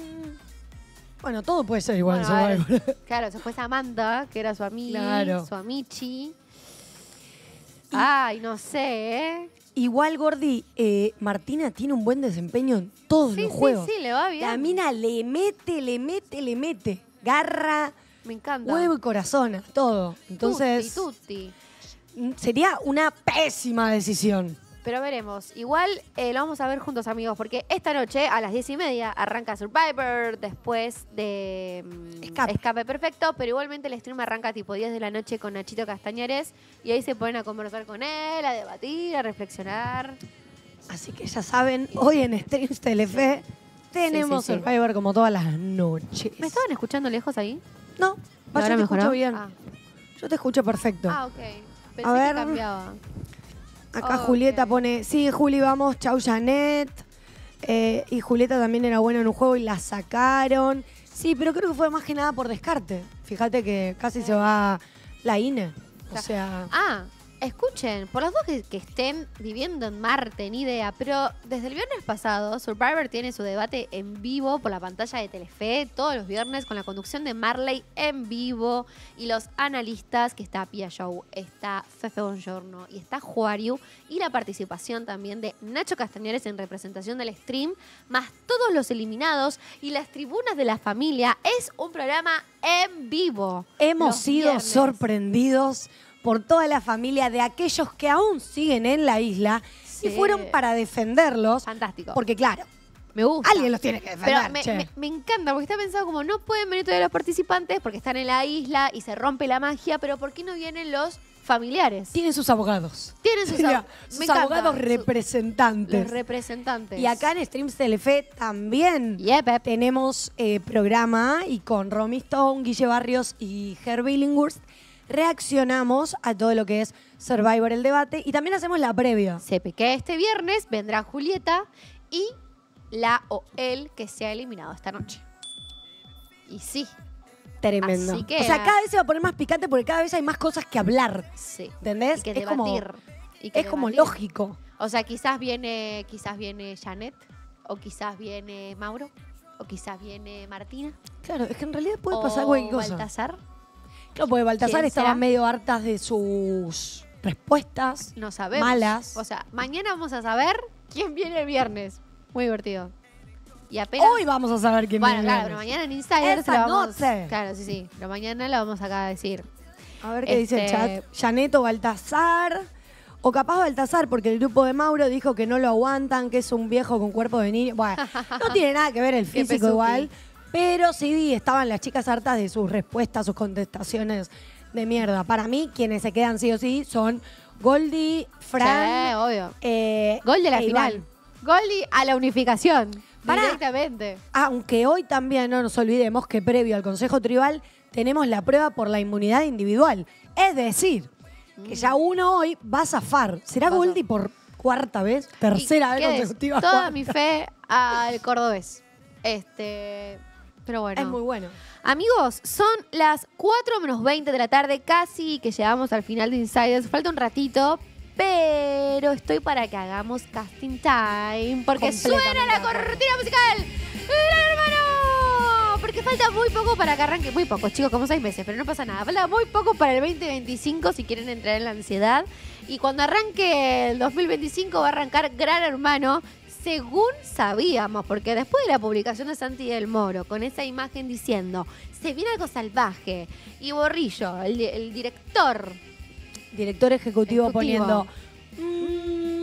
S2: Bueno, todo puede ser igual.
S1: Bueno, a ver, claro, se fue Samantha, que era su amiga,
S2: Claro.
S1: su amichi. Ay, no sé, ¿eh?
S2: Igual, Gordi, Martina tiene un buen desempeño en todos los juegos.
S1: Sí, le va bien.
S2: La mina le mete. Garra,
S1: me encanta.
S2: Huevo y corazón, a todo. Entonces,
S1: Tutti.
S2: sería una pésima decisión.
S1: Pero veremos. Igual lo vamos a ver juntos, amigos, porque esta noche a las 10:30 arranca Survivor después de Escape Perfecto, pero igualmente el stream arranca tipo 10 de la noche con Nachito Castañares y ahí se ponen a conversar con él, a debatir, a reflexionar.
S2: Así que ya saben, hoy en Streams Telefe tenemos
S1: Sí.
S2: Survivor como todas las noches.
S1: ¿Me estaban escuchando lejos ahí?
S2: No,
S1: ¿Ahora
S2: yo te
S1: mejoró?
S2: escucho bien.
S1: Ah.
S2: Yo te escucho perfecto.
S1: Ah, ok. Pensé
S2: A ver.
S1: que cambiaba.
S2: Acá Julieta pone, sí, Juli, vamos, chau Janet. Y Julieta también era buena en un juego y la sacaron. Sí, pero creo que fue más que nada por descarte. Fíjate que casi se va la INE. O sea...
S1: Ah, escuchen, por las dos que estén viviendo en Marte, ni idea, pero desde el viernes pasado, Survivor tiene su debate en vivo por la pantalla de Telefe, todos los viernes, con la conducción de Marley en vivo y los analistas, que está Pia Show, está Fefe Bongiorno y está Juariu, y la participación también de Nacho Castañares en representación del stream, más todos los eliminados y las tribunas de la familia. Es un programa en vivo.
S2: Hemos
S1: los
S2: sido
S1: viernes.
S2: sorprendidos por toda la familia de aquellos que aún siguen en la isla y fueron para defenderlos.
S1: Fantástico.
S2: Porque claro,
S1: me gusta.
S2: Alguien los tiene que defender,
S1: Pero me encanta, porque está pensado como no pueden venir todavía los participantes porque están en la isla y se rompe la magia, pero ¿por qué no vienen los familiares?
S2: Tienen sus abogados.
S1: Tienen sus,
S2: Sus abogados representantes.
S1: Los representantes.
S2: Y acá en Streams Telefe también tenemos programa y con Romy Stone, Guille Barrios y Herb Billinghurst reaccionamos a todo lo que es Survivor, el debate, y también hacemos la previa.
S1: Sepe que este viernes vendrá Julieta y la o él que se ha eliminado esta noche. Y sí.
S2: Tremendo.
S1: Así que
S2: o sea, cada vez se va a poner más picante porque cada vez hay más cosas que hablar.
S1: Sí.
S2: ¿Entendés?
S1: Y que
S2: es como,
S1: debatir. Y que
S2: es como
S1: debatir.
S2: lógico.
S1: O sea, quizás viene Janet, o quizás viene Mauro, o quizás viene Martina.
S2: Claro, es que en realidad puede
S1: o
S2: pasar cualquier cosa.
S1: Baltasar.
S2: Claro, porque Baltasar
S1: ¿Quién
S2: estaba
S1: será?
S2: medio hartas de sus respuestas.
S1: No sabemos.
S2: Malas.
S1: O sea, mañana vamos a saber quién viene el viernes. Muy divertido. Y apenas...
S2: Hoy vamos a saber quién
S1: Bueno,
S2: viene.
S1: claro, pero mañana en Insider
S2: Esa
S1: se la vamos...
S2: noche.
S1: Claro, sí. Pero mañana la vamos acá a decir.
S2: A ver qué dice el chat. Janet o Baltasar. O capaz Baltasar, porque el grupo de Mauro dijo que no lo aguantan, que es un viejo con cuerpo de niño. Bueno, no tiene nada que ver el
S1: Qué
S2: físico
S1: pesuki.
S2: igual. Pero sí, estaban las chicas hartas de sus respuestas, sus contestaciones de mierda. Para mí, quienes se quedan sí o sí son Goldie, Fran.
S1: Sí, obvio.
S2: Gol
S1: Gol de la final. Goldie a la unificación.
S2: Pará.
S1: Directamente.
S2: Aunque hoy también no nos olvidemos que previo al Consejo Tribal tenemos la prueba por la inmunidad individual. Es decir, que ya uno hoy va a zafar. ¿Será Goldie por cuarta vez? Tercera vez
S1: ¿Qué es?
S2: consecutiva.
S1: Toda
S2: cuarta.
S1: mi fe al cordobés. Pero bueno.
S2: Es muy bueno.
S1: Amigos, son las 4 menos 20 de la tarde, casi que llegamos al final de Insiders. Falta un ratito, pero estoy para que hagamos casting time, porque suena la cortina musical. ¡Gran hermano! Porque falta muy poco para que arranque. Muy poco, chicos, como 6 meses, pero no pasa nada. Falta muy poco para el 2025 si quieren entrar en la ansiedad. Y cuando arranque el 2025 va a arrancar Gran Hermano, según sabíamos, porque después de la publicación de Santi del Moro, con esa imagen diciendo, se viene algo salvaje, y Borrillo, el director
S2: Director ejecutivo poniendo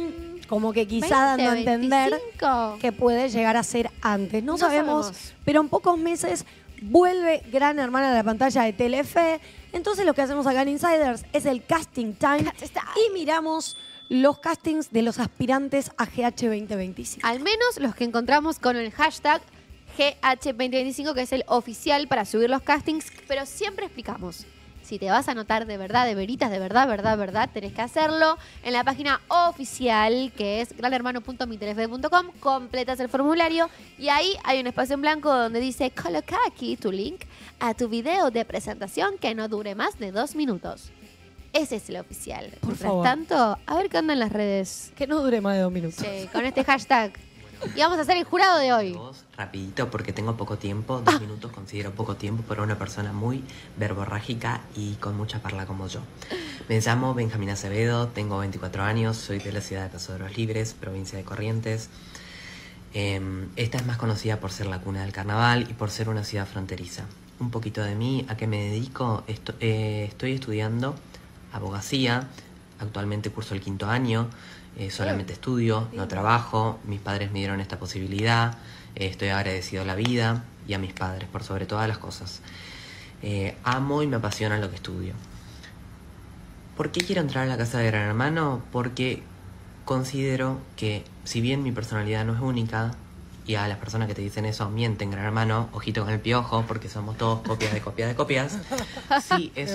S2: como que quizá dando a entender
S1: 25.
S2: que puede llegar a ser antes. No,
S1: No
S2: sabemos,
S1: sabemos.
S2: pero en pocos meses vuelve Gran Hermana a la pantalla de Telefe. Entonces lo que hacemos acá en Insiders es el casting time y miramos los castings de los aspirantes a GH 2025.
S1: Al menos los que encontramos con el hashtag GH2025, que es el oficial para subir los castings, pero siempre explicamos. Si te vas a anotar de verdad, de veritas, de verdad, tenés que hacerlo en la página oficial, que es granhermano.mitelefe.com, completas el formulario y ahí hay un espacio en blanco donde dice coloca aquí tu link a tu video de presentación que no dure más de 2 minutos. Ese es el oficial.
S2: Por
S1: Mientras
S2: favor.
S1: tanto, a ver qué onda en las redes.
S2: Que no dure más de 2 minutos.
S1: Sí, con este hashtag. Y vamos a hacer el jurado de hoy.
S9: Rapidito porque tengo poco tiempo, 2 minutos considero poco tiempo para una persona muy verborrágica y con mucha parla como yo. Me llamo Benjamín Acevedo, tengo 24 años, soy de la ciudad de Paso de los Libres, provincia de Corrientes. Esta es más conocida por ser la cuna del carnaval y por ser una ciudad fronteriza. Un poquito de mí, ¿a qué me dedico? Estoy estudiando abogacía, actualmente curso el 5º año. Solamente estudio, no trabajo, mis padres me dieron esta posibilidad, estoy agradecido a la vida y a mis padres por sobre todas las cosas. Amo y me apasiona lo que estudio. ¿Por qué quiero entrar a la casa de Gran Hermano? Porque considero que si bien mi personalidad no es única, y a las personas que te dicen eso mienten, Gran Hermano, ojito con el piojo, porque somos todos copias de copias de copias, sí es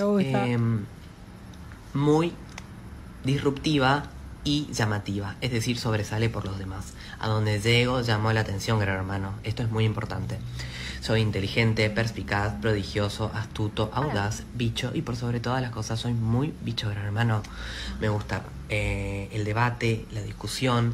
S9: muy disruptiva y llamativa, es decir, sobresale por los demás. A donde llego llamó la atención Gran Hermano. Esto es muy importante. Soy inteligente, perspicaz, prodigioso, astuto, audaz, bicho y por sobre todas las cosas soy muy bicho Gran Hermano. Me gusta el debate, la discusión.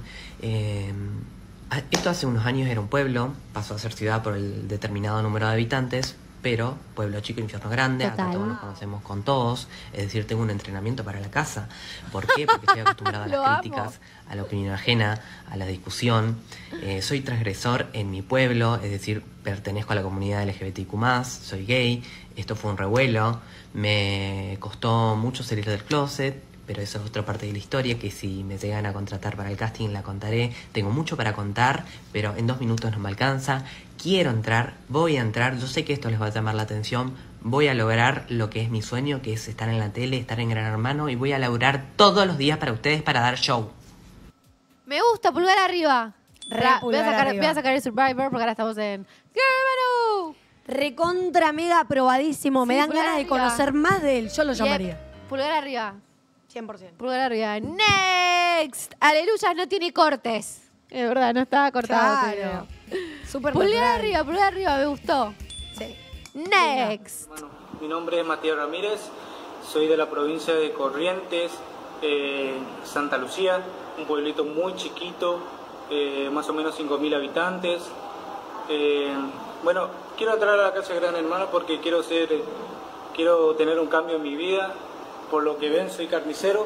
S9: Esto hace unos años era un pueblo, pasó a ser ciudad por el determinado número de habitantes, pero pueblo chico, infierno grande, acá
S1: Total.
S9: todos nos conocemos con todos, es decir, tengo un entrenamiento para la casa. ¿Por qué? Porque estoy acostumbrada a
S1: Lo
S9: las críticas, a la opinión ajena, a la discusión. Soy transgresor en mi pueblo, es decir, pertenezco a la comunidad LGBTQ+, soy gay, esto fue un revuelo, me costó mucho salir del closet, pero eso es otra parte de la historia que si me llegan a contratar para el casting la contaré. Tengo mucho para contar, pero en 2 minutos no me alcanza. Quiero entrar, voy a entrar, yo sé que esto les va a llamar la atención, voy a lograr lo que es mi sueño, que es estar en la tele, estar en Gran Hermano, y voy a laburar todos los días para ustedes para dar show.
S1: Me gusta, pulgar arriba.
S2: Pulgar arriba.
S1: Voy a sacar el Survivor porque ahora estamos en Gran Hermano.
S2: Recontra mega aprobadísimo. Me
S1: Sí,
S2: dan
S1: pulgar
S2: ganas de
S1: arriba.
S2: conocer más de él. Yo lo llamaría.
S1: Pulgar arriba.
S2: 100%.
S1: Pulgar arriba. Next. Aleluya, no tiene cortes. Es verdad, no estaba cortado. este
S2: Claro.
S1: video.
S2: Súper
S1: Pulgar arriba, me gustó.
S2: Sí.
S1: Next.
S17: Mi nombre es Matías Ramírez, soy de la provincia de Corrientes, Santa Lucía, un pueblito muy chiquito, más o menos 5.000 habitantes. Bueno, quiero entrar a la casa de Gran Hermano porque quiero tener un cambio en mi vida. Por lo que ven, soy carnicero.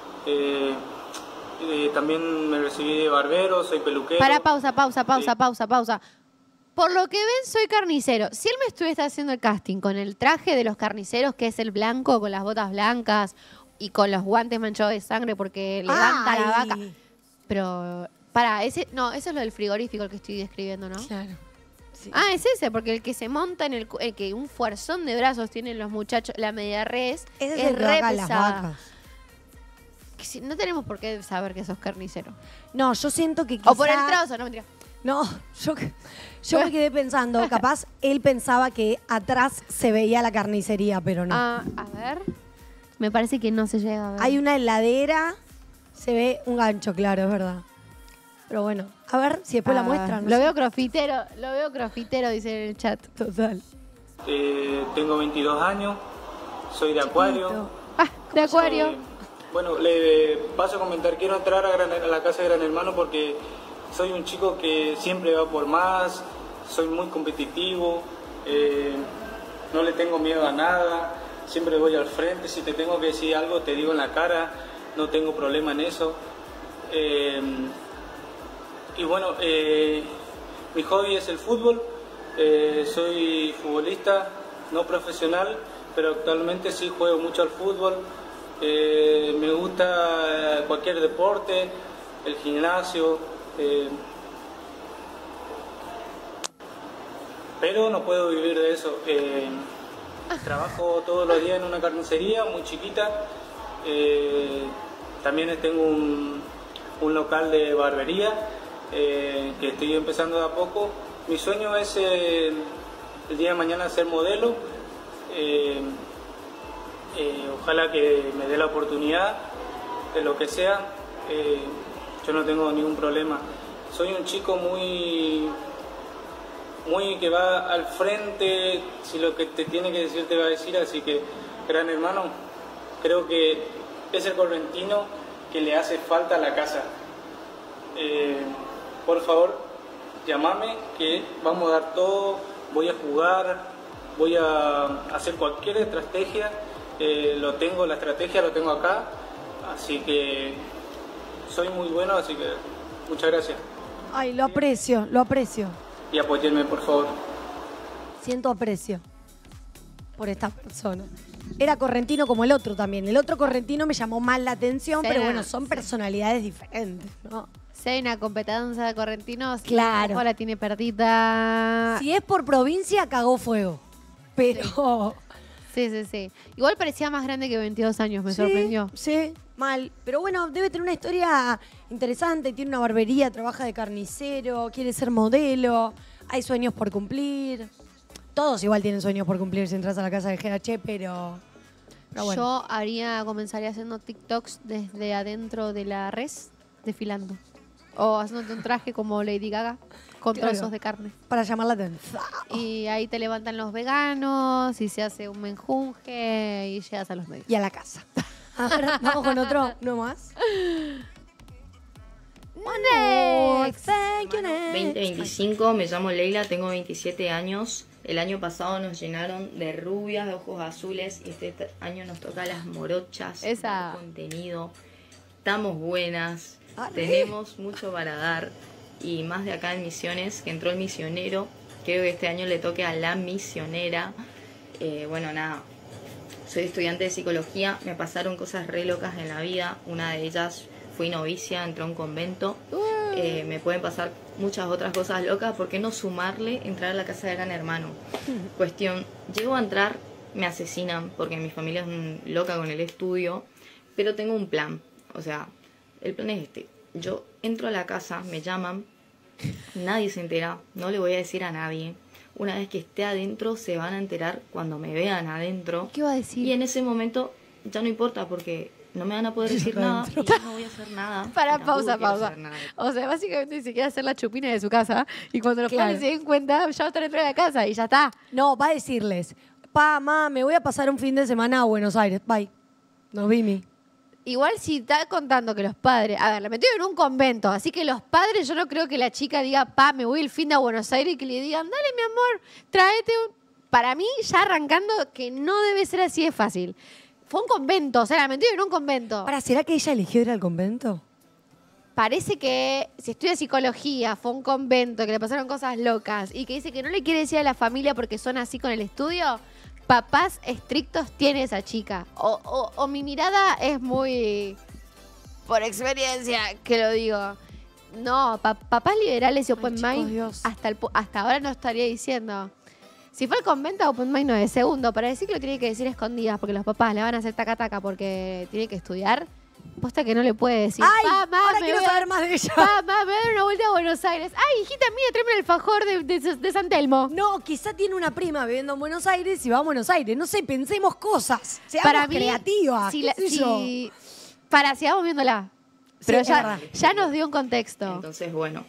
S17: También me recibí de barbero, soy peluquero.
S1: Para, pausa. Por lo que ven, soy carnicero. Si él me estuviese haciendo el casting con el traje de los carniceros, que es el blanco, con las botas blancas y con los guantes manchados de sangre porque levanta la vaca. Pero, eso es lo del frigorífico el que estoy describiendo, ¿no?
S2: Claro.
S1: Ah, es ese, porque el que se monta en el que un fuerzón de brazos tienen los muchachos, la media res,
S2: Ese es
S1: es
S2: el que
S1: re
S2: haga las
S1: pesada.
S2: vacas.
S1: No tenemos por qué saber que sos carnicero.
S2: No, yo siento que quizá...
S1: O por el trozo, no mentira.
S2: No, yo me quedé pensando, capaz él pensaba que atrás se veía la carnicería, pero no.
S1: A ver. Me parece que no se llega a ver.
S2: Hay una heladera, se ve un gancho, claro, es verdad. Pero bueno, a ver si después la muestran. no
S1: Lo
S2: sé.
S1: veo crofitero, dice en el chat.
S2: Total.
S17: Tengo 22 años, soy de Acuario.
S1: De Acuario.
S17: Bueno, le paso a comentar, quiero entrar a la casa de Gran Hermano porque soy un chico que siempre va por más, soy muy competitivo, no le tengo miedo a nada, siempre voy al frente, si te tengo que decir algo te digo en la cara, no tengo problema en eso. Y bueno, mi hobby es el fútbol, soy futbolista, no profesional, pero actualmente sí juego mucho al fútbol. Me gusta cualquier deporte,
S3: el gimnasio, pero no puedo vivir de eso. Trabajo todos los días en una carnicería muy chiquita. También tengo un local de barbería que estoy empezando de a poco. Mi sueño es el día de mañana ser modelo. Ojalá que me dé la oportunidad de lo que sea. Yo no tengo ningún problema. Soy un chico muy que va al frente, si lo que te tiene que decir te va a decir, así que, gran hermano, creo que es el correntino que le hace falta a la casa. Por favor, llámame, que vamos a dar todo, voy a jugar, voy a hacer cualquier estrategia, la estrategia lo tengo acá, así que soy muy bueno, así que muchas gracias.
S2: Ay, lo aprecio, lo aprecio.
S3: Y apóyenme, por favor.
S2: Siento aprecio por esta persona. Era correntino como el otro también. El otro correntino me llamó más la atención, pero bueno, son personalidades diferentes, ¿no?
S1: Si hay una competencia de correntinos,
S2: Claro.
S1: la tiene perdida.
S2: Si es por provincia, cagó fuego. Pero...
S1: Sí. Igual parecía más grande que 22 años, me
S2: Sí,
S1: sorprendió.
S2: Sí, mal. Pero bueno, debe tener una historia interesante. Tiene una barbería, trabaja de carnicero, quiere ser modelo, hay sueños por cumplir. Todos igual tienen sueños por cumplir si entras a la casa de GH, pero bueno.
S1: Yo comenzaría haciendo TikToks desde adentro de la res, desfilando. O haciéndote un traje como Lady Gaga, con
S2: Claro.
S1: trozos de carne.
S2: Para llamar la atención.
S1: Y ahí te levantan los veganos y se hace un menjunje y llegas a los medios.
S2: Y a la casa. Ahora vamos con otro, no más.
S1: Next.
S2: Thank you, next.
S10: 2025, me llamo Leila, tengo 27 años. El año pasado nos llenaron de rubias, de ojos azules, y este año nos toca las morochas, dar contenido. Estamos buenas, tenemos mucho para dar, y más de acá en Misiones, que entró el misionero. Creo que este año le toque a la misionera. Bueno, nada, soy estudiante de psicología, me pasaron cosas re locas en la vida. Una de ellas, fui novicia, entré a un convento. Me pueden pasar muchas otras cosas locas. ¿Por qué no sumarle entrar a la casa de Gran Hermano? Cuestión, llego a entrar, me asesinan porque mi familia es loca con el estudio, pero tengo un plan. O sea, el plan es este. Yo entro a la casa, me llaman, nadie se entera, no le voy a decir a nadie. Una vez que esté adentro, se van a enterar cuando me vean adentro.
S1: ¿Qué iba a decir?
S10: Y en ese momento ya no importa porque no me van a poder decir nada y yo no voy a hacer nada.
S1: Para,
S10: Tampoco quiero
S1: pausa.
S10: hacer nada.
S1: O sea, básicamente se quiere hacer la chupina de su casa y cuando los
S2: Claro.
S1: padres se den cuenta, ya va a estar dentro de la casa y ya está.
S2: No, va a decirles, pa, ma, me voy a pasar un fin de semana a Buenos Aires. Bye. Nos vimos.
S1: Igual si está contando que los padres... A ver, la metieron en un convento, así que los padres, yo no creo que la chica diga, pa, me voy el fin de a Buenos Aires y que le digan, dale, mi amor, tráete un... Para mí, ya arrancando, que no debe ser así de fácil. Fue un convento, o sea, la metieron en un convento.
S2: ¿Será que ella eligió ir al convento?
S1: Parece que si estudia psicología, fue a un convento, que le pasaron cosas locas y que dice que no le quiere decir a la familia porque son así con el estudio, papás estrictos tiene esa chica. O mi mirada es muy... por experiencia que lo digo. No, papás liberales y open mind, hasta ahora no estaría diciendo. Si fue al convento, open mind no es. Segundo, para decir que lo tiene que decir escondidas porque los papás le van a hacer taca-taca porque tiene que estudiar. Posta que no le puede decir.
S2: ¡Ay!
S1: Mamá,
S2: Ahora
S1: me
S2: quiero
S1: voy a-
S2: saber más de ella.
S1: Mamá, me voy a dar una vuelta a Buenos Aires. Ay, hijita mía, tráeme el alfajor de San Telmo.
S2: No, quizá tiene una prima viviendo en Buenos Aires y va a Buenos Aires. No sé, pensemos cosas. Seamos
S1: Para mí,
S2: creativas.
S1: si
S2: ¿qué
S1: la-
S2: sé
S1: si-
S2: yo?
S1: sigamos viéndola.
S2: Sí,
S1: Pero
S2: es verdad.
S1: ya nos dio un contexto.
S10: Entonces, bueno,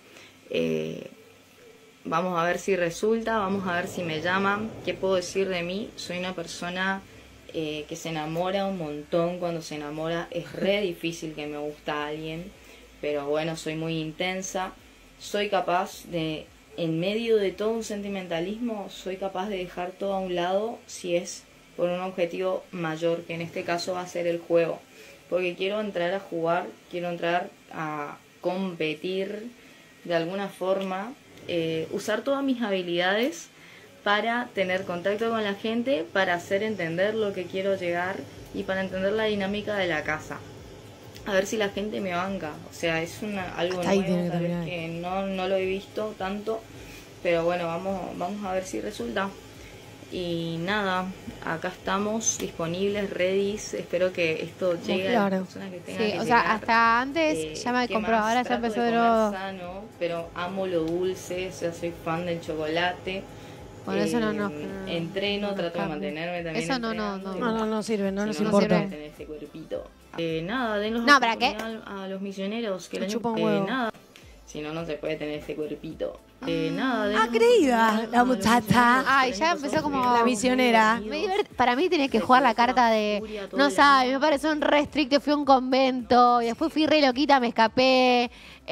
S10: vamos a ver si resulta, vamos a ver si me llaman. ¿Qué puedo decir de mí? Soy una persona que se enamora un montón. Cuando se enamora es re difícil que me gusta a alguien, pero bueno, soy muy intensa. Soy capaz de, en medio de todo un sentimentalismo, soy capaz de dejar todo a un lado si es por un objetivo mayor, que en este caso va a ser el juego. Porque quiero entrar a jugar, quiero entrar a competir de alguna forma, usar todas mis habilidades para tener contacto con la gente, para hacer entender lo que quiero llegar y para entender la dinámica de la casa. a ver si la gente me banca. O sea, es algo
S2: Hasta ahí
S10: nuevo,
S2: tiene que
S10: tal vez
S2: terminar.
S10: que no lo he visto tanto, pero bueno, vamos a ver si resulta. Y nada, acá estamos disponibles, ready. Espero que esto llegue a las personas que tengan que
S1: o sea,
S10: llegar.
S1: hasta antes ya me
S10: ¿Qué
S1: compró,
S10: más?
S1: ahora ya
S10: Trato
S1: empezó
S10: de
S1: de
S10: comer
S1: nuevo.
S10: sano, pero amo lo dulce, o sea, soy fan del chocolate.
S1: Bueno, eso no.
S10: Entreno, trato de
S1: cambia.
S10: mantenerme también.
S1: Eso no
S2: sirve, no nos
S10: Si
S2: importa.
S10: no tener este cuerpito. Nada, denlos
S1: No, ¿para qué?
S10: a los misioneros que
S2: Me
S10: el
S2: chupa un
S10: año
S2: huevo.
S10: nada. Si no, no se puede tener este cuerpito. Nada, denlos
S2: creída la muchacha.
S1: Ay, ya empezó como...
S2: La misionera.
S1: Para mí tenía que jugar la carta de... No sabes, me pareció un re estricto, fui a un convento, y después fui re loquita, me escapé.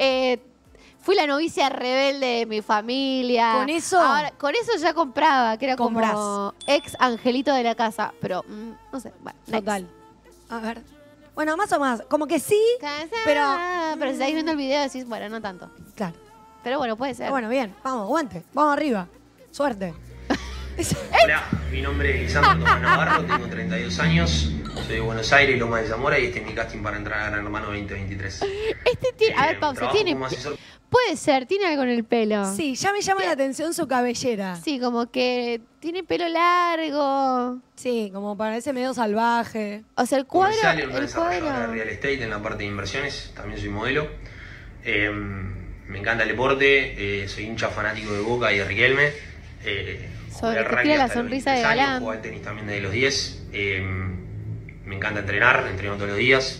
S1: Fui la novicia rebelde de mi familia.
S2: ¿Con eso?
S1: Ahora, con eso ya compraba, que era
S2: Comprás.
S1: como ex angelito de la casa. Pero, no sé, bueno,
S2: Total. A ver. Bueno, más o más. Como que sí, pero...
S1: Pero si estáis viendo el video decís, bueno, no tanto.
S2: Claro.
S1: Pero bueno, puede ser.
S2: Bueno, bien. Vamos, aguante. Vamos arriba. Suerte.
S11: Hola, mi nombre es Lisandro Tomás Navarro, tengo 32 años, soy de Buenos Aires, Loma de Zamora, y este es mi casting para entrar a Gran Hermano 2023.
S1: A ver, pausa,
S11: trabajo
S1: tiene...
S11: como asesor.
S1: Puede ser, tiene algo en el pelo.
S2: Sí, ya me llama la atención su cabellera.
S1: Sí, como que tiene pelo largo.
S2: Sí, como parece medio salvaje.
S1: O sea, el cuadro...
S11: Comercial y una
S1: El
S11: desarrolladora de
S1: cuadro...
S11: real estate en la parte de inversiones, también soy modelo. Me encanta el deporte, soy hincha fanático de Boca y de Riquelme.
S1: Sobre que tira la sonrisa de galán.
S11: Juego al tenis también desde los 10. Me encanta entreno todos los días.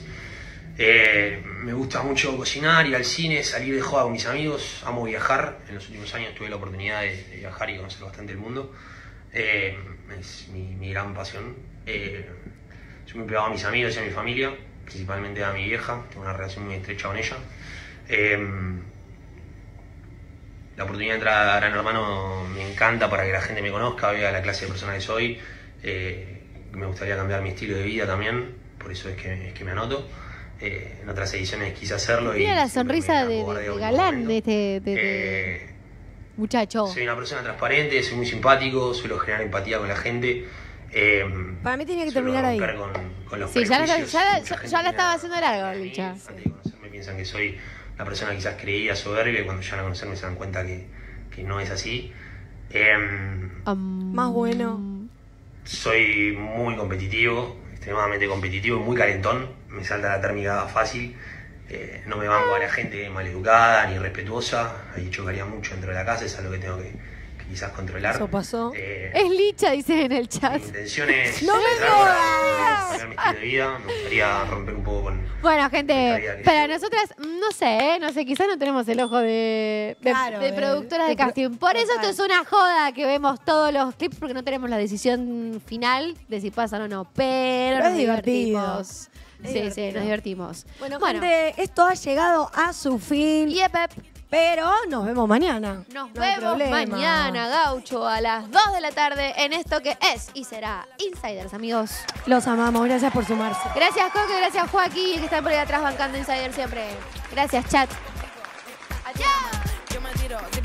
S11: Me gusta mucho cocinar, ir al cine, salir de joda con mis amigos. Amo viajar. En los últimos años tuve la oportunidad de viajar y conocer bastante el mundo. Es mi gran pasión. Soy muy pegado a mis amigos y a mi familia, principalmente a mi vieja. Tengo una relación muy estrecha con ella. La oportunidad de entrar a Gran Hermano me encanta para que la gente me conozca, vea la clase de persona que soy. Me gustaría cambiar mi estilo de vida también, por eso es que me anoto. En otras ediciones quise hacerlo.
S1: Tiene la sonrisa de galán de este muchacho.
S11: Soy una persona transparente, soy muy simpático, suelo generar empatía con la gente.
S2: Para mí tenía que
S11: suelo
S2: terminar ahí.
S11: romper con los
S1: Sí, ya la
S11: prejuicios.
S1: estaba haciendo largo, Licha.
S11: Me piensan que soy una persona quizás creída, soberbia, y cuando llegan a conocerme se dan cuenta que no es así.
S2: Más bueno.
S11: Soy muy competitivo, extremadamente competitivo y muy calentón. Me salta la térmica fácil. No me banco a la gente maleducada ni respetuosa. Ahí chocaría mucho dentro de la casa, es algo que tengo que quizás controlar.
S2: Eso pasó.
S1: Es Licha, dice en el chat.
S11: Mi intención es
S1: ¡No me
S11: cambiar mi estilo de vida. Me gustaría romper un poco con...
S1: Bueno, gente, para nosotras, no sé, quizás no tenemos el ojo de productoras de casting. Por eso esto es una joda que vemos todos los clips, porque no tenemos la decisión final de si pasan o no. Pero nos
S2: es divertido.
S1: divertimos. Sí, nos divertimos.
S2: Bueno, gente, esto ha llegado a su fin. Pero nos vemos mañana.
S1: Nos
S2: No hay
S1: vemos
S2: problema.
S1: mañana, Gaucho, a las 2 de la tarde en esto que es y será Insiders, amigos.
S2: Los amamos, gracias por sumarse.
S1: Gracias, Coque, gracias, Joaquín, que están por ahí atrás bancando Insiders siempre. Gracias, chat. Adiós.